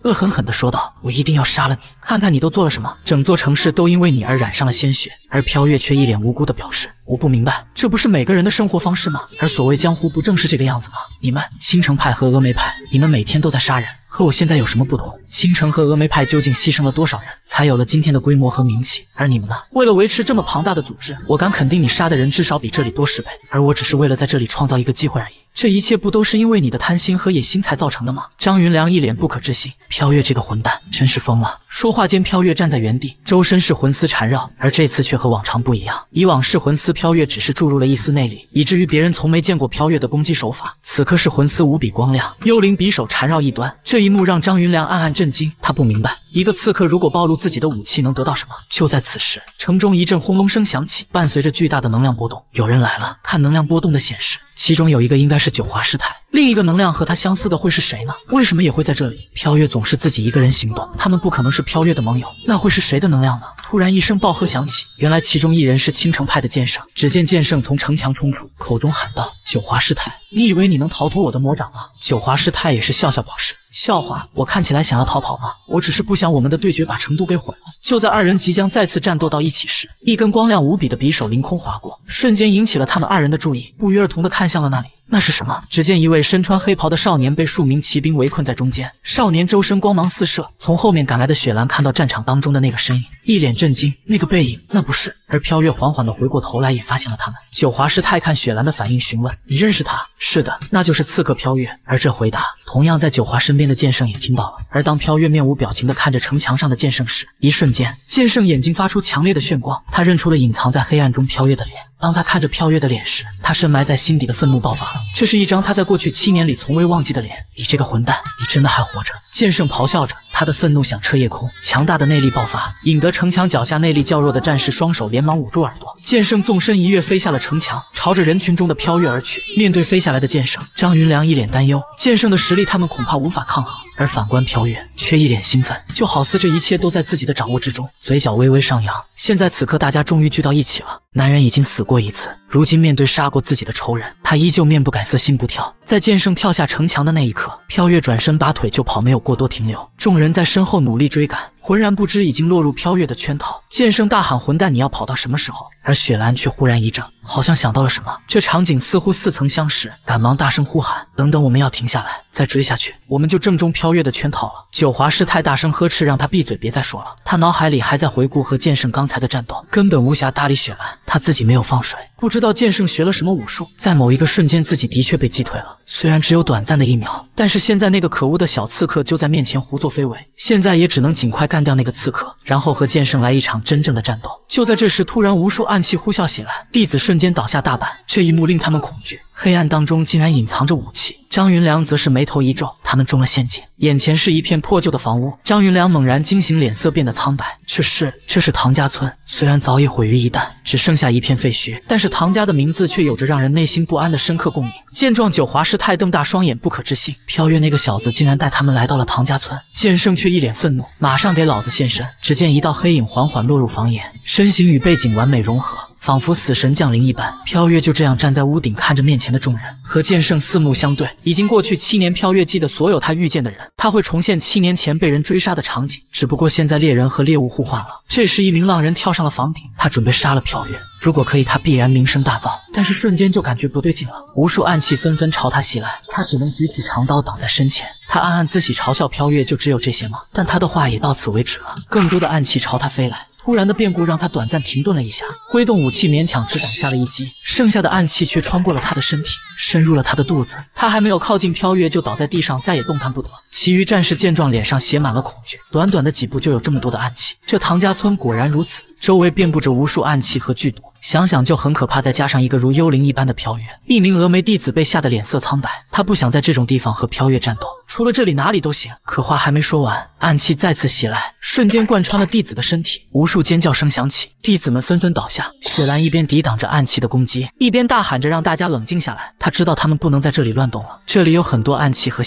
恶狠狠地说道：“我一定要杀了你，看看你都做了什么！整座城市都因为你而染上了鲜血。”而飘月却一脸无辜地表示：“我不明白，这不是每个人的生活方式吗？而所谓江湖，不正是这个样子吗？你们青城派和峨眉派，你们每天都在杀人。” 和我现在有什么不同？青城和峨眉派究竟牺牲了多少人，才有了今天的规模和名气？而你们呢？为了维持这么庞大的组织，我敢肯定，你杀的人至少比这里多十倍。而我只是为了在这里创造一个机会而已。这一切不都是因为你的贪心和野心才造成的吗？张云良一脸不可置信，飘月这个混蛋真是疯了。说话间，飘月站在原地，周身是魂丝缠绕，而这次却和往常不一样。以往是魂丝，飘月只是注入了一丝内力，以至于别人从没见过飘月的攻击手法。此刻是魂丝无比光亮，幽灵匕首缠绕一端。这一幕让张云良暗暗震惊，他不明白，一个刺客如果暴露自己的武器能得到什么？就在此时，城中一阵轰隆声响起，伴随着巨大的能量波动。有人来了，看能量波动的显示，其中有一个应该是九华师太，另一个能量和他相似的会是谁呢？为什么也会在这里？飘月总是自己一个人行动，他们不可能是飘月的盟友，那会是谁的能量呢？突然一声暴喝响起，原来其中一人是青城派的剑圣。只见剑圣从城墙冲出，口中喊道：“九华师太，你以为你能逃脱我的魔掌吗？”九华师太也是笑笑表示：“笑话，我看起来想要逃跑吗？我只是不想我们的对决把成都给毁了。”就在二人即将再次战斗到一起时，一根光亮无比的匕首凌空划过，瞬间引起了他们二人的注意，不约而同地看向了那里。那是什么？只见一位身穿黑袍的少年被数名骑兵围困在中间，少年周身光芒四射。从后面赶来的雪兰看到战场当中的那个身影，一脸震惊，那个背影，那不是？而飘月缓缓地回过头来，也发现了他们。九华师太看雪兰的反应，询问：“你认识他？”“是的，那就是刺客飘月。”而这回答，同样在九华身边的剑圣也听到了。而当飘月面无表情地看着城墙上的剑圣时，一瞬间，剑圣眼睛发出强烈的炫光，他认出了隐藏在黑暗中飘月的脸。当他看着飘月的脸时，他深埋在心底的愤怒爆发了。这是一张他在过去七年里从未忘记的脸。你这个混蛋，你真的还活着！剑圣咆哮着，他的愤怒响彻夜空，强大的内力爆发，引得城墙脚下内力较弱的战士双手连忙捂住耳朵。剑圣纵身一跃，飞下了城墙，朝着人群中的飘月而去。面对飞下来的剑圣，张云良一脸担忧，剑圣的实力他们恐怕无法抗衡。而反观飘月，却一脸兴奋，就好似这一切都在自己的掌握之中，嘴角微微上扬。现在此刻，大家终于聚到一起了。男人已经死过一次，如今面对杀过自己的仇人，他依旧面不改色心不跳。在剑圣跳下城墙的那一刻，飘月转身拔腿就跑，没有过多停留。众人在身后努力追赶，浑然不知已经落入飘月的圈套。剑圣大喊：“混蛋，你要跑到什么时候？”而雪兰却忽然一怔，好像想到了什么。这场景似乎似曾相识，赶忙大声呼喊：“等等，我们要停下来，再追下去，我们就正中飘月的圈套了。”九华师太大声呵斥，让他闭嘴，别再说了。他脑海里还在回顾和剑圣刚才的战斗，根本无暇搭理雪兰。他自己没有放水，不知道剑圣学了什么武术，在某一个瞬间，自己的确被击退了。虽然只有短暂的一秒，但是现在那个可恶的小刺客就在面前胡作非为，现在也只能尽快干掉那个刺客，然后和剑圣来一场真正的战斗。就在这时，突然无数暗器呼啸袭来，弟子瞬间倒下大半。这一幕令他们恐惧，黑暗当中竟然隐藏着武器。张云良则是眉头一皱，他们中了陷阱。眼前是一片破旧的房屋，张云良猛然惊醒，脸色变得苍白。这是这是唐家村，虽然早已毁于一旦，只剩下一片废墟，但是唐家的名字却有着让人内心不安的深刻共鸣。见状，九华师太瞪大双眼，不可置信，飘月那个小子竟然带他们来到了唐家村。剑圣却一脸愤怒，马上给老子现身。只见一道黑影缓缓落入房檐，身形与背景完美融合，仿佛死神降临一般。飘月就这样站在屋顶，看着面前的众人，和剑圣四目相对。已经过去七年，飘月记得所有他遇见的人，他会重现七年前被人追杀的场景，只不过现在猎人和猎物互换了。这时，一名浪人跳上了房顶，他准备杀了飘月。如果可以，他必然名声大噪。但是瞬间就感觉不对劲了，无数暗器纷纷朝他袭来，他只能举起长刀挡在身前。他暗暗自喜，嘲笑飘月就只有这些吗？但他的话也到此为止了，更多的暗器朝他飞来。突然的变故让他短暂停顿了一下，挥动武器勉强只挡下了一击，剩下的暗器却穿过了他的身体，深入了他的肚子。他还没有靠近飘月，就倒在地上，再也动弹不得。其余战士见状，脸上写满了恐惧。短短的几步就有这么多的暗器，这唐家村果然如此，周围遍布着无数暗器和剧毒，想想就很可怕。再加上一个如幽灵一般的飘月，一名峨眉弟子被吓得脸色苍白。他不想在这种地方和飘月战斗，除了这里哪里都行。可话还没说完，暗器再次袭来，瞬间贯穿了弟子的身体，无数尖叫声响起，弟子们纷纷倒下。雪兰一边抵挡着暗器的攻击，一边大喊着让大家冷静下来。他知道他们不能在这里乱动了，这里有很多暗器和陷阱，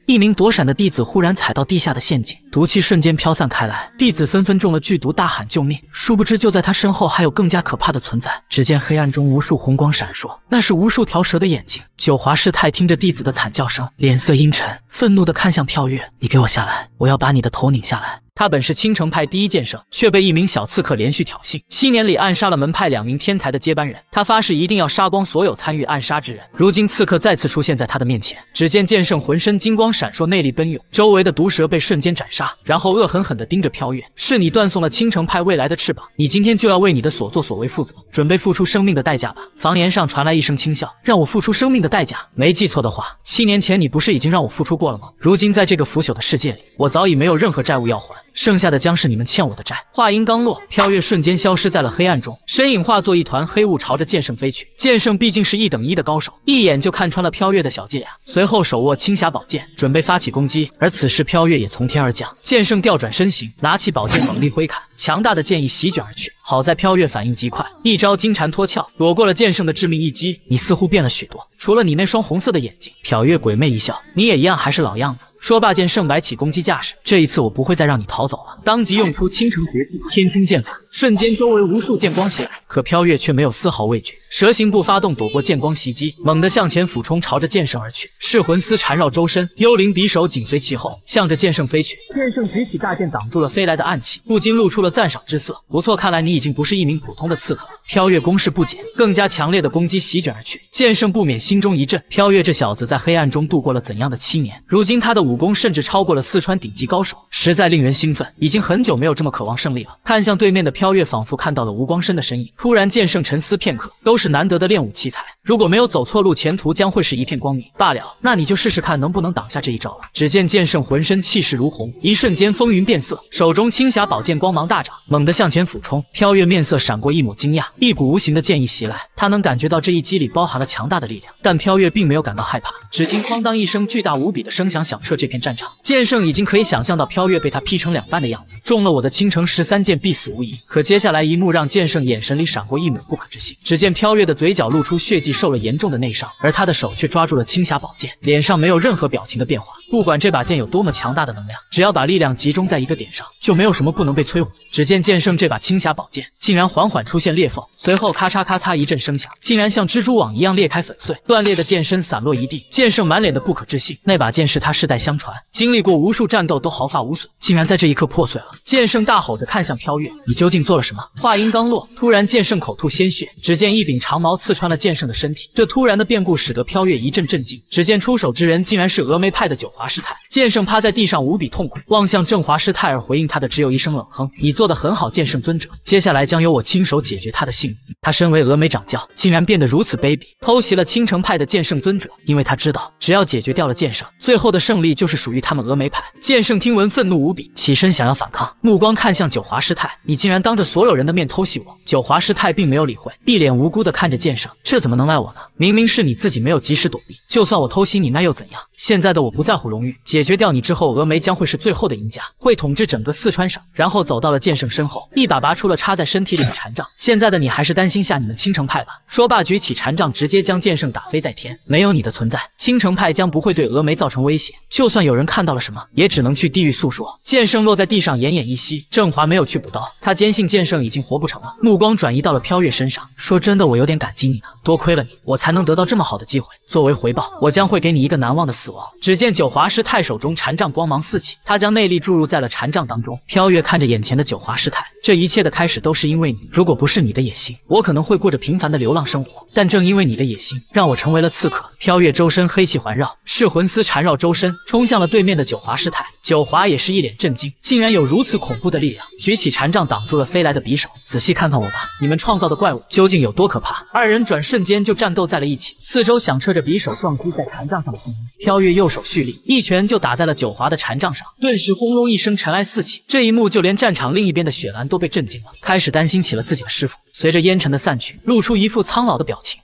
一名躲闪的弟子忽然踩到地下的陷阱，毒气瞬间飘散开来，弟子纷纷中了剧毒，大喊救命。殊不知就在他身后还有更加可怕的存在。只见黑暗中无数红光闪烁，那是无数条蛇的眼睛。九华师太听着弟子的惨叫声，脸色阴沉，愤怒地看向飘月：“你给我下来，我要把你的头拧下来。”他本是青城派第一剑圣，却被一名小刺客连续挑衅，七年里暗杀了门派两名天才的接班人。他发誓一定要杀光所有参与暗杀之人。如今刺客再次出现在他的面前，只见剑圣浑身金光闪烁，内力奔涌，周围的毒蛇被瞬间斩杀，然后恶狠狠地盯着飘月：“是你断送了青城派未来的翅膀，你今天就要为你的所作所为负责，准备付出生命的代价吧。”房檐上传来一声轻笑：“让我付出生命的代价？没记错的话，七年前你不是已经让我付出过了吗？如今在这个腐朽的世界里，我早已没有任何债务要还，剩下的将是你们欠我的债。”话音刚落，飘月瞬间消失在了黑暗中，身影化作一团黑雾，朝着剑圣飞去。剑圣毕竟是一等一的高手，一眼就看穿了飘月的小伎俩，随后手握青霞宝剑，准备发起攻击。而此时飘月也从天而降，剑圣调转身形，拿起宝剑猛力挥砍，强大的剑意席卷而去。好在飘月反应极快，一招金蝉脱壳，躲过了剑圣的致命一击。你似乎变了许多，除了你那双红色的眼睛。皎月鬼魅一笑：“你也一样，还是老样子。”说罢，剑圣摆起攻击架势，这一次我不会再让你逃走了。当即用出倾城绝技天青剑法，瞬间周围无数剑光袭来，可飘月却没有丝毫畏惧，蛇形步发动，躲过剑光袭击，猛地向前俯冲，朝着剑圣而去。噬魂丝缠绕周身，幽灵匕首紧随其后，向着剑圣飞去。剑圣举起大剑挡住了飞来的暗器，不禁露出了赞赏之色：“不错，看来你已经不是一名普通的刺客了。”飘月攻势不减，更加强烈的攻击席卷而去。剑圣不免心中一震，飘月这小子在黑暗中度过了怎样的七年？如今他的武功甚至超过了四川顶级高手，实在令人兴奋。已经很久没有这么渴望胜利了。看向对面的飘月，仿佛看到了吴光深的身影。突然，剑圣沉思片刻，都是难得的练武奇才，如果没有走错路，前途将会是一片光明。罢了，那你就试试看能不能挡下这一招了。只见剑圣浑身气势如虹，一瞬间风云变色，手中青霞宝剑光芒大涨，猛地向前俯冲。飘月面色闪过一抹惊讶，一股无形的剑意袭来，他能感觉到这一击里包含了强大的力量，但飘月并没有感到害怕。只听哐当一声巨大无比的声响响彻这片战场，剑圣已经可以想象到飘月被他劈成两半的样子，中了我的青城十三剑必死无疑。可接下来一幕让剑圣眼神里闪过一抹不可置信，只见飘月的嘴角露出血迹，受了严重的内伤，而他的手却抓住了青霞宝剑，脸上没有任何表情的变化。不管这把剑有多么强大的能量，只要把力量集中在一个点上，就没有什么不能被摧毁。只见剑圣这把青霞宝剑竟然缓缓出现裂缝，随后咔嚓咔嚓一阵声响，竟然像蜘蛛网一样裂开粉碎，断裂的剑身散落一地。剑圣满脸的不可置信，那把剑是他世代相传，经历过无数战斗都毫发无损，竟然在这一刻破碎了。剑圣大吼着看向飘月：“你究竟做了什么？”话音刚落，突然剑圣口吐鲜血，只见一柄长矛刺穿了剑圣的身体。这突然的变故使得飘月一阵震惊，只见出手之人竟然是峨眉派的九华师太。剑圣趴在地上无比痛苦，望向正华师太，而回应他的只有一声冷哼：“你做得很好，剑圣尊者，接下来将由我亲手解决他的性命。”他身为峨眉掌教，竟然变得如此卑鄙，偷袭了青城派的剑圣尊者，因为他知道只要解决掉了剑圣，最后的胜利就是属于他们峨眉派。剑圣听闻愤怒无比，起身想要反抗，目光看向九华师太：“你竟然当着所有人的面偷袭我！”九华师太并没有理会，一脸无辜地看着剑圣：“这怎么能赖我呢？明明是你自己没有及时躲避，就算我偷袭你那又怎样？现在的我不在乎荣誉，解决掉你之后，峨眉将会是最后的赢家，会统治整个四川省。”然后走到了剑圣身后，一把拔出了插在身体里的禅杖：“现在的你还是担心下你们青城派吧？”说罢举起禅杖，直接将剑圣打飞在天。没有你的存在，青城派将不会对峨眉造成威胁，就算有人看到了什么，也只能去地狱诉说。剑圣落在地上奄奄一息，郑华没有去补刀，他坚信剑圣已经活不成了，目光转移到了飘月身上，说：“真的，我有点感激你呢，多亏了你，我才能得到这么好的机会。作为回报，我将会给你一个难忘的死亡。”只见九华师太手中禅杖光芒四起，他将内力注入在了禅杖当中。飘月看着眼前的九华师太，这一切的开始都是因为你，如果不是你的野心，我可能会过着平凡的流浪生活，但正因为你的野心，让我成为了刺客。飘月周身黑气环绕，噬魂丝缠绕周身，冲向了对面的九华师太。九华也是一脸震惊，竟然有如此恐怖的力量，举起禅杖挡住了飞来的匕首。仔细看看我吧，你们创造的怪物究竟有多可怕？二人转瞬间就战斗在了一起，四周响彻着匕首撞击在禅杖上的声音。飘月右手蓄力，一拳就打在了九华的禅杖上，顿时轰隆一声，尘埃四起。这一幕就连战场另一边的雪兰都被震惊了，开始担心起了自己的师傅。随着烟尘的散去，露出一副苍老的表情。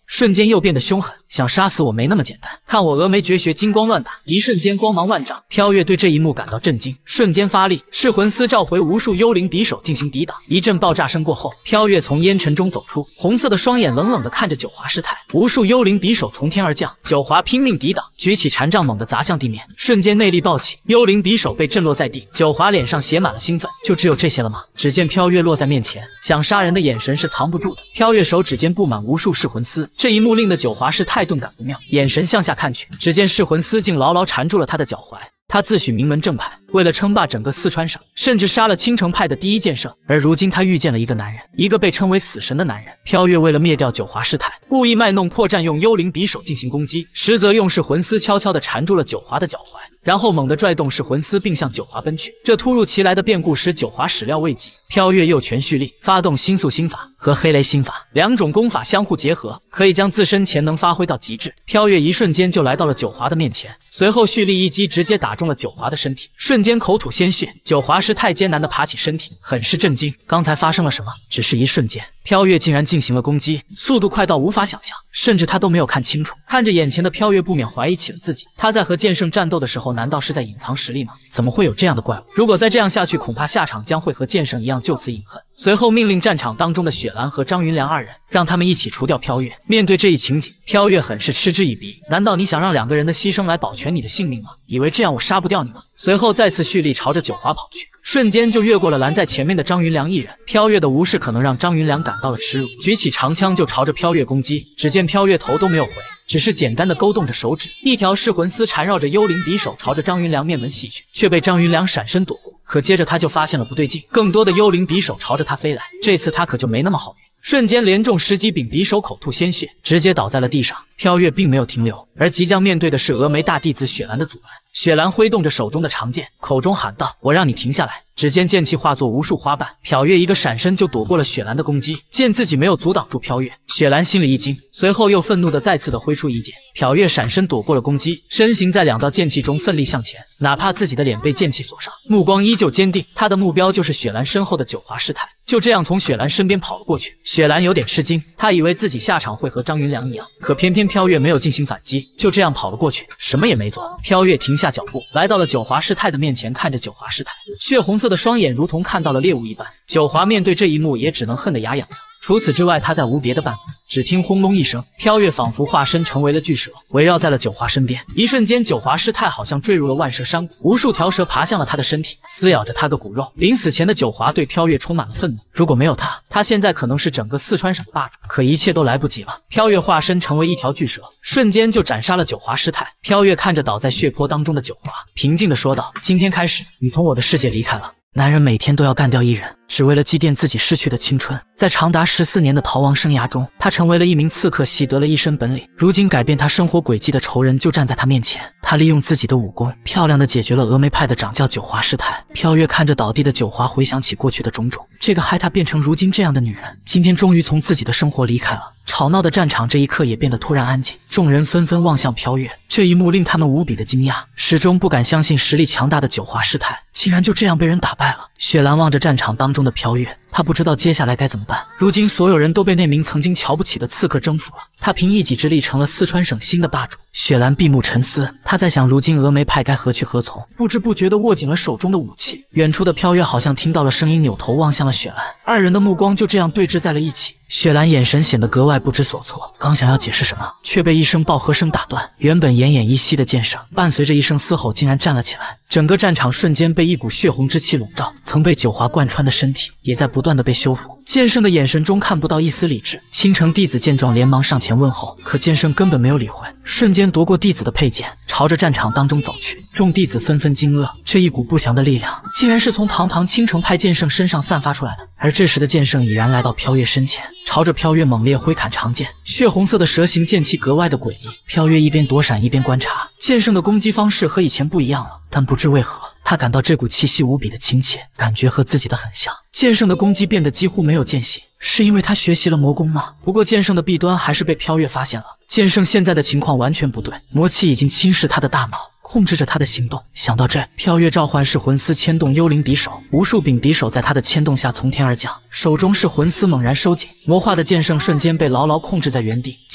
瞬间又变得凶狠，想杀死我没那么简单。看我峨眉绝学金光乱打，一瞬间光芒万丈。飘月对这一幕感到震惊，瞬间发力，噬魂丝召回无数幽灵匕首进行抵挡。一阵爆炸声过后，飘月从烟尘中走出，红色的双眼冷冷地看着九华师太。无数幽灵匕首从天而降，九华拼命抵挡，举起禅杖猛地砸向地面，瞬间内力暴起，幽灵匕首被震落在地。九华脸上写满了兴奋，就只有这些了吗？只见飘月落在面前，想杀人的眼神是藏不住的。飘月手指间布满无数噬魂丝，这一幕令得九华师太顿感不妙，眼神向下看去，只见噬魂丝竟牢牢缠住了他的脚踝。他自诩名门正派，为了称霸整个四川省，甚至杀了青城派的第一剑圣。而如今他遇见了一个男人，一个被称为死神的男人。飘月为了灭掉九华师太，故意卖弄破绽，用幽灵匕首进行攻击，实则用噬魂丝悄悄地缠住了九华的脚踝，然后猛地拽动噬魂丝，并向九华奔去。这突如其来的变故使九华始料未及，飘月右拳蓄力，发动星宿心法和黑雷心法，两种功法相互结合，可以将自身潜能发挥到极致。飘月一瞬间就来到了九华的面前，随后蓄力一击，直接打中了九华的身体，瞬间口吐鲜血。九华师太艰难地爬起身体，很是震惊，刚才发生了什么？只是一瞬间，飘月竟然进行了攻击，速度快到无法想象，甚至他都没有看清楚。看着眼前的飘月，不免怀疑起了自己。他在和剑圣战斗的时候，难道是在隐藏实力吗？怎么会有这样的怪物？如果再这样下去，恐怕下场将会和剑圣一样就此饮恨。随后命令战场当中的雪兰和张云良二人，让他们一起除掉飘月。面对这一情景，飘月很是嗤之以鼻。难道你想让两个人的牺牲来保全你的性命吗？以为这样我杀不掉你吗？随后再次蓄力朝着九华跑去，瞬间就越过了拦在前面的张云良一人。飘月的无视可能让张云良感到了耻辱，举起长枪就朝着飘月攻击。只见飘月头都没有回，只是简单的勾动着手指，一条噬魂丝缠绕着幽灵匕首朝着张云良面门袭去，却被张云良闪身躲过。可接着他就发现了不对劲，更多的幽灵匕首朝着他飞来，这次他可就没那么好运。瞬间连中十几柄匕首，口吐鲜血，直接倒在了地上。飘月并没有停留，而即将面对的是峨眉大弟子雪兰的阻拦。雪兰挥动着手中的长剑，口中喊道：“我让你停下来！”只见剑气化作无数花瓣，皎月一个闪身就躲过了雪兰的攻击。见自己没有阻挡住飘月，雪兰心里一惊，随后又愤怒的再次的挥出一剑。皎月闪身躲过了攻击，身形在两道剑气中奋力向前，哪怕自己的脸被剑气锁上，目光依旧坚定。他的目标就是雪兰身后的九华师太。就这样从雪兰身边跑了过去。雪兰有点吃惊，他以为自己下场会和张云良一样，可偏偏飘月没有进行反击，就这样跑了过去，什么也没做。飘月停下脚步，来到了九华师太的面前，看着九华师太，血红色的双眼如同看到了猎物一般。九华面对这一幕也只能恨得牙痒痒。除此之外，他再无别的办法。只听轰隆一声，飘月仿佛化身成为了巨蛇，围绕在了九华身边。一瞬间，九华师太好像坠入了万蛇山谷，无数条蛇爬向了他的身体，撕咬着他的骨肉。临死前的九华对飘月充满了愤怒，如果没有他，他现在可能是整个四川省的霸主。可一切都来不及了，飘月化身成为一条巨蛇，瞬间就斩杀了九华师太。飘月看着倒在血泊当中的九华，平静地说道：“今天开始，你从我的世界离开了。”男人每天都要干掉一人，只为了祭奠自己失去的青春。在长达十四年的逃亡生涯中，他成为了一名刺客，习得了一身本领。如今改变他生活轨迹的仇人就站在他面前，他利用自己的武功，漂亮的解决了峨眉派的掌教九华师太。飘月看着倒地的九华，回想起过去的种种，这个害他变成如今这样的女人，今天终于从自己的生活离开了。吵闹的战场这一刻也变得突然安静，众人纷纷望向飘月。这一幕令他们无比的惊讶，始终不敢相信实力强大的九华师太竟然就这样被人打败了。雪兰望着战场当中的飘月，他不知道接下来该怎么办。如今所有人都被那名曾经瞧不起的刺客征服了，他凭一己之力成了四川省新的霸主。雪兰闭目沉思，他在想如今峨眉派该何去何从，不知不觉地握紧了手中的武器。远处的飘月好像听到了声音，扭头望向了雪兰，二人的目光就这样对峙在了一起。雪兰眼神显得格外不知所措，刚想要解释什么，却被一声爆喝声打断。原本奄奄一息的剑圣，伴随着一声嘶吼，竟然站了起来。整个战场瞬间被一股血红之气笼罩，曾被九华贯穿的身体也在不断的被修复。剑圣的眼神中看不到一丝理智。青城弟子见状连忙上前问候，可剑圣根本没有理会，瞬间夺过弟子的佩剑，朝着战场当中走去。众弟子纷纷惊愕，这一股不祥的力量竟然是从堂堂青城派剑圣身上散发出来的。而这时的剑圣已然来到飘月身前，朝着飘月猛烈挥砍长剑，血红色的蛇形剑气格外的诡异。飘月一边躲闪一边观察，剑圣的攻击方式和以前不一样了，但不知为何，他感到这股气息无比的亲切，感觉和自己的很像。剑圣的攻击变得几乎没有间隙，是因为他学习了魔功吗？不过剑圣的弊端还是被飘月发现了。剑圣现在的情况完全不对，魔气已经侵蚀他的大脑，控制着他的行动。想到这，飘月召唤噬魂丝牵动幽灵匕首，无数柄匕首在他的牵动下从天而降，手中噬魂丝猛然收紧，魔化的剑圣瞬间被牢牢控制在原地。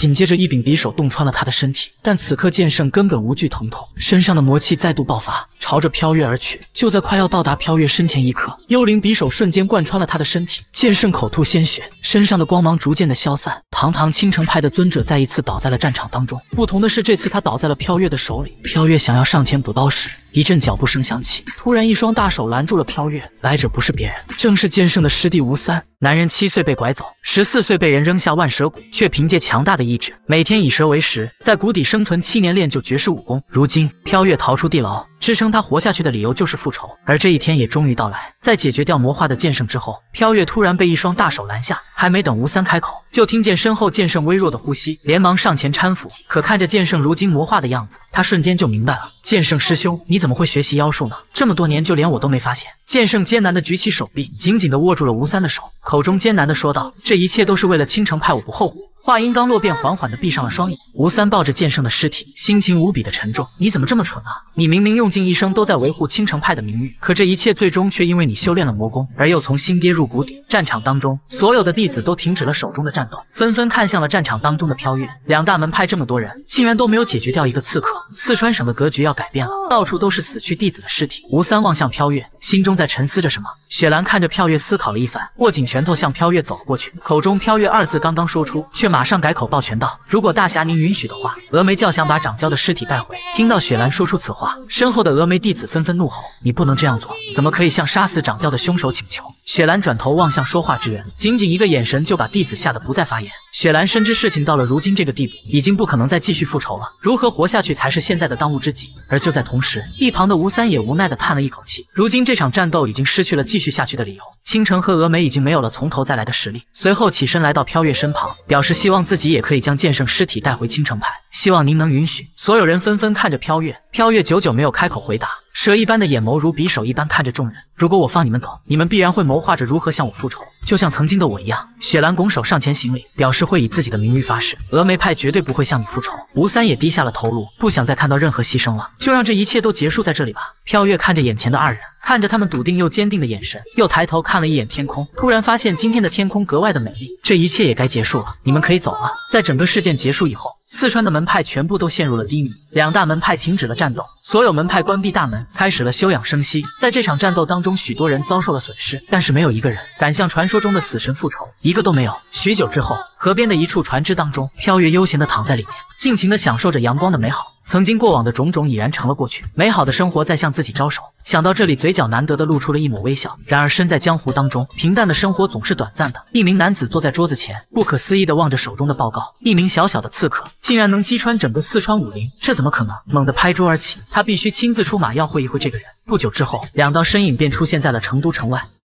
紧接着一柄匕首洞穿了他的身体。但此刻剑圣根本无惧疼痛，身上的魔气再度爆发，朝着飘月而去。就在快要到达飘月身前一刻，幽灵匕首瞬间贯穿了他的身体，剑圣口吐鲜血，身上的光芒逐渐的消散。堂堂青城派的尊者再一次倒在了战场当中，不同的是，这次他倒在了飘月的手里。飘月想要上前补刀时，一阵脚步声响起，突然一双大手拦住了飘月，来者不是别人，正是剑圣的师弟吴三。男人七岁被拐走，十四岁被人扔下万蛇谷，却凭借强大的意志，每天以蛇为食，在谷底生存七年，练就绝世武功。如今飘月逃出地牢，支撑他活下去的理由就是复仇，而这一天也终于到来。在解决掉魔化的剑圣之后，飘月突然被一双大手拦下，还没等吴三开口，就听见身后剑圣微弱的呼吸，连忙上前搀扶。可看着剑圣如今魔化的样子，他瞬间就明白了，剑圣师兄，你怎么会学习妖术呢？这么多年就连我都没发现。剑圣艰难地举起手臂，紧紧地握住了吴三的手，口中艰难地说道：“这一切都是为了青城派，我不后悔。”话音刚落，便缓缓地闭上了双眼。吴三抱着剑圣的尸体，心情无比的沉重。你怎么这么蠢啊？你明明用尽一生都在维护青城派的名誉，可这一切最终却因为你修炼了魔功，而又从新跌入谷底。战场当中，所有的弟子都停止了手中的战斗，纷纷看向了战场当中的飘月。两大门派这么多人，竟然都没有解决掉一个刺客，四川省的格局要改变了，到处都是死去弟子的尸体。吴三望向飘月，心中在沉思着什么。雪兰看着飘月思考了一番，握紧拳头向飘月走了过去，口中飘月二字刚刚说出，却马上改口抱拳道：“如果大侠您允许的话，峨眉教想把掌教的尸体带回。”听到雪兰说出此话，身后的峨眉弟子纷纷怒吼：“你不能这样做，怎么可以向杀死掌教的凶手请求？”雪兰转头望向说话之人，仅仅一个眼神就把弟子吓得不再发言。雪兰深知事情到了如今这个地步，已经不可能再继续复仇了，如何活下去才是现在的当务之急。而就在同时，一旁的吴三也无奈地叹了一口气，如今这场战斗已经失去了继续下去的理由，青城和峨眉已经没有了从头再来的实力。随后起身来到飘月身旁，表示希望自己也可以将剑圣尸体带回青城派，希望您能允许。所有人纷纷看着飘月，飘月久久没有开口回答，蛇一般的眼眸如匕首一般看着众人。如果我放你们走，你们必然会谋划着如何向我复仇，就像曾经的我一样。雪兰拱手上前行礼，表示会以自己的名誉发誓，峨眉派绝对不会向你复仇。吴三也低下了头颅，不想再看到任何牺牲了，就让这一切都结束在这里吧。飘月看着眼前的二人，看着他们笃定又坚定的眼神，又抬头看了一眼天空，突然发现今天的天空格外的美丽，这一切也该结束了，你们可以走了。在整个事件结束以后，四川的门派全部都陷入了低迷，两大门派停止了战斗，所有门派关闭大门，开始了休养生息。在这场战斗当中，许多人遭受了损失，但是没有一个人敢向传说中的死神复仇，一个都没有。许久之后，河边的一处船只当中，飘月悠闲地躺在里面，尽情地享受着阳光的美好。曾经过往的种种已然成了过去，美好的生活在向自己招手。想到这里，嘴角难得地露出了一抹微笑。然而身在江湖当中，平淡的生活总是短暂的。一名男子坐在桌子前，不可思议地望着手中的报告。一名小小的刺客竟然能击穿整个四川武林，这怎么可能？猛地拍桌而起，他必须亲自出马要会一会这个人。不久之后，两道身影便出现在了成都城外。